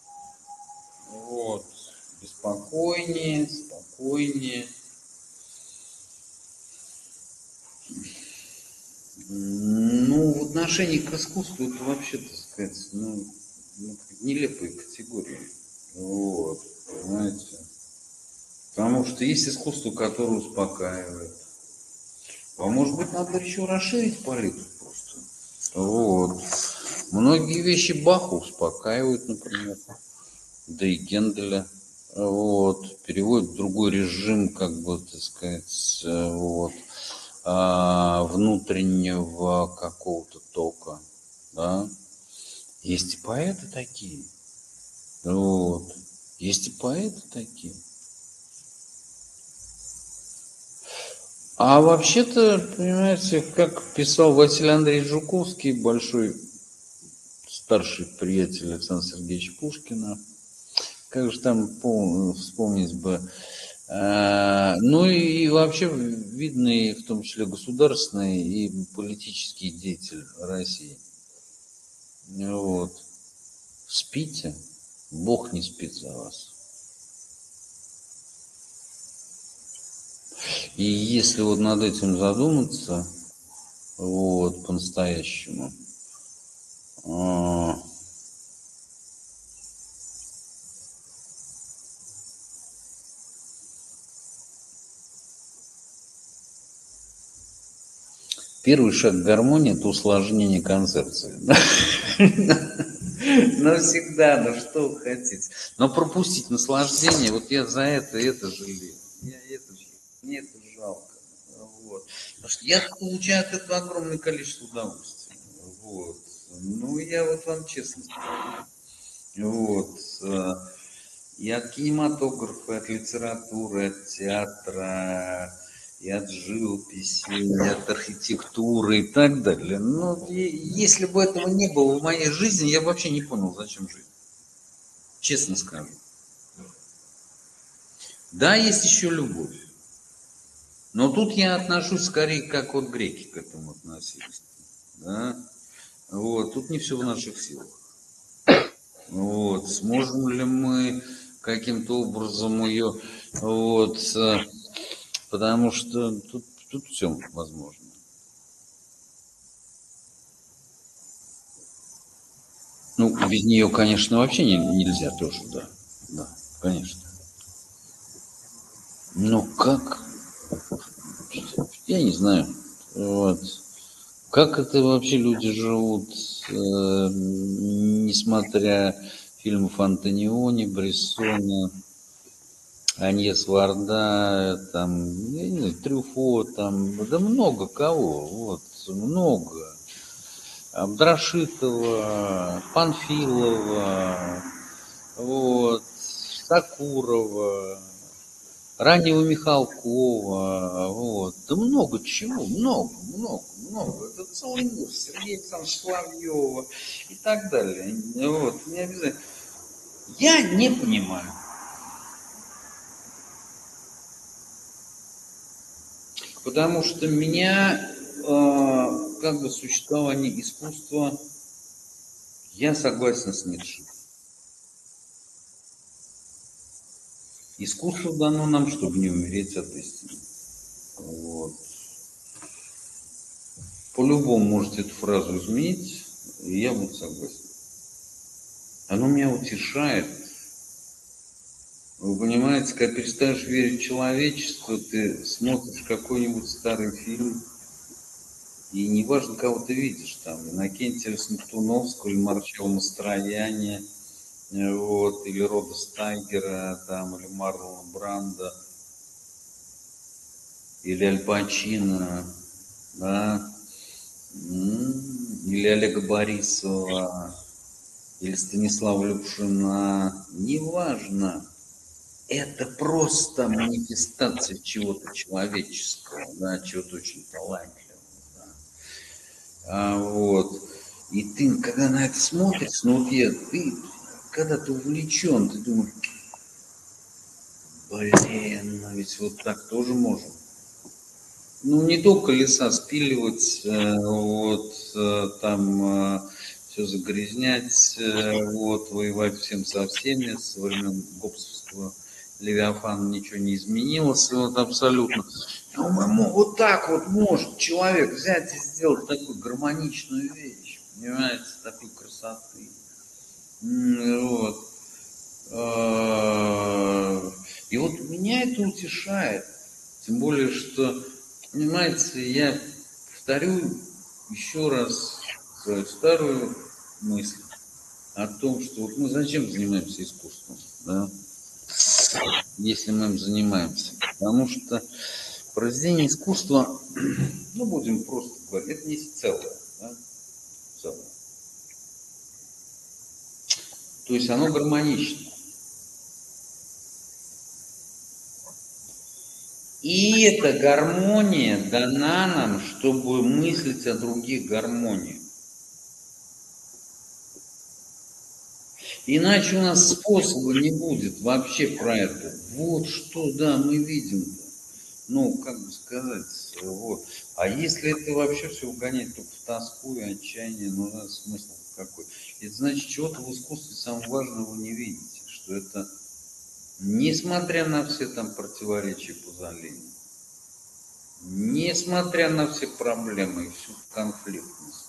Вот. Беспокойнее, спокойнее. Ну, в отношении к искусству это вообще, так сказать, ну, нелепые категории. Вот, понимаете? Потому что есть искусство, которое успокаивает. А может быть, надо еще расширить палитру просто. Вот. Многие вещи Баха успокаивают, например. Да и Генделя. Вот. Переводят в другой режим, как бы, так сказать, вот, внутреннего какого-то тока. Да? Есть и поэты такие. Вот. Есть и поэты такие. А вообще-то, понимаете, как писал Василий Андреевич Жуковский, большой старший приятель Александра Сергеевича Пушкина, как же там вспомнить бы, ну и вообще видный, в том числе государственный и политический деятель России. Вот. Спите, Бог не спит за вас. И если вот над этим задуматься, вот, по-настоящему, а, первый шаг к гармонии – это усложнение концепции. Но всегда, ну что вы хотите. Но пропустить наслаждение, вот я за это, это жалею. Я это, мне это жалко. Вот. Потому что я получаю от этого огромное количество удовольствия. Вот. Ну, я вот вам честно скажу. Вот. и от кинематографа, и от литературы, от театра, и от живописи, и от архитектуры и так далее. Но если бы этого не было в моей жизни, я бы вообще не понял, зачем жить. Честно скажу. Да, есть еще любовь. Но тут я отношусь скорее, как вот греки к этому относились. Да? Вот, тут не все в наших силах. Вот, сможем ли мы каким-то образом ее, вот, потому что тут, тут все возможно. Ну, без нее, конечно, вообще не, нельзя тоже, да, да, конечно. Ну, как, я не знаю, вот. Как это вообще люди живут, э, несмотря фильмов Антониони, Брессона, Аньес Варда, там, я не знаю, Трюфо, там, да много кого, вот, много. Абдрашитова, Панфилова, вот, Сакурова, раннего Михалкова, вот, да много чего, много, много, много, это целый мир, Сергея Александровича Соловьева и так далее, вот, не обязательно. Я не понимаю. Потому что меня, э, как бы, существование искусства, я согласен с Ницше. Искусство дано нам, чтобы не умереть от истины. Вот. По-любому можете эту фразу изменить, и я буду согласен. Оно меня утешает. Вы понимаете, когда перестаешь верить в человечество, ты смотришь какой-нибудь старый фильм, и неважно, кого ты видишь, там, Иннокентия Смоктуновского или Марчелло Мастроянни, вот, или Рода Стайгера, там, или Марлона Бранда, или Аль Пачино, да, или Олега Борисова, или Станислава Любшина, неважно. Это просто манифестация чего-то человеческого, да, чего-то очень талантливого. Да. А, вот. И ты, когда на это смотришь, ну вот я, ты, когда ты увлечен, ты думаешь, блин, ну ведь вот так тоже можем. Ну, не только леса спиливать, вот, там все загрязнять, вот, воевать всем со всеми, со времен Гоббсовского Левиафана ничего не изменилось, вот, абсолютно. Но вот так вот может человек взять и сделать такую гармоничную вещь, понимаете, такой красоты. Вот. И вот меня это утешает, тем более, что, понимаете, я повторю еще раз свою старую мысль о том, что вот мы зачем занимаемся искусством, да? Если мы им занимаемся. Потому что произведение искусства, ну, будем просто говорить, это не целое, да? Целое. То есть оно гармонично. И эта гармония дана нам, чтобы мыслить о других гармониях. Иначе у нас способа не будет вообще про это. Вот что, да, мы видим. Ну, как бы сказать, вот. А если это вообще все угонять только в тоску и отчаяние, ну, да, смысл какой? Это значит, чего-то в искусстве самого важного вы не видите, что это, несмотря на все там противоречия Пазолини, несмотря на все проблемы и всю конфликтность,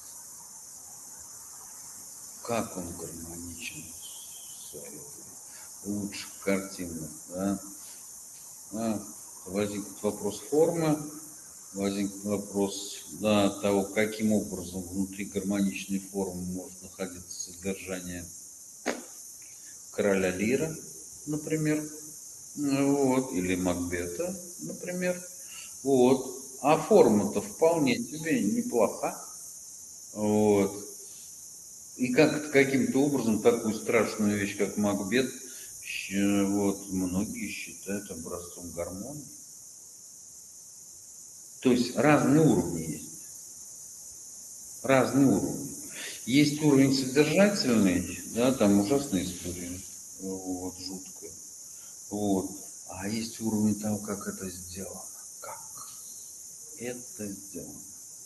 как он гармоничен в своих лучших картинах, да? А, возникнет вопрос формы, возникнет вопрос, да, того, каким образом внутри гармоничной формы может находиться содержание короля Лира, например, вот, или Макбета, например, вот. А форма-то вполне тебе неплоха, вот. И как каким-то образом такую страшную вещь, как Макбет, э, вот, многие считают образцом гармонии. То есть разные уровни есть. Разные уровни. Есть уровень содержательный, да, там ужасная история, вот, жуткая. Вот. А есть уровень того, как это сделано. Как это сделано.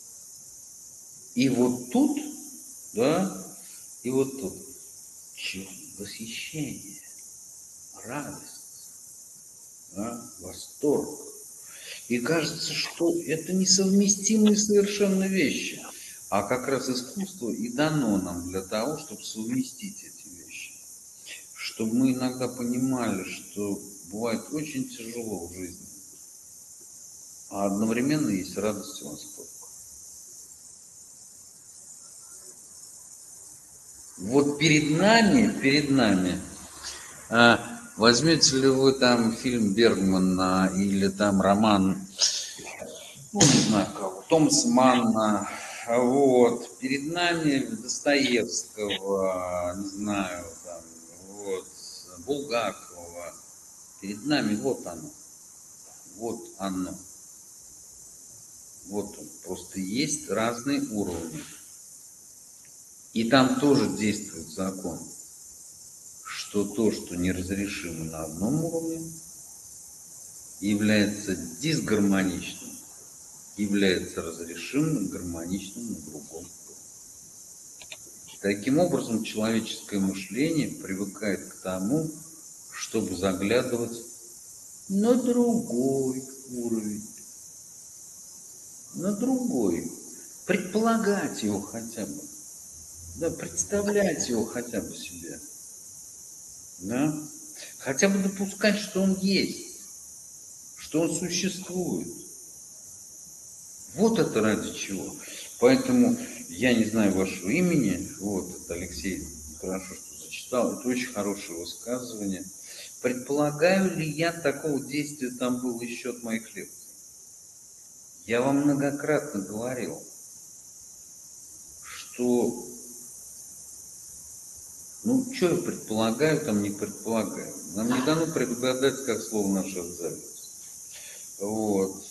И вот тут, да, и вот тут чё? Восхищение, радость, да, восторг. И кажется, что это несовместимые совершенно вещи. А как раз искусство и дано нам для того, чтобы совместить эти вещи. Чтобы мы иногда понимали, что бывает очень тяжело в жизни, а одновременно есть радость и восторг. Вот перед нами, перед нами, а, возьмете ли вы там фильм Бергмана или там роман, ну, не знаю кого, Томаса Манна, вот, перед нами Достоевского, не знаю, там, вот, Булгакова, перед нами вот оно, вот оно, вот он, просто есть разные уровни. И там тоже действует закон, что то, что неразрешимо на одном уровне, является дисгармоничным, является разрешимым и гармоничным на другом. Таким образом, человеческое мышление привыкает к тому, чтобы заглядывать на другой уровень, на другой, предполагать его хотя бы, да, представлять его хотя бы себе, да, хотя бы допускать, что он есть, что он существует. Вот это ради чего. Поэтому я не знаю вашего имени, вот, это Алексей, хорошо, что зачитал, это очень хорошее высказывание. Предполагаю ли я, такого действия там было еще от моих лекций? Я вам многократно говорил, что, ну, что я предполагаю, там не предполагаю. Нам не дано предугадать, как слово наше отзовется. Вот.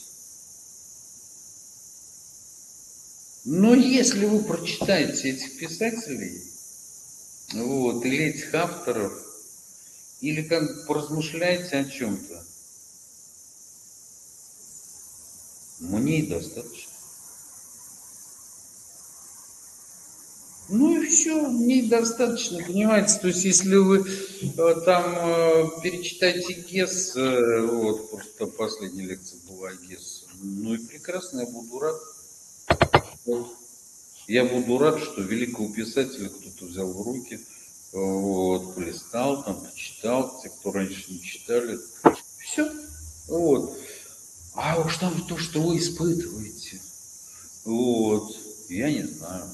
Но если вы прочитаете этих писателей, вот, или этих авторов, или как бы поразмышляете о чем-то, мне и достаточно. Ну и все, мне и достаточно, понимаете? То есть, если вы э, там э, перечитаете Гесс, э, вот, просто последняя лекция была о Гессе, ну и прекрасно, я буду рад. Вот. Я буду рад, что великого писателя кто-то взял в руки, вот, полистал, там, почитал, те, кто раньше не читали. Все. Вот. А уж там то, что вы испытываете, вот, я не знаю.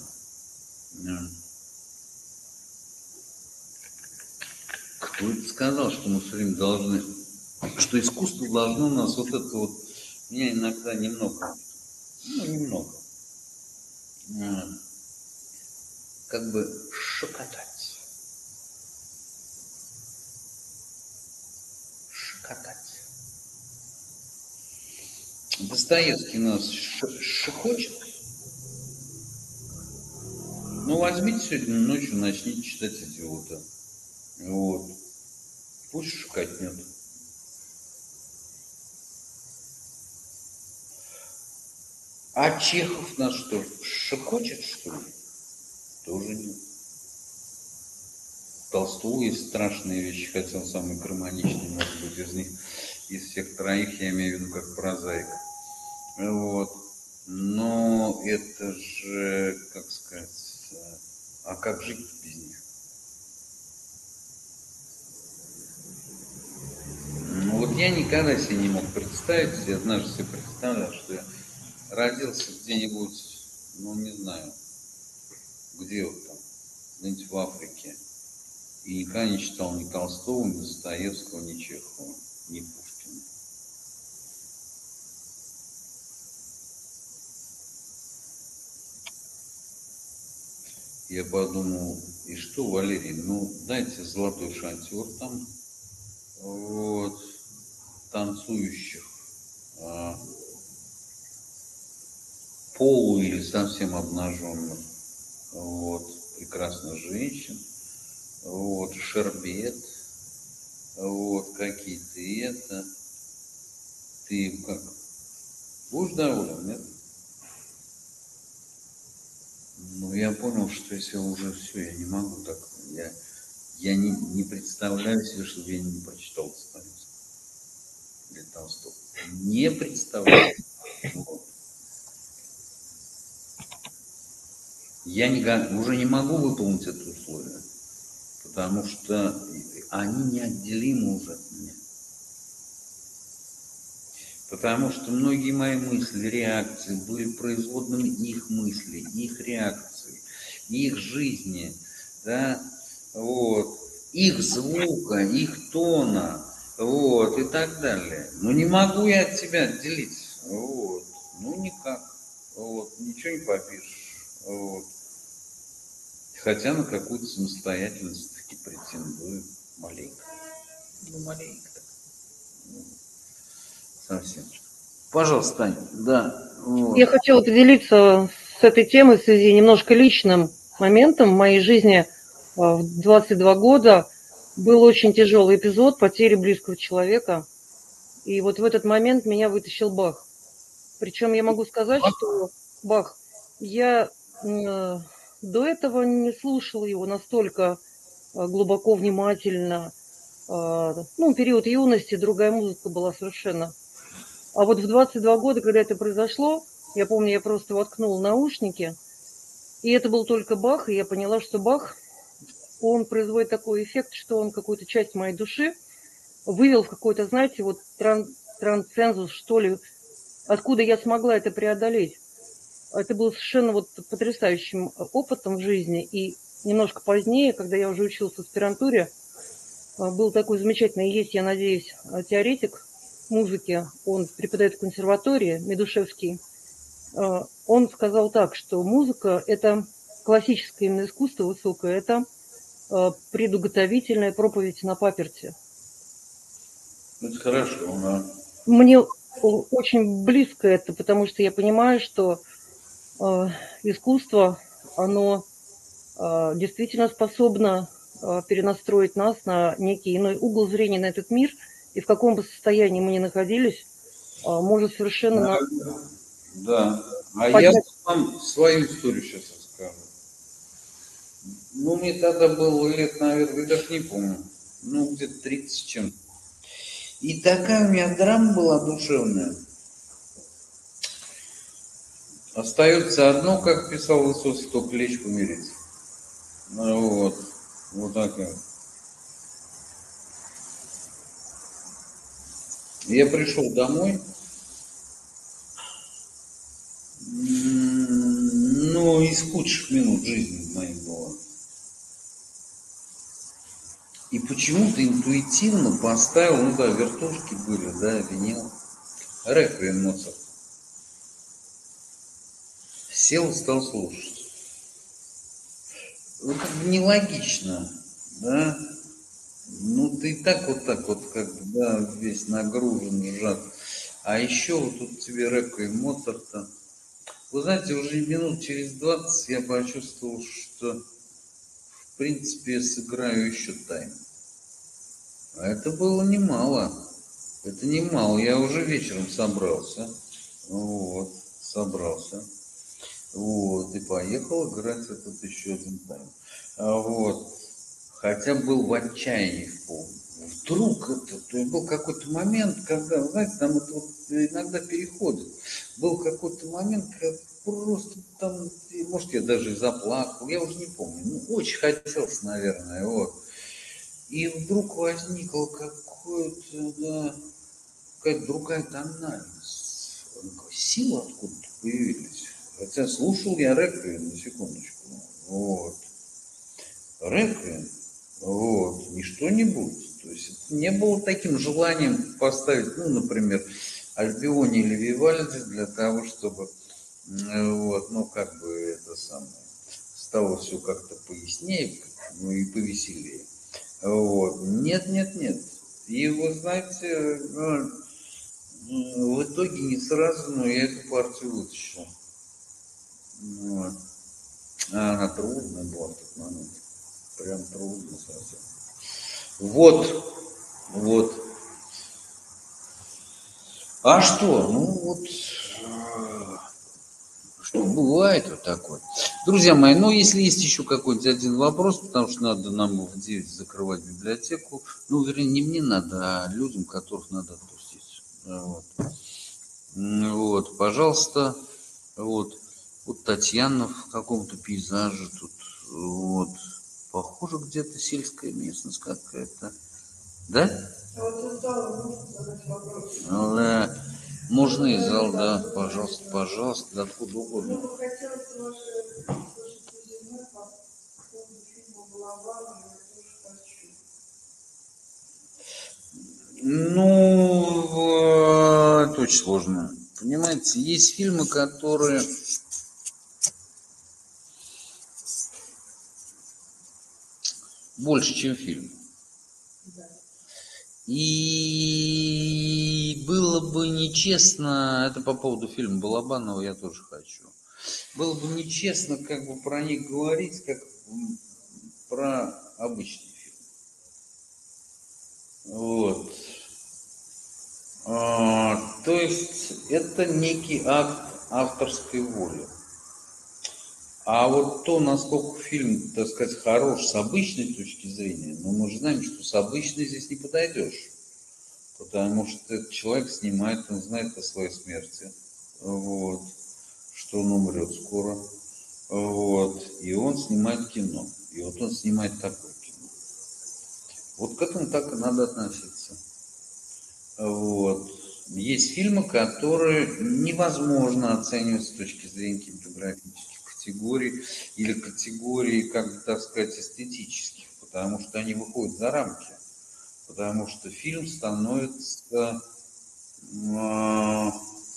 Кто это сказал, что мы все время должны, что искусство должно нас вот это вот, меня иногда немного, ну, немного, как бы шокотать. Шокотать. Достоевский нас шокочет. Ну, возьмите сегодня ночью, начните читать «Идиота». Вот. Пусть шокотнет. А Чехов нас что, шокочет, что ли? Тоже нет. Толстого есть страшные вещи, хотя он самый гармоничный, может быть, из них, из всех троих, я имею в виду, как прозаик. Вот. Но это же, как сказать, а как жить без них? Ну вот я никогда себе не мог представить, я однажды себе представлял, что я родился где-нибудь, ну не знаю, где вот там, где-нибудь в Африке, и никогда не читал ни Толстого, ни Достоевского, ни Чехова, ни Пушкина. Я подумал, и что, Валерий, ну дайте золотой шантер там, вот, танцующих, а, полу или совсем обнаженных, вот, прекрасных женщин, вот, шербет, вот, какие ты это, ты как, будешь доволен, нет? Ну, я понял, что если уже все, я не могу так, я, я не, не представляю себе, чтобы я не прочитал Достоевского или Толстого. Не представляю. Вот. Я не, уже не могу выполнить это условие, потому что они неотделимы уже от меня. Потому что многие мои мысли, реакции были производными их мыслей, их реакций, их жизни, да, вот, их звука, их тона, вот, и так далее. Но не могу я от себя отделить, вот, ну никак, вот, ничего не попишешь, вот. Хотя на какую-то самостоятельность таки претендую маленько, ну маленько, ну, совсем. Пожалуйста, Тань, да. Вот. Я хотела поделиться с этой темой в связи немножко личным моментом в моей жизни. В двадцать два года был очень тяжелый эпизод потери близкого человека. И вот в этот момент меня вытащил Бах. Причем я могу сказать, что Бах, я э, до этого не слушала его настолько э, глубоко, внимательно. Э, ну, период юности, другая музыка была совершенно. А вот в двадцать два года, когда это произошло, я помню, я просто воткнула наушники, и это был только Бах, и я поняла, что Бах, он производит такой эффект, что он какую-то часть моей души вывел в какой-то, знаете, вот тран трансцензус, что ли, откуда я смогла это преодолеть. Это был совершенно вот потрясающим опытом в жизни. И немножко позднее, когда я уже училась в аспирантуре, был такой замечательный, есть, я надеюсь, теоретик музыки, он преподает в консерватории, Медушевский. Он сказал так, что музыка – это классическое именно искусство высокое, это предуготовительная проповедь на паперти. Это хорошо, да. Мне очень близко это, потому что я понимаю, что искусство, оно действительно способно перенастроить нас на некий иной угол зрения на этот мир, и в каком бы состоянии мы ни находились, может совершенно Да, нас да. А поднять. я вам свою историю сейчас расскажу. Ну, мне тогда было лет, наверное, я даже не помню, ну, где-то тридцать чем. И такая у меня драма была душевная. Остается одно, как писал Высоцкий, только лечь помереть. Ну, вот, вот такая. Я пришел домой, ну, из худших минут жизни моей было. И почему-то интуитивно поставил, ну да, вертушки были, да, винил, реквием Моцарта. Сел, стал слушать. Ну, как бы нелогично, да. Ну, ты и так вот так вот, как бы, да, весь нагружен, сжат. А еще вот тут тебе реквием Моцарта. Вы знаете, уже минут через двадцать я почувствовал, что, в принципе, сыграю еще тайм. А это было немало. Это немало. Я уже вечером собрался. Вот, собрался. Вот, и поехал играть этот еще один тайм. А вот. Хотя был в отчаянии в полном. Вдруг это, то есть был какой-то момент, когда, знаете, там это вот иногда переходит. Был какой-то момент, когда просто там, может, я даже и заплакал, я уже не помню. Ну, очень хотелось, наверное, вот. И вдруг возникла какое-то, да, какая-то другая тональность. Силы откуда-то появились. Хотя слушал я реквием, на секундочку. Вот. Реквием. Вот. Не что-нибудь. То есть это не было таким желанием поставить, ну, например, Альбиони или Вивальди для того, чтобы, вот, ну, как бы это самое, стало все как-то пояснее, ну, и повеселее. Вот. Нет, нет, нет. И вы знаете, ну, в итоге не сразу, но я эту партию вытащил. Вот. А она трудная была в тот момент. Прям трудно совсем. Вот, вот. А что? Ну вот, что бывает вот такое. Друзья мои, ну если есть еще какой-нибудь один вопрос, потому что надо нам в девять закрывать библиотеку. Ну, вернее, не мне надо, а людям, которых надо отпустить. Вот, вот пожалуйста. Вот. Вот Татьяна в каком-то пейзаже тут. Вот. Похоже, где-то сельская местность какая-то. Да? Ну, да. Можно и зал, да. Пожалуйста, пожалуйста. Да, откуда угодно. Ну, это очень сложно. Понимаете, есть фильмы, которые... больше, чем фильм. И было бы нечестно, это по поводу фильма Балабанова я тоже хочу, было бы нечестно как бы про них говорить, как про обычный фильм. Вот. А, то есть это некий акт авторской воли. А вот то, насколько фильм, так сказать, хорош с обычной точки зрения, ну, мы же знаем, что с обычной здесь не подойдешь. Потому что этот человек снимает, он знает о своей смерти, вот, что он умрет скоро. Вот, и он снимает кино. И вот он снимает такое кино. Вот к этому так и надо относиться. Вот. Есть фильмы, которые невозможно оценивать с точки зрения кинематографических категорий или категорий, как бы так сказать, эстетических, потому что они выходят за рамки. Потому что фильм становится э,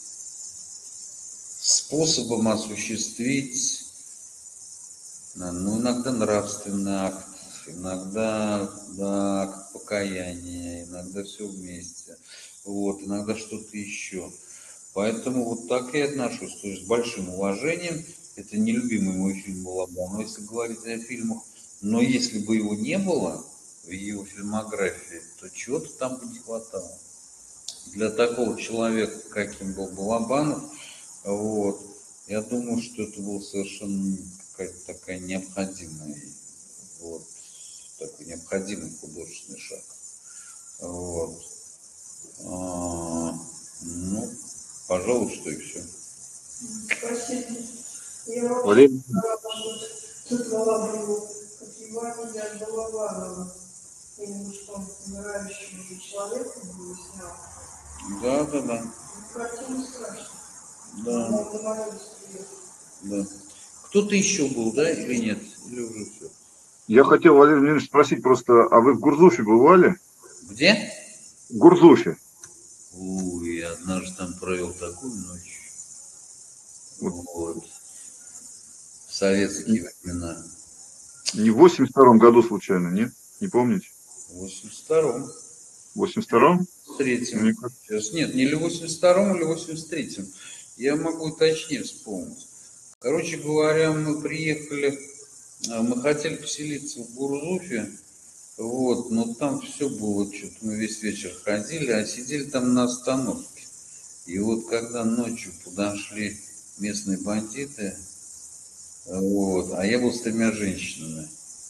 способом осуществить, ну, иногда нравственный акт, иногда да, акт покаяния, иногда все вместе, вот, иногда что-то еще. Поэтому вот так и отношусь, то есть с большим уважением. Это нелюбимый мой фильм Балабанова, если говорить о фильмах. Но если бы его не было в его фильмографии, то чего-то там бы не хватало. Для такого человека, каким был Балабанов, вот, я думаю, что это был совершенно какая-то такая необходимая, вот, такой необходимый художественный шаг. Вот. А, ну, пожалуй, что и все. Спасибо. Я вообще Валерий, цитовала его Катевания Балабанова, именно что он умирающим человеком был снял. Да, да, да. Картина страшная. Да. Да. Кто-то еще был, да, или нет? Или уже все? я хотел, Валерий Владимирович, спросить просто, а вы в Гурзуфе бывали? Где? В Гурзуфе. Ой, я однажды там провел такую ночь. Вот. Вот. В советские времена. Не в восемьдесят втором году случайно, нет? Не помните? В восемьдесят втором. В восемьдесят втором? В третьем. Мне кажется. Сейчас нет, не или в восемьдесят втором, или в восемьдесят третьем. Я могу точнее вспомнить. Короче говоря, мы приехали, мы хотели поселиться в Гурзуфе, вот, но там все было, что-то мы весь вечер ходили, а сидели там на остановке. И вот когда ночью подошли местные бандиты, вот, а я был с тремя женщинами,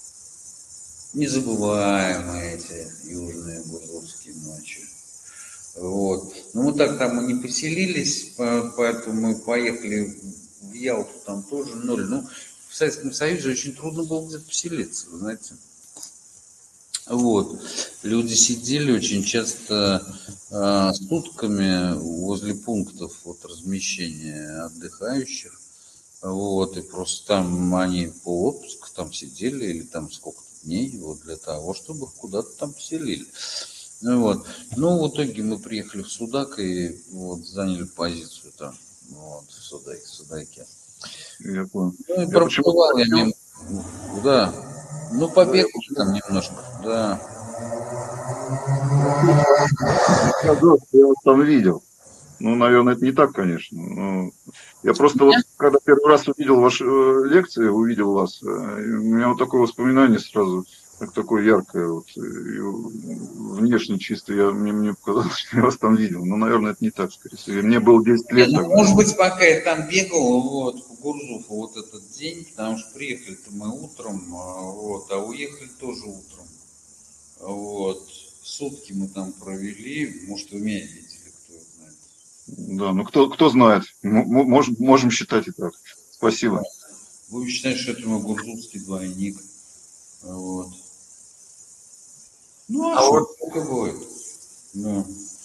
незабываемые эти южные гурзуфские ночи. Вот. Ну, мы так там и не поселились, поэтому мы поехали в Ялту, там тоже ноль. Ну, в Советском Союзе очень трудно было где-то поселиться, вы знаете. Вот. Люди сидели очень часто э, сутками возле пунктов вот, размещения отдыхающих. Вот, и просто там они по отпуску там сидели или там сколько-то дней вот, для того, чтобы их куда-то там поселили. Вот. Ну, в итоге мы приехали в Судак и вот, заняли позицию там, вот, в Судаке. В Судаке. Я понял. Ну, и Я проплывал я почему-то мимо. Да. Ну, побегали там немножко, да. Я вас там видел. Ну, наверное, это не так, конечно. Но я просто вот, когда первый раз увидел ваши э, лекции, увидел вас, э, у меня вот такое воспоминание сразу, как такое яркое, вот, и, внешне чисто, я, мне, мне показалось, что я вас там видел. Но, наверное, это не так, скорее всего. Мне было десять Не, лет ну, тогда. может быть, пока я там бегал, вот, по Гурзуфу вот этот день, потому что приехали-то мы утром, а, вот, а уехали тоже утром. Вот. Сутки мы там провели, может, вы меня видели, кто его знает. Да, ну кто, кто знает, М- м- можем, можем считать и так. Спасибо. Будем считать, что это мой гурзуфский двойник. Вот. Ну, а А что, вот такое бывает. Да.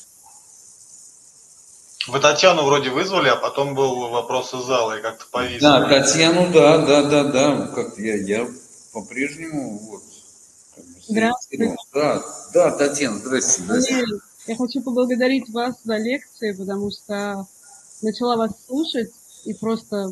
вы Татьяну вроде вызвали, а потом был вопрос из зала, и как-то повис. Да, Татьяну, да, да, да, да, как я, я по-прежнему вот как бы Здравствуйте. сориентирован. Да, да, Татьяна, здрасте, здрасте. Валерий, я хочу поблагодарить вас за лекции, потому что начала вас слушать и просто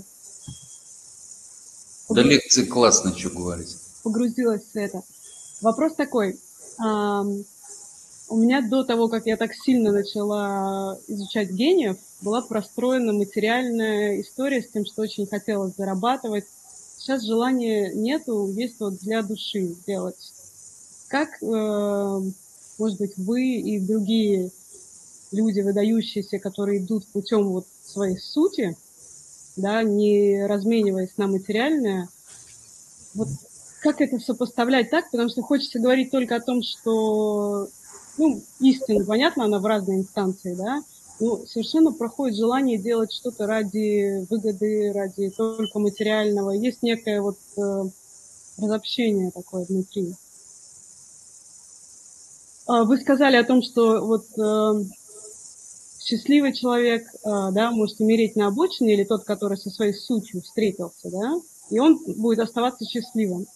Да, лекции классно, что говорить. погрузилась в это. Вопрос такой. ам, У меня до того, как я так сильно начала изучать гениев, была простроена материальная история с тем, что очень хотелось зарабатывать. Сейчас желания нету, есть вот для души делать. Как, э, может быть, вы и другие люди, выдающиеся, которые идут путем вот своей сути, да, не размениваясь на материальное, вот как это сопоставлять так, потому что хочется говорить только о том, что, ну, истина, понятно, она в разной инстанции, да, но совершенно проходит желание делать что-то ради выгоды, ради только материального. Есть некое вот э, разобщение такое внутри. А, Вы сказали о том, что вот э, счастливый человек, э, да, может умереть на обочине, или тот, который со своей сутью встретился, да, и он будет оставаться счастливым.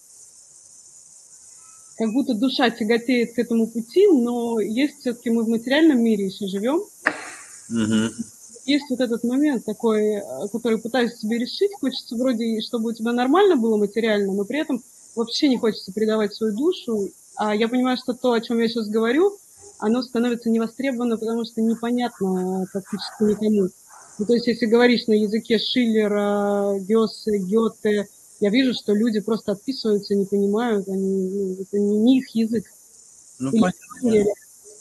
Как будто душа тяготеет к этому пути, но есть все-таки мы в материальном мире еще живем. Мгм. Есть вот этот момент такой, э, который пытаюсь себе решить. Хочется вроде, чтобы у тебя нормально было материально, но при этом вообще не хочется предавать свою душу. А я понимаю, что то, о чем я сейчас говорю, оно становится невостребовано, потому что непонятно практически никому. Ну, то есть, если говоришь на языке Шиллера, Гёсе, Гёте, я вижу, что люди просто отписываются, не понимают, они, ну, это не, не их язык. Ну, Или, понятно.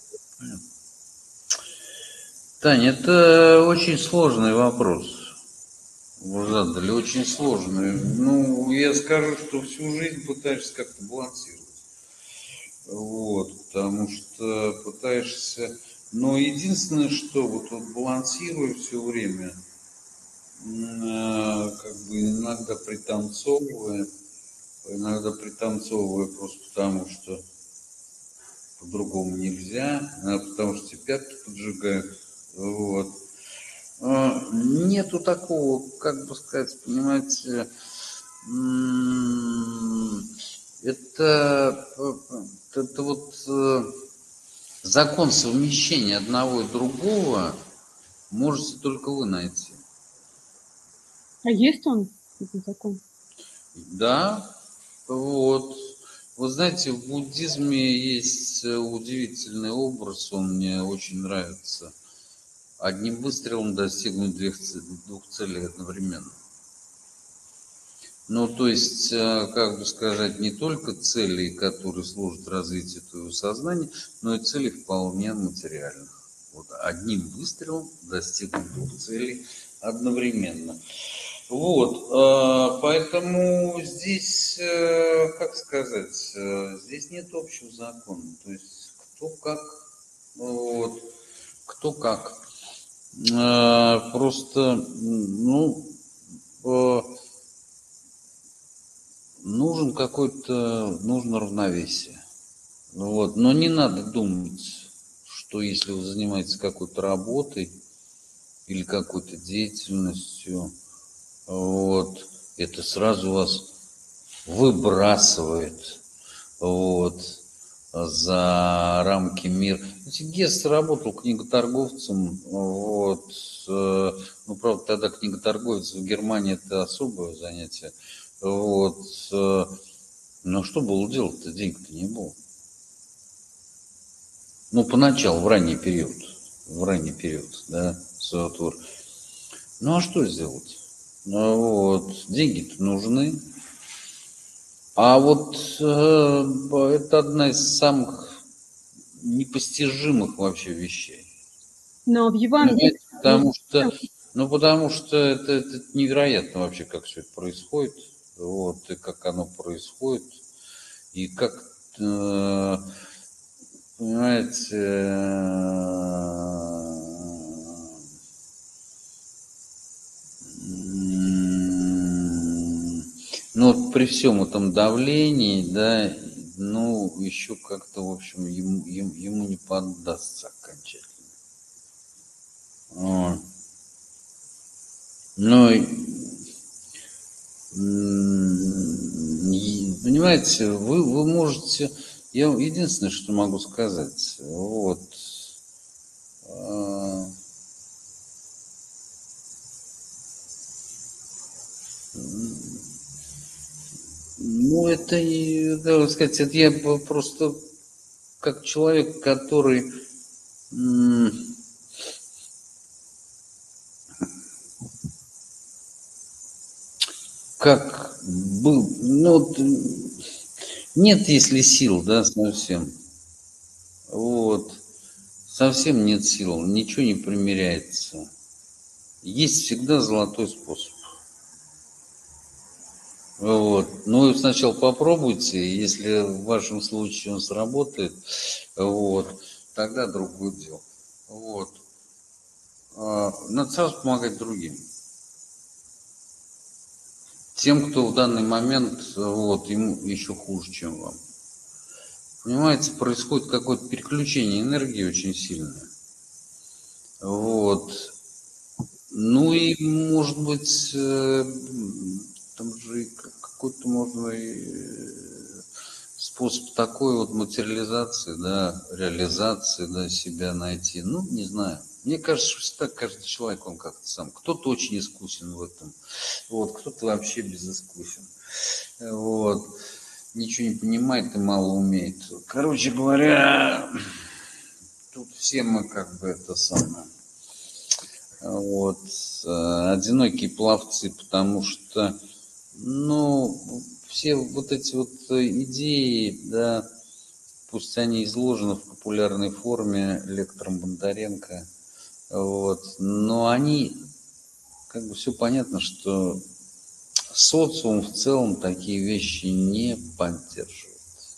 Таня, это очень сложный вопрос. Вы задали очень сложный. Ну, я скажу, что всю жизнь пытаешься как-то балансировать. Вот, потому что пытаешься... Но единственное, что вот, вот балансируя все время, м, э, как бы иногда пританцовывая, иногда пританцовывая просто потому, что по-другому нельзя, а потому что тебе пятки поджигают. Вот. А, Нету такого, как бы сказать, понимаете, м, это, это, это вот э, закон совмещения одного и другого можете только вы найти. а есть он, этот закон? Да, вот. Вы знаете, в буддизме есть э, удивительный образ, он мне очень нравится. Одним выстрелом достигнуть двух ц- двух целей одновременно. Ну, то есть, э, как бы сказать, не только целей, которые служат развитию твоего сознания, но и целей вполне материальных. Вот одним выстрелом достигнуть двух целей одновременно. Вот, э, поэтому здесь, э, как сказать, э, здесь нет общего закона. То есть, кто как, вот, кто как. Э, Просто, м, ну, э, нужен какой-то, нужно равновесие. Ну вот, но не надо думать, что если вы занимаетесь какой-то работой или какой-то деятельностью, вот, это сразу вас выбрасывает, вот, за рамки мира. Знаете, Гесс работал книготорговцем, вот, э, ну, правда, тогда книготорговец в Германии это особое занятие, вот, э, но что было делать-то, денег-то не было. Ну, поначалу, в ранний период, в ранний период, да, своего творчества. Ну, а что сделать? Ну, вот, деньги-то нужны. А вот э, это одна из самых непостижимых вообще вещей. Но в Евангелии... Понимаете? Потому что, ну, потому что это, это невероятно вообще, как все это происходит. Вот, и как оно происходит. И как, э, понимаете, э, ну, вот при всем этом давлении, да, ну, еще как-то, в общем, ему, ему, ему не поддастся окончательно. Вот. Но, понимаете, вы, вы можете, я единственное, что могу сказать, вот, ну, это, как сказать, это я просто как человек, который как был, ну, нет, если сил, да, совсем, вот, совсем нет сил, ничего не примиряется. Есть всегда золотой способ. Вот. Ну, вы сначала попробуйте, если в вашем случае он сработает, вот, тогда другое дело. Вот. Надо сразу помогать другим. Тем, кто в данный момент, вот, ему еще хуже, чем вам. Понимаете, происходит какое-то переключение энергии очень сильное. Вот. Ну и, может быть, там же какой-то можно и способ такой вот материализации, да, реализации, да, себя найти. Ну, не знаю. Мне кажется, что всегда каждый человек, он как-то сам. Кто-то очень искусен в этом, вот, кто-то вообще безыскусен. Вот. Ничего не понимает и мало умеет. Короче говоря, тут все мы как бы это самое. Вот. Одинокие пловцы, потому что, ну, все вот эти вот идеи, да, пусть они изложены в популярной форме лектором Бондаренко, вот, но они, как бы все понятно, что социум в целом такие вещи не поддерживает,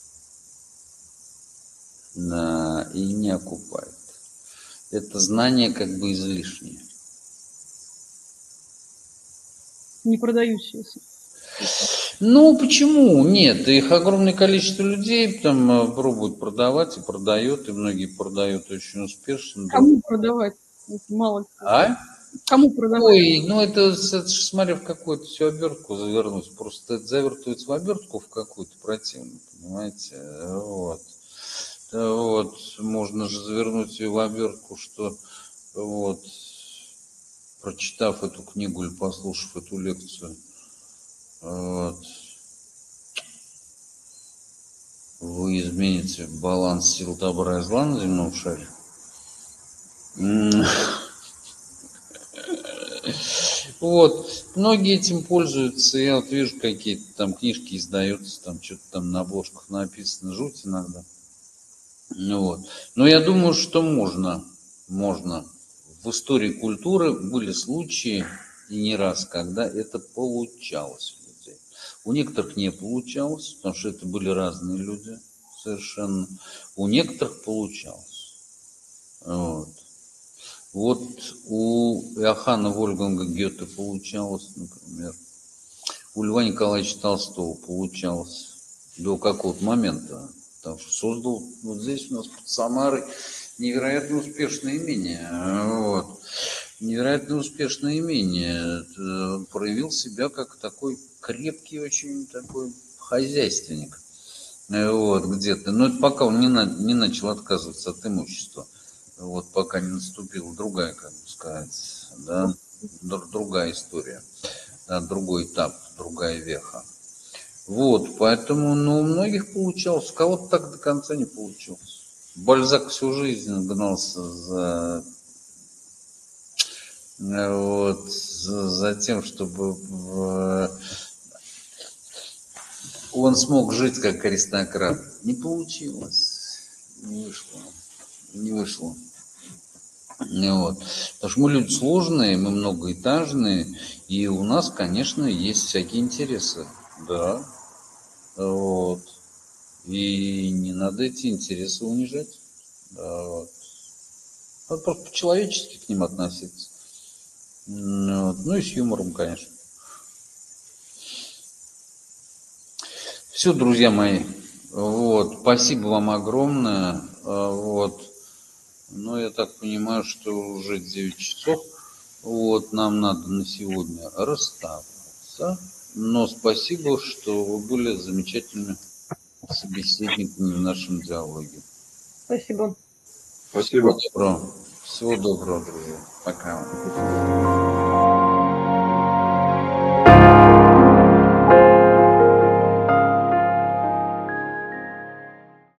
да, и не окупает. Это знание как бы излишнее. Не продающиеся. Ну, почему? Нет, их огромное количество людей там пробуют продавать и продают, и многие продают очень успешно. Кому продавать? Мало кто. А? Кому продавать? Ой, ну это, это же смотря в какую-то всю обертку завернуть. Просто это завертывается в обертку в какую-то противную, понимаете? Вот. Вот. Можно же завернуть ее в обертку, что вот, прочитав эту книгу или послушав эту лекцию, вот, вы измените баланс сил добра и зла на земном шаре. Вот, многие этим пользуются, я вот вижу, какие-то там книжки издаются, там что-то там на обложках написано, жуть иногда. Ну вот, но я думаю, что можно, можно. В истории культуры были случаи, и не раз, когда это получалось у людей. У некоторых не получалось, потому что это были разные люди совершенно. У некоторых получалось. Вот. Вот у Иоханна Вольфганга Гёте получалось, например. У Льва Николаевича Толстого получалось до какого-то момента. Потому что создал вот здесь у нас под Самарой невероятно успешное имение. Вот. Невероятно успешное имение. Он проявил себя как такой крепкий очень такой хозяйственник. Вот, где-то. Но это пока он не, на, не начал отказываться от имущества. Вот, пока не наступила другая, как бы сказать, да, другая история, да, другой этап, другая веха. Вот, поэтому, ну, у многих получалось, у кого-то так до конца не получилось. Бальзак всю жизнь гнался за, вот, за, за тем, чтобы в, он смог жить как аристократ. Не получилось. Не вышло. Не вышло. Вот. Потому что мы люди сложные, мы многоэтажные, и у нас, конечно, есть всякие интересы. Да. Вот. И не надо эти интересы унижать. Да, вот. Надо просто по-человечески к ним относиться. Вот. Ну и с юмором, конечно. Все, друзья мои. Вот. Спасибо вам огромное. Вот. Ну, я так понимаю, что уже девять часов. Вот. Нам надо на сегодня расставаться. Но спасибо, что вы были замечательными собеседниками в нашем диалоге. Спасибо. Спасибо. Всего доброго. Всего доброго, друзья. Пока.